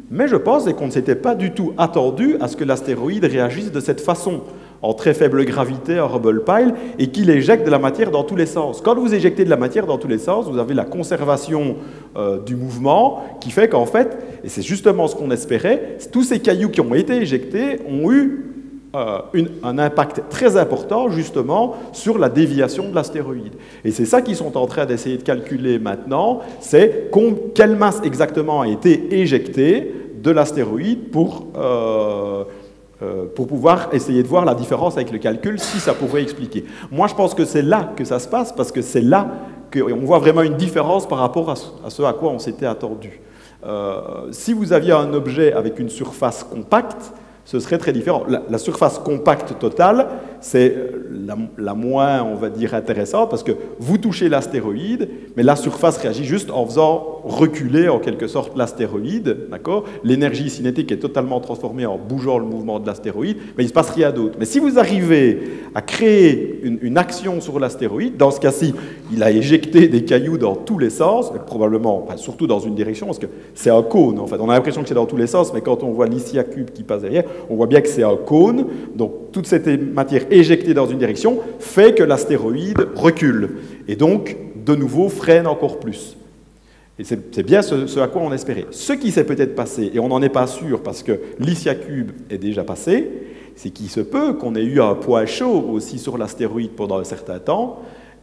Mais je pense qu'on ne s'était pas du tout attendu à ce que l'astéroïde réagisse de cette façon, en très faible gravité, en Hubble pile, et qu'il éjecte de la matière dans tous les sens. Quand vous éjectez de la matière dans tous les sens, vous avez la conservation euh, du mouvement, qui fait qu'en fait, et c'est justement ce qu'on espérait, tous ces cailloux qui ont été éjectés ont eu euh, une, un impact très important, justement, sur la déviation de l'astéroïde. Et c'est ça qu'ils sont en train d'essayer de calculer maintenant, c'est quelle masse exactement a été éjectée de l'astéroïde pour... Euh, Euh, pour pouvoir essayer de voir la différence avec le calcul, si ça pourrait expliquer. Moi, je pense que c'est là que ça se passe, parce que c'est là qu'on voit vraiment une différence par rapport à ce à, ce à quoi on s'était attendu. Euh, si vous aviez un objet avec une surface compacte, ce serait très différent. La, la surface compacte totale, c'est la, la moins, on va dire, intéressante, parce que vous touchez l'astéroïde, mais la surface réagit juste en faisant reculer, en quelque sorte, l'astéroïde, d'accord ? L'énergie cinétique est totalement transformée en bougeant le mouvement de l'astéroïde, mais il ne se passe rien d'autre. Mais si vous arrivez à créer une, une action sur l'astéroïde, dans ce cas-ci, il a éjecté des cailloux dans tous les sens, mais probablement, enfin, surtout dans une direction, parce que c'est un cône, en fait. On a l'impression que c'est dans tous les sens, mais quand on voit l'I C I A cube qui passe derrière, on voit bien que c'est un cône, donc toute cette matière éjectée dans une direction fait que l'astéroïde recule, et donc, de nouveau, freine encore plus. Et c'est bien ce, ce à quoi on espérait. Ce qui s'est peut-être passé, et on n'en est pas sûr parce que l'I C I A cube est déjà passé, c'est qu'il se peut qu'on ait eu un point chaud aussi sur l'astéroïde pendant un certain temps,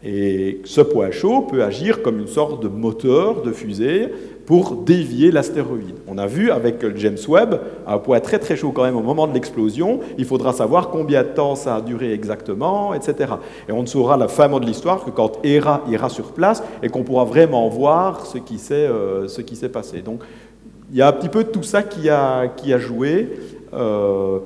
et ce point chaud peut agir comme une sorte de moteur de fusée pour dévier l'astéroïde. On a vu avec le James Webb, un point très très chaud quand même au moment de l'explosion, il faudra savoir combien de temps ça a duré exactement, et cetera. Et on ne saura la fin de l'histoire que quand Hera ira sur place et qu'on pourra vraiment voir ce qui s'est euh, ce qui s'est passé. Donc il y a un petit peu tout ça qui a, qui a joué. Euh,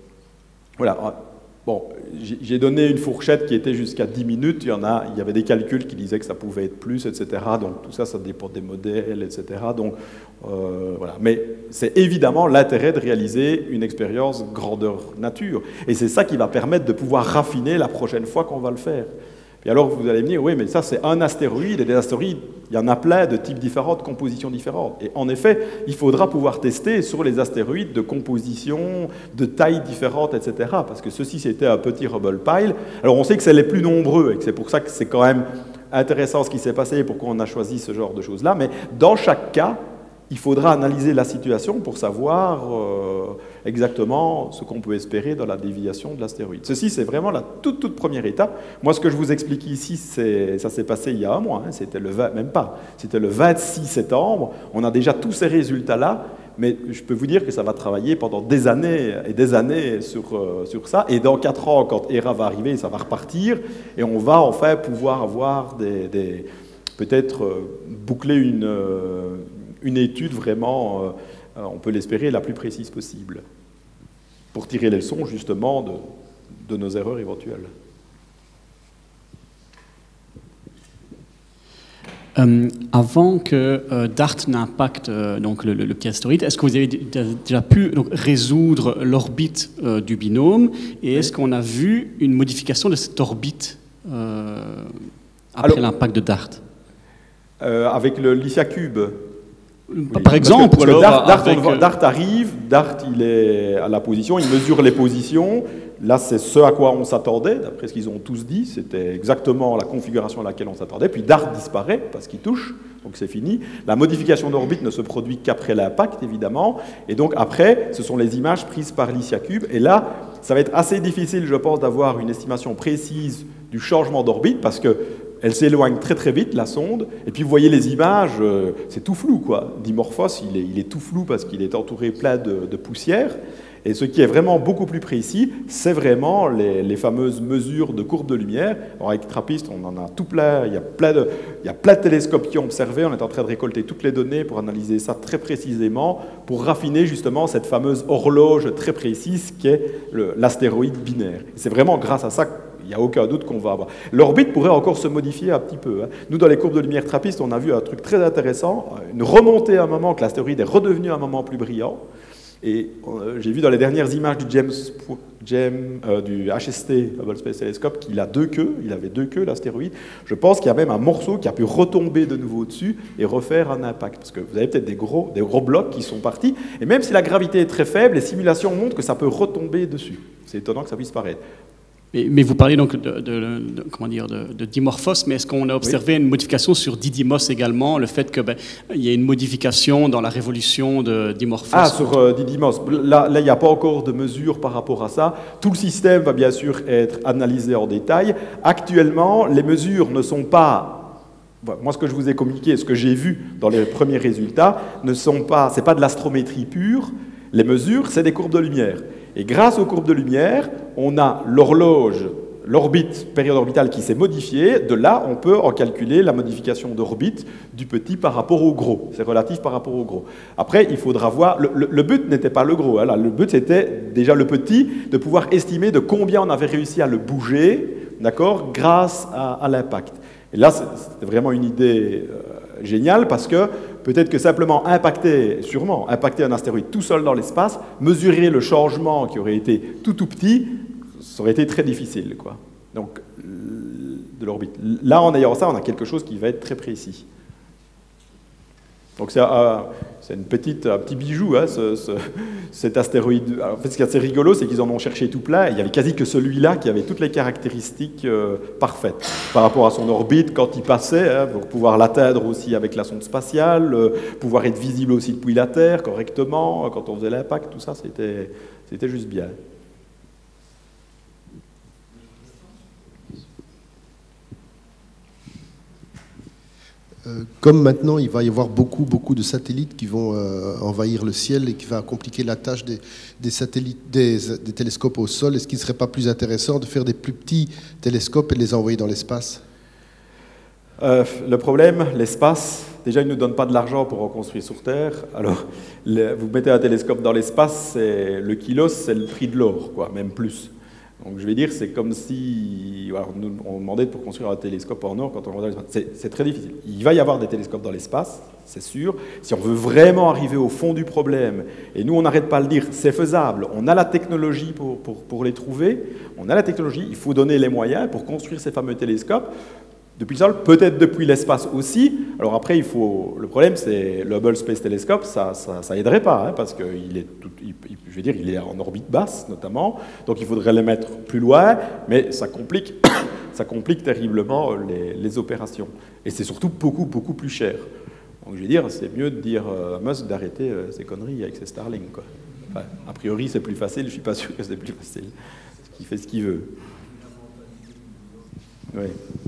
voilà. Bon, j'ai donné une fourchette qui était jusqu'à dix minutes, il y, en a, il y avait des calculs qui disaient que ça pouvait être plus, et cetera. Donc tout ça, ça dépend des modèles, et cetera. Donc, euh, voilà. Mais c'est évidemment l'intérêt de réaliser une expérience grandeur nature. Et c'est ça qui va permettre de pouvoir raffiner la prochaine fois qu'on va le faire. Et alors vous allez me dire, oui, mais ça c'est un astéroïde, et des astéroïdes, il y en a plein de types différents, de compositions différentes. Et en effet, il faudra pouvoir tester sur les astéroïdes de composition, de tailles différentes, et cetera. Parce que ceci, c'était un petit Hubble pile. Alors on sait que c'est les plus nombreux, et que c'est pour ça que c'est quand même intéressant ce qui s'est passé et pourquoi on a choisi ce genre de choses-là. Mais dans chaque cas, il faudra analyser la situation pour savoir euh, exactement ce qu'on peut espérer dans la déviation de l'astéroïde. Ceci, c'est vraiment la toute, toute première étape. Moi, ce que je vous explique ici, ça s'est passé il y a un mois, hein, c'était le vingt, même pas, c'était le vingt-six septembre. On a déjà tous ces résultats-là, mais je peux vous dire que ça va travailler pendant des années et des années sur, euh, sur ça. Et dans quatre ans, quand Hera va arriver, ça va repartir, et on va enfin pouvoir avoir des, des peut-être euh, boucler une... Euh, une étude vraiment, euh, on peut l'espérer, la plus précise possible, pour tirer les leçons justement de, de nos erreurs éventuelles. Euh, avant que euh, DART n'impacte euh, donc le, le, le petit astéroïde, est-ce que vous avez déjà pu donc, résoudre l'orbite euh, du binôme, et est-ce qu'on a vu une modification de cette orbite euh, après l'impact de DART? euh, Avec le l'I C I A cube. Oui, par exemple, parce que, parce que DART, DART, avec... voit, DART arrive, DART il est à la position, il mesure les positions. Là, c'est ce à quoi on s'attendait, d'après ce qu'ils ont tous dit, c'était exactement la configuration à laquelle on s'attendait. Puis DART disparaît parce qu'il touche, donc c'est fini. La modification d'orbite ne se produit qu'après l'impact, évidemment. Et donc après, ce sont les images prises par l'I C I A cube. Et là, ça va être assez difficile, je pense, d'avoir une estimation précise du changement d'orbite, parce que elle s'éloigne très très vite, la sonde, et puis vous voyez les images, euh, c'est tout flou, quoi. Dimorphos, il est, il est tout flou parce qu'il est entouré plein de, de poussière, et ce qui est vraiment beaucoup plus précis, c'est vraiment les, les fameuses mesures de courbe de lumière. Alors avec TRAPPIST, on en a tout plein, il y a plein, de, il y a plein de télescopes qui ont observé, on est en train de récolter toutes les données pour analyser ça très précisément, pour raffiner justement cette fameuse horloge très précise qui est l'astéroïde binaire. C'est vraiment grâce à ça il n'y a aucun doute qu'on va avoir. L'orbite pourrait encore se modifier un petit peu. Hein. Nous, dans les courbes de lumière TRAPPIST, on a vu un truc très intéressant, une remontée à un moment, que l'astéroïde est redevenu un moment plus brillant. Et euh, j'ai vu dans les dernières images du, James, James, euh, du H S T, Hubble Space Telescope, qu'il a deux queues, il avait deux queues, l'astéroïde. Je pense qu'il y a même un morceau qui a pu retomber de nouveau dessus et refaire un impact. Parce que vous avez peut-être des gros, des gros blocs qui sont partis, et même si la gravité est très faible, les simulations montrent que ça peut retomber dessus. C'est étonnant que ça puisse paraître. Mais, mais vous parlez donc de, de, de, comment dire, de, de Dimorphos, mais est-ce qu'on a observé oui. une modification sur Didymos également, le fait qu'il ben, y ait une modification dans la révolution de Dimorphos? Ah, sur euh, Didymos, là, là, il n'y a pas encore de mesures par rapport à ça. Tout le système va bien sûr être analysé en détail. Actuellement, les mesures ne sont pas... Moi, ce que je vous ai communiqué, ce que j'ai vu dans les premiers résultats, ne sont pas, c'est pas de l'astrométrie pure. Les mesures, c'est des courbes de lumière. Et grâce aux courbes de lumière, on a l'horloge, l'orbite, période orbitale qui s'est modifiée. De là, on peut en calculer la modification d'orbite du petit par rapport au gros. C'est relatif par rapport au gros. Après, il faudra voir... Le, le, le but n'était pas le gros. Hein, là. Le but, c'était déjà le petit, de pouvoir estimer de combien on avait réussi à le bouger, d'accord, grâce à, à l'impact. Et là, c'était vraiment une idée euh, géniale parce que peut-être que simplement impacter, sûrement, impacter un astéroïde tout seul dans l'espace, mesurer le changement qui aurait été tout tout petit, ça aurait été très difficile, quoi. Donc, de l'orbite. Là, en ayant ça, on a quelque chose qui va être très précis. Donc, c'est euh, une petite, un petit bijou, hein, ce, ce, cet astéroïde. Alors, en fait, ce qui est assez rigolo, c'est qu'ils en ont cherché tout plein. Et il n'y avait quasi que celui-là qui avait toutes les caractéristiques euh, parfaites par rapport à son orbite quand il passait, hein, pour pouvoir l'atteindre aussi avec la sonde spatiale, euh, pouvoir être visible aussi depuis la Terre correctement, quand on faisait l'impact, tout ça, c'était, c'était juste bien. Comme maintenant, il va y avoir beaucoup, beaucoup de satellites qui vont euh, envahir le ciel et qui va compliquer la tâche des, des, satellites, des, des télescopes au sol, est-ce qu'il ne serait pas plus intéressant de faire des plus petits télescopes et de les envoyer dans l'espace? euh, Le problème, l'espace, déjà, il ne nous donne pas de l'argent pour en construire sur Terre. Alors, le, vous mettez un télescope dans l'espace, le kilo, c'est le prix de l'or, quoi, même plus. Donc je vais dire, c'est comme si alors, nous, on demandait pour construire un télescope en or quand on va dans l'espace. C'est, c'est très difficile. Il va y avoir des télescopes dans l'espace, c'est sûr. Si on veut vraiment arriver au fond du problème, et nous on n'arrête pas de le dire, c'est faisable, on a la technologie pour, pour, pour les trouver, on a la technologie, il faut donner les moyens pour construire ces fameux télescopes. Depuis le sol, peut-être depuis l'espace aussi. Alors après, il faut. Le problème, c'est le Hubble Space Telescope, ça, ça, ça aiderait pas, hein, parce qu'il est, tout, il, je veux dire, il est en orbite basse notamment, donc il faudrait les mettre plus loin, mais ça complique, ça complique terriblement les, les opérations. Et c'est surtout beaucoup, beaucoup plus cher. Donc je veux dire, c'est mieux de dire à Musk d'arrêter euh, ces conneries avec ses Starlink, quoi. Enfin, a priori, c'est plus facile. Je suis pas sûr que c'est plus facile. Il fait ce qu'il veut. Oui.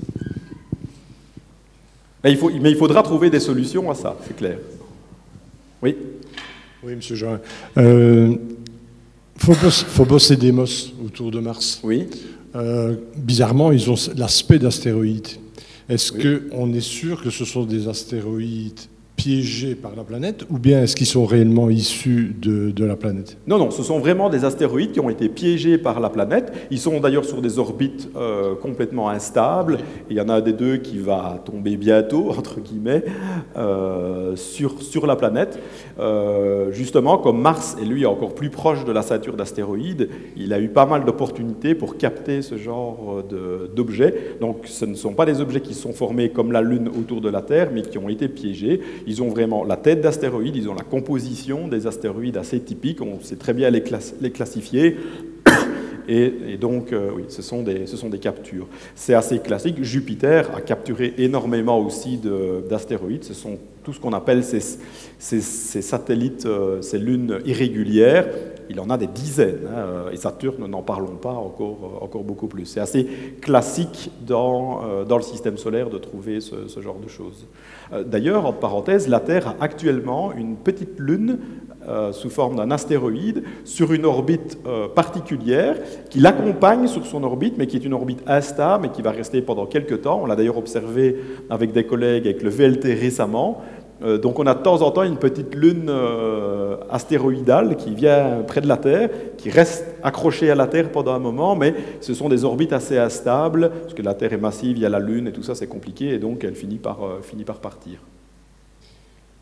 Mais il, faut, mais il faudra trouver des solutions à ça, c'est clair. Oui. Oui, M. Jean. Euh, Phobos, Phobos et Deimos autour de Mars. Oui. Euh, bizarrement, ils ont l'aspect d'astéroïdes. Est-ce oui. qu'on est sûr que ce sont des astéroïdes piégés par la planète, ou bien est-ce qu'ils sont réellement issus de, de la planète? Non, non, ce sont vraiment des astéroïdes qui ont été piégés par la planète. Ils sont d'ailleurs sur des orbites euh, complètement instables. Il y en a un des deux qui va tomber bientôt, entre guillemets, euh, sur, sur la planète. Euh, justement, comme Mars est lui encore plus proche de la ceinture d'astéroïdes, il a eu pas mal d'opportunités pour capter ce genre de, d'objets. Donc ce ne sont pas des objets qui sont formés comme la Lune autour de la Terre, mais qui ont été piégés. Ils ont vraiment la tête d'astéroïdes, ils ont la composition des astéroïdes assez typiques, on sait très bien les, class les classifier. Et, et donc, euh, oui, ce sont, des, ce sont des captures. C'est assez classique. Jupiter a capturé énormément aussi d'astéroïdes. Ce sont tout ce qu'on appelle ces, ces, ces satellites, euh, ces lunes irrégulières. Il en a des dizaines. Hein, et Saturne, n'en parlons pas encore, encore beaucoup plus. C'est assez classique dans, euh, dans le système solaire de trouver ce, ce genre de choses. Euh, D'ailleurs, entre parenthèses, la Terre a actuellement une petite lune Euh, sous forme d'un astéroïde sur une orbite euh, particulière qui l'accompagne sur son orbite, mais qui est une orbite instable et qui va rester pendant quelques temps. On l'a d'ailleurs observé avec des collègues avec le V L T récemment. Euh, donc on a de temps en temps une petite lune euh, astéroïdale qui vient près de la Terre, qui reste accrochée à la Terre pendant un moment, mais ce sont des orbites assez instables, parce que la Terre est massive, il y a la Lune et tout ça, c'est compliqué, et donc elle finit par, euh, finit par partir.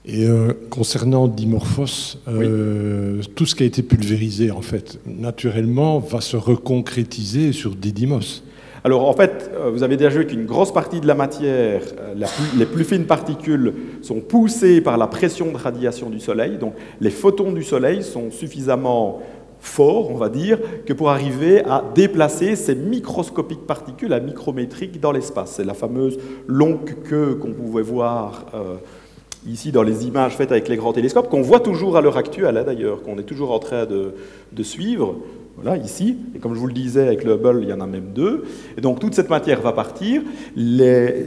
Et euh, concernant Dimorphos, euh, oui. tout ce qui a été pulvérisé, en fait, naturellement, va se reconcrétiser sur Didymos. Alors, en fait, vous avez déjà vu qu'une grosse partie de la matière, la plus, les plus fines particules, sont poussées par la pression de radiation du Soleil. Donc, les photons du Soleil sont suffisamment forts, on va dire, que pour arriver à déplacer ces microscopiques particules à micrométriques dans l'espace. C'est la fameuse longue queue qu'on pouvait voir euh, ici dans les images faites avec les grands télescopes, qu'on voit toujours à l'heure actuelle, hein, d'ailleurs, qu'on est toujours en train de, de suivre. Voilà, ici, et comme je vous le disais, avec le Hubble, il y en a même deux. Et donc, toute cette matière va partir. Les,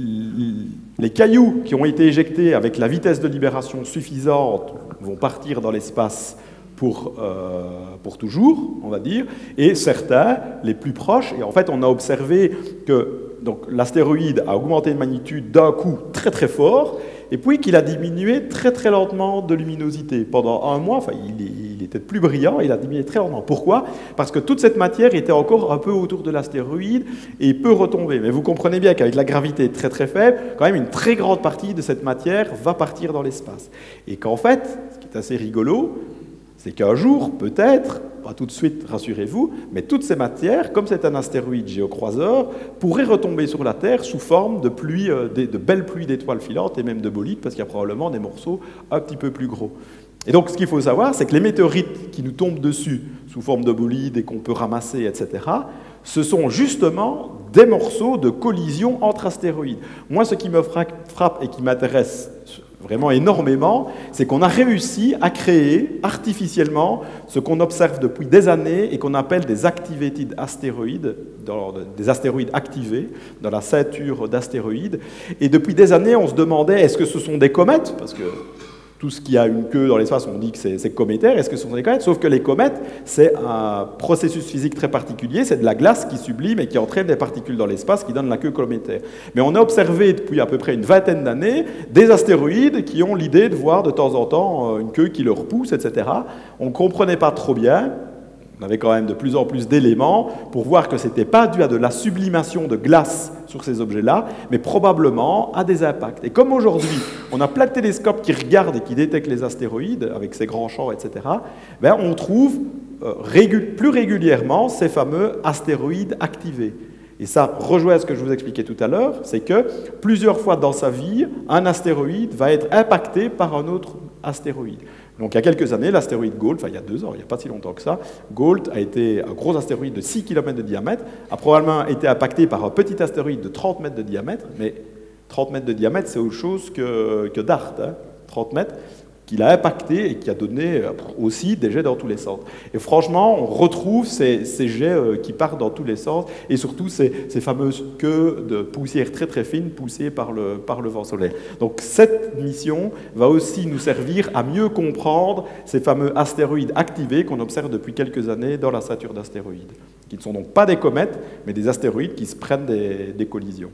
les cailloux qui ont été éjectés avec la vitesse de libération suffisante vont partir dans l'espace pour, euh, pour toujours, on va dire. Et certains, les plus proches, et en fait, on a observé que donc, l'astéroïde a augmenté de magnitude d'un coup très très fort, et puis qu'il a diminué très très lentement de luminosité. Pendant un mois, enfin, il, il était plus brillant, il a diminué très lentement. Pourquoi? Parce que toute cette matière était encore un peu autour de l'astéroïde et peut retomber. Mais vous comprenez bien qu'avec la gravité très très faible, quand même une très grande partie de cette matière va partir dans l'espace. Et qu'en fait, ce qui est assez rigolo, c'est qu'un jour, peut-être, pas tout de suite, rassurez-vous, mais toutes ces matières, comme c'est un astéroïde géocroiseur, pourraient retomber sur la Terre sous forme de, pluie, de, de belles pluies d'étoiles filantes et même de bolides, parce qu'il y a probablement des morceaux un petit peu plus gros. Et donc, ce qu'il faut savoir, c'est que les météorites qui nous tombent dessus sous forme de bolides et qu'on peut ramasser, et cetera, ce sont justement des morceaux de collision entre astéroïdes. Moi, ce qui me frappe et qui m'intéresse vraiment énormément, c'est qu'on a réussi à créer artificiellement ce qu'on observe depuis des années et qu'on appelle des activated astéroïdes, des astéroïdes activés dans la ceinture d'astéroïdes. Et depuis des années, on se demandait, est-ce que ce sont des comètes? Parce que tout ce qui a une queue dans l'espace, on dit que c'est cométaire. Est-ce que ce sont des comètes? Sauf que les comètes, c'est un processus physique très particulier. C'est de la glace qui sublime et qui entraîne des particules dans l'espace qui donne la queue cométaire. Mais on a observé depuis à peu près une vingtaine d'années des astéroïdes qui ont l'idée de voir de temps en temps une queue qui leur pousse, et cetera. On ne comprenait pas trop bien. On avait quand même de plus en plus d'éléments pour voir que ce n'était pas dû à de la sublimation de glace sur ces objets-là, mais probablement à des impacts. Et comme aujourd'hui, on a plein de télescopes qui regardent et qui détectent les astéroïdes avec ces grands champs, et cetera, ben on trouve euh, régul- plus régulièrement ces fameux astéroïdes activés. Et ça rejoint ce que je vous expliquais tout à l'heure, c'est que plusieurs fois dans sa vie, un astéroïde va être impacté par un autre astéroïde. Donc il y a quelques années, l'astéroïde Gault, enfin il y a deux ans, il n'y a pas si longtemps que ça, Gault a été un gros astéroïde de six kilomètres de diamètre, a probablement été impacté par un petit astéroïde de trente mètres de diamètre, mais trente mètres de diamètre, c'est autre chose que, que DART, hein, trente mètres, qu'il a impacté et qui a donné aussi des jets dans tous les sens. Et franchement, on retrouve ces, ces jets qui partent dans tous les sens, et surtout ces, ces fameuses queues de poussière très très fine poussées par le, par le vent solaire. Donc cette mission va aussi nous servir à mieux comprendre ces fameux astéroïdes activés qu'on observe depuis quelques années dans la ceinture d'astéroïdes, qui ne sont donc pas des comètes, mais des astéroïdes qui se prennent des, des collisions.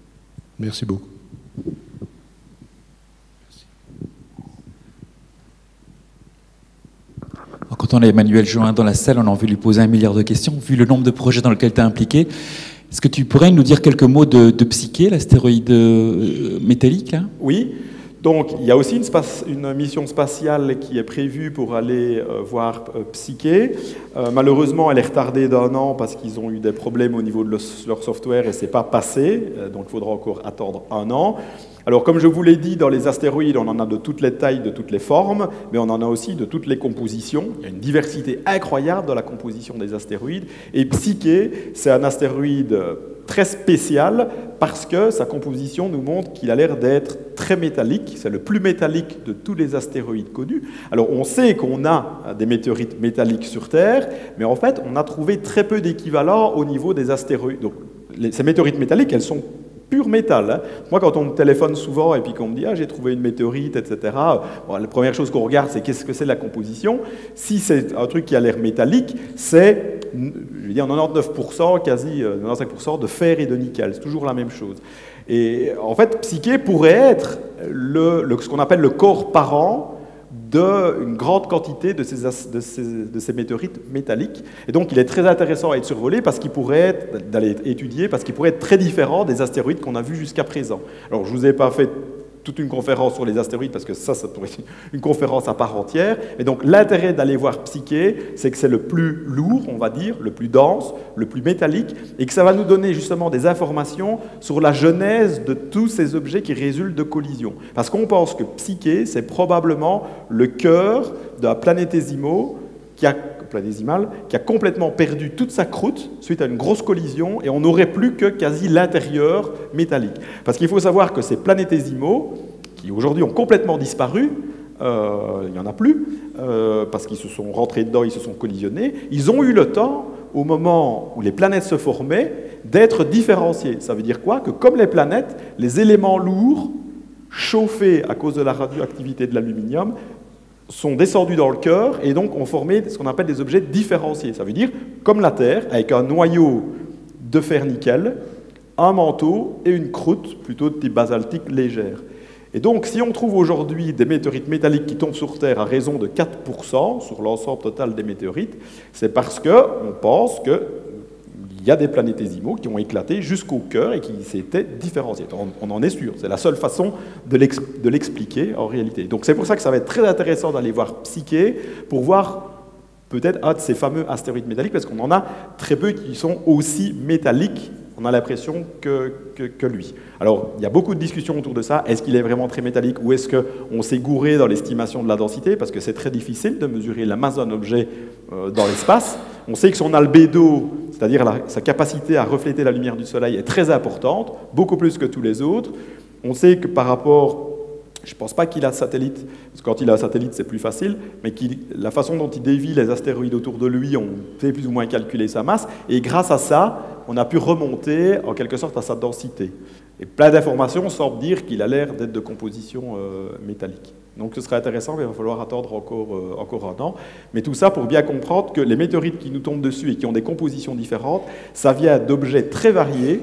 Merci beaucoup. Quand on a Emmanuel Join dans la salle, on a envie de lui poser un milliard de questions, vu le nombre de projets dans lesquels tu es impliqué. Est-ce que tu pourrais nous dire quelques mots de, de Psyché, l'astéroïde euh, métallique là? Oui. Donc, il y a aussi une, une mission spatiale qui est prévue pour aller euh, voir euh, Psyché. Euh, malheureusement, elle est retardée d'un an parce qu'ils ont eu des problèmes au niveau de le, leur software et ce n'est pas passé. Euh, donc, il faudra encore attendre un an. Alors, comme je vous l'ai dit, dans les astéroïdes, on en a de toutes les tailles, de toutes les formes, mais on en a aussi de toutes les compositions. Il y a une diversité incroyable dans la composition des astéroïdes. Et Psyché, c'est un astéroïde très spécial parce que sa composition nous montre qu'il a l'air d'être très métallique. C'est le plus métallique de tous les astéroïdes connus. Alors, on sait qu'on a des météorites métalliques sur Terre, mais en fait, on a trouvé très peu d'équivalents au niveau des astéroïdes. Donc, les, ces météorites métalliques, elles sont pur métal. Hein. Moi, quand on me téléphone souvent et puis qu'on me dit « Ah, j'ai trouvé une météorite, et cetera » Bon, la première chose qu'on regarde, c'est qu'est-ce que c'est la composition. Si c'est un truc qui a l'air métallique, c'est, je veux dire, quatre-vingt-dix-neuf pour cent, quasi quatre-vingt-quinze pour cent de fer et de nickel. C'est toujours la même chose. Et en fait, Psyché pourrait être le, le, ce qu'on appelle le corps parent d'une grande quantité de ces, de, ces, de ces météorites métalliques. Et donc, il est très intéressant à être survolé parce qu'il pourrait être, d'aller étudier, parce qu'il pourrait être très différent des astéroïdes qu'on a vus jusqu'à présent. Alors, je ne vous ai pas fait toute une conférence sur les astéroïdes, parce que ça, ça pourrait être une conférence à part entière. Et donc, l'intérêt d'aller voir Psyché, c'est que c'est le plus lourd, on va dire, le plus dense, le plus métallique, et que ça va nous donner justement des informations sur la genèse de tous ces objets qui résultent de collisions. Parce qu'on pense que Psyché, c'est probablement le cœur d'un planétésimo qui a planésimal, qui a complètement perdu toute sa croûte suite à une grosse collision, et on n'aurait plus que quasi l'intérieur métallique. Parce qu'il faut savoir que ces planétésimaux, qui aujourd'hui ont complètement disparu, euh, il n'y en a plus, euh, parce qu'ils se sont rentrés dedans, ils se sont collisionnés, ils ont eu le temps, au moment où les planètes se formaient, d'être différenciés. Ça veut dire quoi? Que comme les planètes, les éléments lourds, chauffés à cause de la radioactivité de l'aluminium, sont descendus dans le cœur et donc ont formé ce qu'on appelle des objets différenciés. Ça veut dire, comme la Terre, avec un noyau de fer-nickel, un manteau et une croûte plutôt de type basaltique légère. Et donc, si on trouve aujourd'hui des météorites métalliques qui tombent sur Terre à raison de quatre pour cent sur l'ensemble total des météorites, c'est parce qu'on pense que il y a des planétésimaux qui ont éclaté jusqu'au cœur et qui s'étaient différenciés. On, on en est sûr, c'est la seule façon de l'expliquer en réalité. Donc c'est pour ça que ça va être très intéressant d'aller voir Psyché pour voir peut-être un de ces fameux astéroïdes métalliques, parce qu'on en a très peu qui sont aussi métalliques, on a l'impression, que, que, que lui. Alors, il y a beaucoup de discussions autour de ça. Est-ce qu'il est vraiment très métallique ou est-ce qu'on s'est gouré dans l'estimation de la densité? Parce que c'est très difficile de mesurer la masse d'un objet euh, dans l'espace. On sait que son albédo, c'est-à-dire la, sa capacité à refléter la lumière du Soleil, est très importante, beaucoup plus que tous les autres. On sait que par rapport... Je ne pense pas qu'il a de satellite, parce que quand il a un satellite, c'est plus facile, mais la façon dont il dévie les astéroïdes autour de lui, on fait plus ou moins calculer sa masse, et grâce à ça, on a pu remonter en quelque sorte à sa densité. Et plein d'informations semblent dire qu'il a l'air d'être de composition euh, métallique. Donc ce serait intéressant, mais il va falloir attendre encore, euh, encore un an. Mais tout ça pour bien comprendre que les météorites qui nous tombent dessus et qui ont des compositions différentes, ça vient d'objets très variés,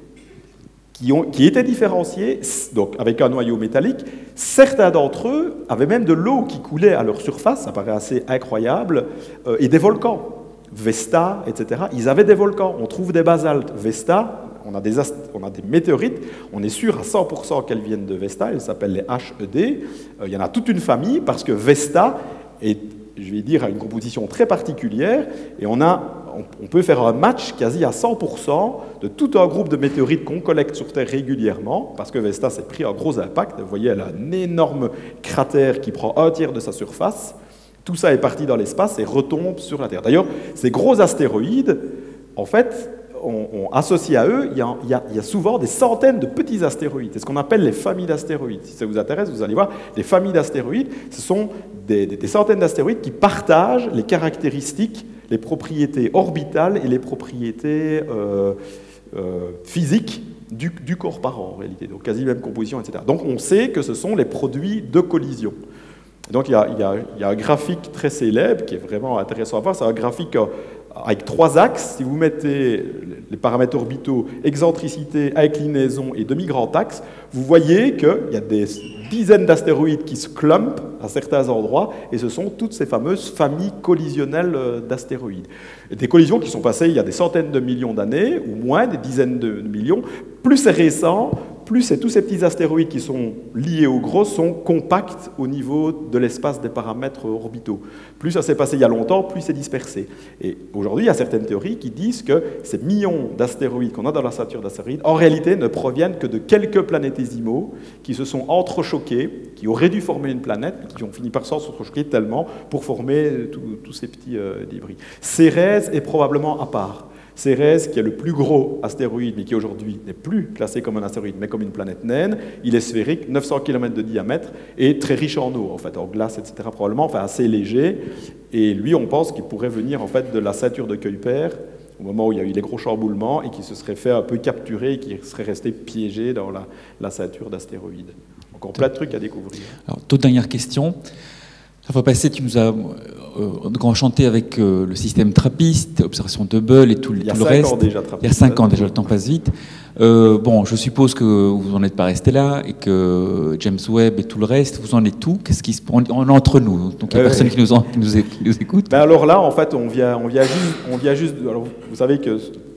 Qui, ont, qui étaient différenciés, donc avec un noyau métallique. Certains d'entre eux avaient même de l'eau qui coulait à leur surface, ça paraît assez incroyable, euh, et des volcans. Vesta, et cetera. Ils avaient des volcans. On trouve des basaltes. Vesta, on a des, on a des météorites, on est sûr à cent pour cent qu'elles viennent de Vesta, elles s'appellent les H E D. Euh, il y en a toute une famille, parce que Vesta est, je vais dire, a une composition très particulière, et on a... on peut faire un match quasi à cent pour cent de tout un groupe de météorites qu'on collecte sur Terre régulièrement, parce que Vesta s'est pris un gros impact. Vous voyez, elle a un énorme cratère qui prend un tiers de sa surface. Tout ça est parti dans l'espace et retombe sur la Terre. D'ailleurs, ces gros astéroïdes, en fait, on, on, associé à eux, il y, a, il, y a, il y a souvent des centaines de petits astéroïdes. C'est ce qu'on appelle les familles d'astéroïdes. Si ça vous intéresse, vous allez voir, les familles d'astéroïdes, ce sont des, des, des centaines d'astéroïdes qui partagent les caractéristiques, les propriétés orbitales et les propriétés euh, euh, physiques du, du corps parent, en réalité. Donc quasi même composition, et cetera. Donc on sait que ce sont les produits de collision. Donc il y a, il y a, il y a un graphique très célèbre qui est vraiment intéressant à voir. C'est un graphique avec trois axes. Si vous mettez les paramètres orbitaux, excentricité, inclinaison et demi-grand axe, vous voyez qu'il y a des dizaines d'astéroïdes qui se clumpent à certains endroits, et ce sont toutes ces fameuses familles collisionnelles d'astéroïdes. Des collisions qui sont passées il y a des centaines de millions d'années, ou moins, des dizaines de millions. Plus c'est récent, plus c'est tous ces petits astéroïdes qui sont liés au gros sont compacts au niveau de l'espace des paramètres orbitaux. Plus ça s'est passé il y a longtemps, plus c'est dispersé. Et aujourd'hui, il y a certaines théories qui disent que ces millions d'astéroïdes qu'on a dans la ceinture d'astéroïdes, en réalité, ne proviennent que de quelques planétésimaux qui se sont entrechoqués, qui auraient dû former une planète, mais qui ont fini par s'entrechoquer tellement pour former tous ces petits euh, débris. Cérès est probablement à part. Cérès, qui est le plus gros astéroïde, mais qui aujourd'hui n'est plus classé comme un astéroïde, mais comme une planète naine, il est sphérique, neuf cents kilomètres de diamètre, et très riche en eau, en fait, en glace, et cetera, probablement, enfin assez léger. Et lui, on pense qu'il pourrait venir, en fait, de la ceinture de Kuiper, au moment où il y a eu les gros chamboulements, et qui se serait fait un peu capturer, et qui serait resté piégé dans la, la ceinture d'astéroïdes. Encore plein de trucs à découvrir. Alors, toute dernière question. La fois passée, tu nous as euh, enchanté avec euh, le système trappiste, observation de Hubble et tout, tout le reste. Ans déjà, il y a cinq ans déjà, le temps passe vite. Euh, bon, je suppose que vous n'en êtes pas resté là et que James Webb et tout le reste, vous en êtes tout. Qu'est-ce qui se on, on est entre nous, donc il n'y a euh, personne qui nous, en, qui nous, qui nous écoute. Ben alors là, en fait, on vient, on vient juste, on vient juste. Alors, vous savez que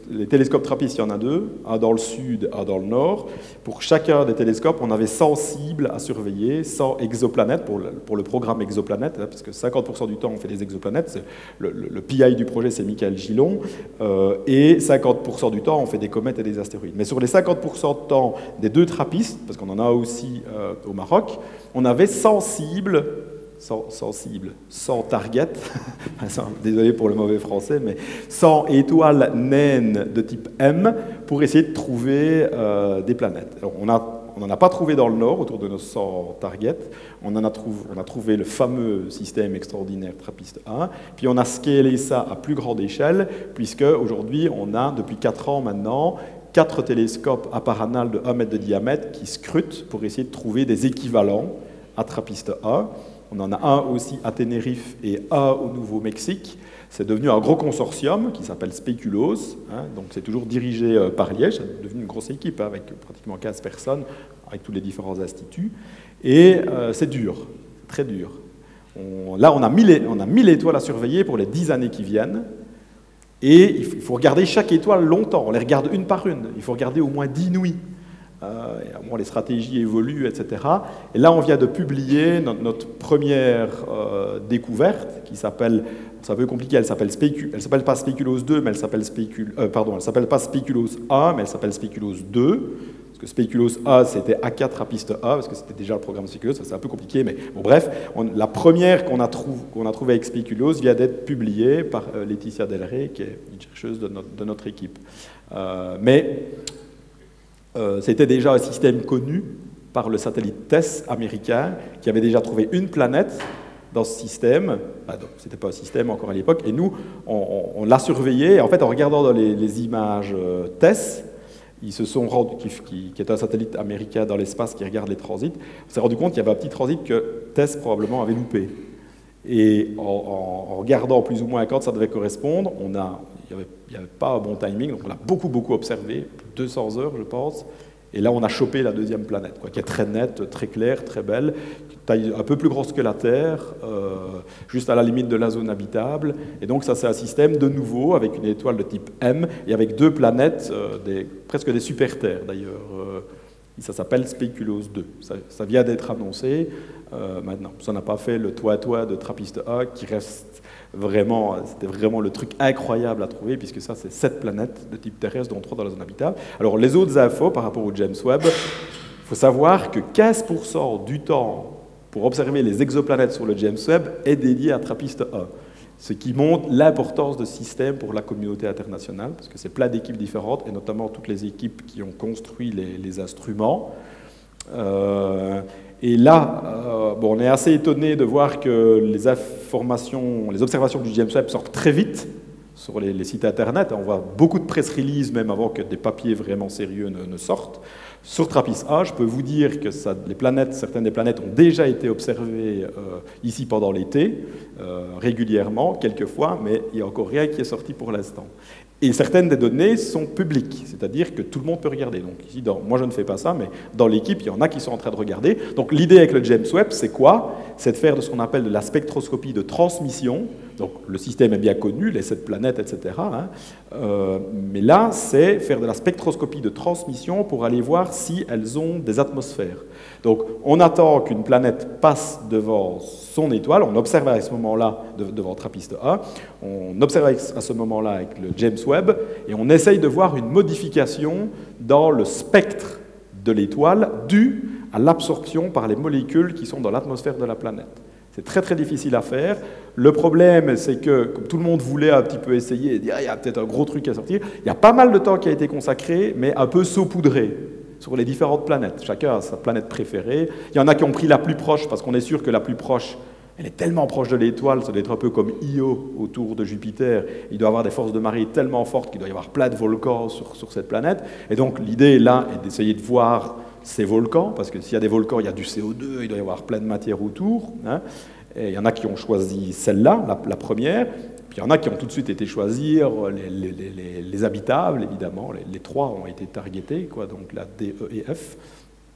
les télescopes TRAPPIST, il y en a deux, un dans le sud, un dans le nord. Pour chacun des télescopes, on avait cent cibles à surveiller, cent exoplanètes pour le, pour le programme Exoplanète, hein, parce que cinquante pour cent du temps, on fait des exoplanètes. Le, le, le P I du projet, c'est Michael Gillon, euh, et cinquante pour cent du temps, on fait des comètes et des astéroïdes. Mais sur les cinquante pour cent de temps des deux TRAPPIST, parce qu'on en a aussi euh, au Maroc, on avait cent cibles, cent, cent cibles, cent targets, désolé pour le mauvais français, mais cent étoiles naines de type M pour essayer de trouver euh, des planètes. Alors, on a, on n'en a pas trouvé dans le nord, autour de nos cent targets. On, en a, trouvé, on a trouvé le fameux système extraordinaire TRAPPIST un, puis on a scalé ça à plus grande échelle, puisque aujourd'hui, on a, depuis quatre ans maintenant, quatre télescopes à paranal de un mètre de diamètre qui scrutent pour essayer de trouver des équivalents à TRAPPIST un. On en a un aussi à Tenerife et un au Nouveau-Mexique. C'est devenu un gros consortium qui s'appelle Speculoos. Hein, donc c'est toujours dirigé euh, par Liège. C'est devenu une grosse équipe hein, avec pratiquement quinze personnes, avec tous les différents instituts. Et euh, c'est dur, très dur. On, là, on a, mille, on a mille étoiles à surveiller pour les dix années qui viennent. Et il faut regarder chaque étoile longtemps. On les regarde une par une. Il faut regarder au moins dix nuits. Euh, et à moins les stratégies évoluent, et cetera. Et là, on vient de publier notre, notre première euh, découverte qui s'appelle, c'est un peu compliqué, elle s'appelle Spécu, elle s'appelle pas Speculoos deux, mais elle s'appelle Spécul, euh, pardon, elle s'appelle pas Speculoos un, mais elle s'appelle Speculoos deux. Parce que Speculoos A, c'était A quatre TRAPPIST A, parce que c'était déjà le programme Speculoos, ça c'est un peu compliqué, mais bon, bref, on, la première qu'on a, trouv, qu'on a trouvée avec Speculoos vient d'être publiée par euh, Laetitia Del Rey, qui est une chercheuse de notre, de notre équipe. Euh, mais euh, c'était déjà un système connu par le satellite TESS américain, qui avait déjà trouvé une planète dans ce système. Bah, ce n'était pas un système encore à l'époque, et nous, on, on, on l'a surveillé, et en fait, en regardant dans les, les images euh, TESS, ils se sont rendus, qui, qui, qui est un satellite américain dans l'espace qui regarde les transits, on s'est rendu compte qu'il y avait un petit transit que TESS probablement avait loupé. Et en, en, en regardant plus ou moins quand ça devait correspondre, on a, il n'y avait, avait pas un bon timing, donc on a beaucoup, beaucoup observé, deux cents heures, je pense. Et là, on a chopé la deuxième planète, quoi, qui est très nette, très claire, très belle, taille un peu plus grosse que la Terre, euh, juste à la limite de la zone habitable. Et donc, ça, c'est un système de nouveau, avec une étoile de type M, et avec deux planètes, euh, des, presque des super-terres, d'ailleurs. Euh, ça s'appelle Speculoos deux. Ça, ça vient d'être annoncé. Euh, maintenant, ça n'a pas fait le toit-toit de TRAPPIST A, qui reste vraiment, c'était vraiment le truc incroyable à trouver, puisque ça, c'est sept planètes de type terrestre, dont trois dans la zone habitable. Alors, les autres infos par rapport au James Webb, il faut savoir que quinze pour cent du temps pour observer les exoplanètes sur le James Webb est dédié à TRAPPIST A, ce qui montre l'importance de ce système pour la communauté internationale, parce que c'est plein d'équipes différentes, et notamment toutes les équipes qui ont construit les, les instruments. Euh, Et là, euh, bon, on est assez étonné de voir que les informations, les observations du James Webb sortent très vite sur les, les sites internet. On voit beaucoup de press releases même avant que des papiers vraiment sérieux ne, ne sortent. Sur TRAPPIST A, je peux vous dire que ça, les planètes, certaines des planètes ont déjà été observées euh, ici pendant l'été, euh, régulièrement, quelquefois, mais il n'y a encore rien qui est sorti pour l'instant. Et certaines des données sont publiques, c'est-à-dire que tout le monde peut regarder. Donc ici, dans, moi je ne fais pas ça, mais dans l'équipe, il y en a qui sont en train de regarder. Donc l'idée avec le James Webb, c'est quoi? C'est de faire de ce qu'on appelle de la spectroscopie de transmission. Donc le système est bien connu, les sept planètes, et cetera. Hein. Euh, mais là, c'est faire de la spectroscopie de transmission pour aller voir si elles ont des atmosphères. Donc on attend qu'une planète passe devant son étoile, on observe à ce moment-là devant TRAPPIST A, on observe à ce moment-là avec le James Webb, et on essaye de voir une modification dans le spectre de l'étoile due à l'absorption par les molécules qui sont dans l'atmosphère de la planète. C'est très très difficile à faire. Le problème, c'est que, comme tout le monde voulait un petit peu essayer et dire ah, il y a peut-être un gros truc à sortir, il y a pas mal de temps qui a été consacré, mais un peu saupoudré sur les différentes planètes. Chacun a sa planète préférée. Il y en a qui ont pris la plus proche, parce qu'on est sûr que la plus proche, elle est tellement proche de l'étoile, ça doit être un peu comme Io autour de Jupiter. Il doit y avoir des forces de marée tellement fortes qu'il doit y avoir plein de volcans sur, sur cette planète. Et donc l'idée là est d'essayer de voir ces volcans, parce que s'il y a des volcans, il y a du C O deux, il doit y avoir plein de matière autour. Hein. Et il y en a qui ont choisi celle-là, la, la première. Puis il y en a qui ont tout de suite été choisir les, les, les, les habitables, évidemment. Les, les trois ont été targetés, quoi, donc la D, E et F.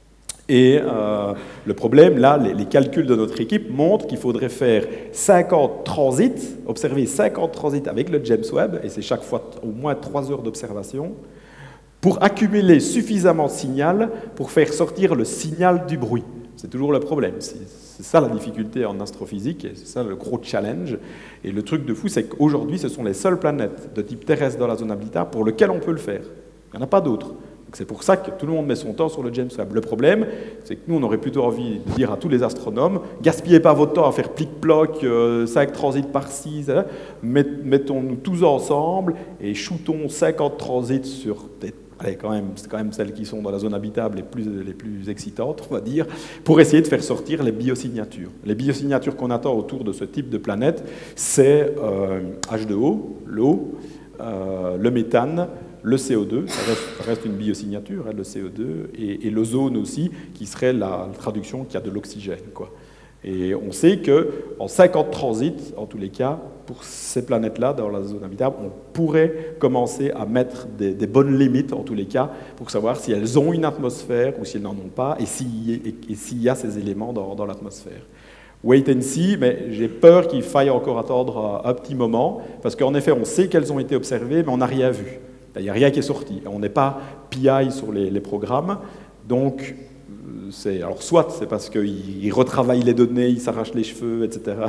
Et euh, le problème, là, les, les calculs de notre équipe montrent qu'il faudrait faire cinquante transits, observer cinquante transits avec le James Webb, et c'est chaque fois au moins trois heures d'observation, pour accumuler suffisamment de signal pour faire sortir le signal du bruit. C'est toujours le problème. C'est ça la difficulté en astrophysique, et c'est ça le gros challenge. Et le truc de fou, c'est qu'aujourd'hui, ce sont les seules planètes de type terrestre dans la zone habitable pour lesquelles on peut le faire. Il n'y en a pas d'autres. C'est pour ça que tout le monde met son temps sur le James Webb. Le problème, c'est que nous, on aurait plutôt envie de dire à tous les astronomes, gaspillez pas votre temps à faire plic-ploc, euh, cinq transits par-ci, hein, mettons-nous tous ensemble et shootons cinquante transits sur des Allez, quand même, c'est quand même celles qui sont dans la zone habitable les plus, les plus excitantes, on va dire, pour essayer de faire sortir les biosignatures. Les biosignatures qu'on attend autour de ce type de planète, c'est euh, H deux O, l'eau, euh, le méthane, le C O deux, ça reste, ça reste une biosignature, hein, le C O deux, et, et l'ozone aussi, qui serait la, la traduction qu'il y a de l'oxygène, quoi. Et on sait qu'en cinquante transits, en tous les cas, pour ces planètes-là, dans la zone habitable, on pourrait commencer à mettre des, des bonnes limites, en tous les cas, pour savoir si elles ont une atmosphère ou si elles n'en ont pas, et s'il et, et s'il y a ces éléments dans, dans l'atmosphère. Wait and see, mais j'ai peur qu'il faille encore attendre un, un petit moment, parce qu'en effet, on sait qu'elles ont été observées, mais on n'a rien vu. Il n'y a rien qui est sorti. On n'est pas P I sur les, les programmes, donc... Alors soit c'est parce qu'ils retravaillent les données, ils s'arrachent les cheveux, et cetera.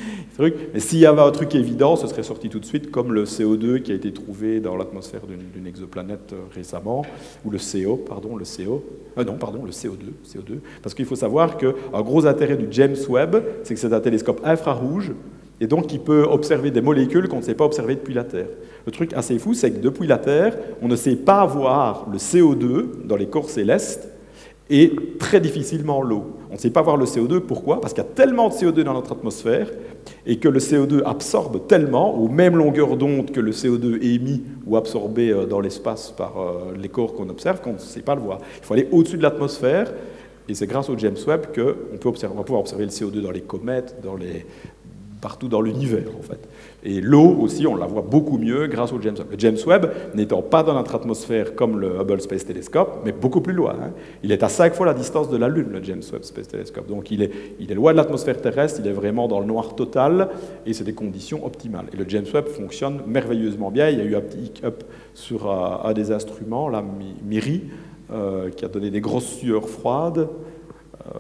Mais s'il y avait un truc évident, ce serait sorti tout de suite, comme le C O deux qui a été trouvé dans l'atmosphère d'une exoplanète récemment, ou le C O, pardon, le C O, euh, non, pardon, le C O deux, C O deux. Parce qu'il faut savoir qu'un gros intérêt du James Webb, c'est que c'est un télescope infrarouge, et donc il peut observer des molécules qu'on ne sait pas observer depuis la Terre. Le truc assez fou, c'est que depuis la Terre, on ne sait pas voir le C O deux dans les corps célestes, et très difficilement l'eau. On ne sait pas voir le C O deux, pourquoi? Parce qu'il y a tellement de C O deux dans notre atmosphère et que le C O deux absorbe tellement, aux mêmes longueurs d'onde que le C O deux émis ou absorbé dans l'espace par les corps qu'on observe, qu'on ne sait pas le voir. Il faut aller au-dessus de l'atmosphère, et c'est grâce au James Webb qu'on peut observer, on va pouvoir observer le C O deux dans les comètes, dans les... partout dans l'univers, en fait. Et l'eau aussi, on la voit beaucoup mieux grâce au James Webb. Le James Webb n'étant pas dans notre atmosphère comme le Hubble Space Telescope, mais beaucoup plus loin. Hein. Il est à cinq fois la distance de la Lune, le James Webb Space Telescope. Donc il est, il est loin de l'atmosphère terrestre, il est vraiment dans le noir total, et c'est des conditions optimales. Et le James Webb fonctionne merveilleusement bien. Il y a eu un petit hic-up sur un, un des instruments, la MIRI, euh, qui a donné des grosses sueurs froides. Euh,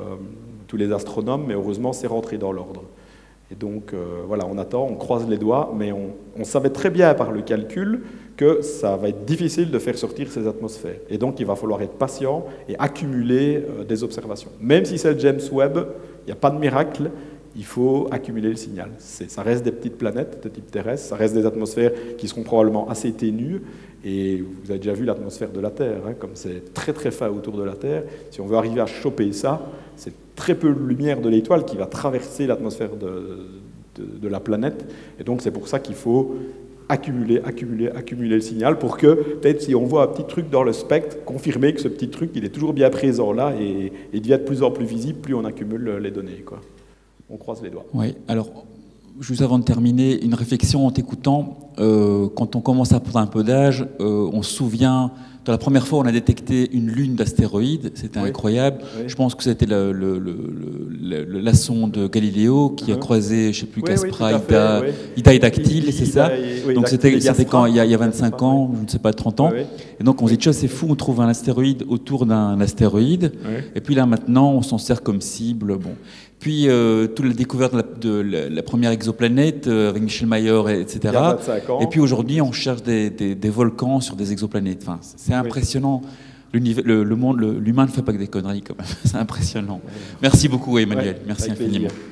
tous les astronomes, mais heureusement, c'est rentré dans l'ordre. Et donc, euh, voilà, on attend, on croise les doigts, mais on, on savait très bien par le calcul que ça va être difficile de faire sortir ces atmosphères. Et donc, il va falloir être patient et accumuler euh, des observations. Même si c'est le James Webb, il n'y a pas de miracle, il faut accumuler le signal. Ça reste des petites planètes de type terrestre, ça reste des atmosphères qui seront probablement assez ténues, et vous avez déjà vu l'atmosphère de la Terre, hein, comme c'est très très fin autour de la Terre. Si on veut arriver à choper ça, c'est très peu de lumière de l'étoile qui va traverser l'atmosphère de, de, de la planète, et donc c'est pour ça qu'il faut accumuler, accumuler, accumuler le signal pour que, peut-être si on voit un petit truc dans le spectre, confirmer que ce petit truc, il est toujours bien présent là, et il devient de plus en plus visible, plus on accumule les données, quoi. On croise les doigts. Oui, alors, juste avant de terminer, une réflexion en t'écoutant. Euh, quand on commence à prendre un peu d'âge, euh, on se souvient, dans la première fois, on a détecté une lune d'astéroïdes, c'était oui. incroyable. Oui. Je pense que c'était le, le, le, le, le, la sonde Galiléo qui uh-huh. a croisé, je ne sais plus, oui, Caspra, oui, Ida, oui. Ida et Dactyle, c'est ça. Oui, donc c'était quand il y, a, il y a vingt-cinq ans, je ne sais pas, trente ans. Oui, oui. Et donc on se dit, tiens, c'est fou, on trouve un astéroïde autour d'un astéroïde. Oui. Et puis là, maintenant, on s'en sert comme cible. Bon. Puis, euh, toute la découverte de la, de la, la première exoplanète euh, avec Michel Mayer, et cetera. Et puis aujourd'hui, on cherche des, des, des volcans sur des exoplanètes. Enfin, c'est impressionnant. Oui. Le, le monde, l'humain ne fait pas que des conneries, quand même. C'est impressionnant. Oui. Merci beaucoup, Emmanuel. Ouais, Merci infiniment. Plaisir.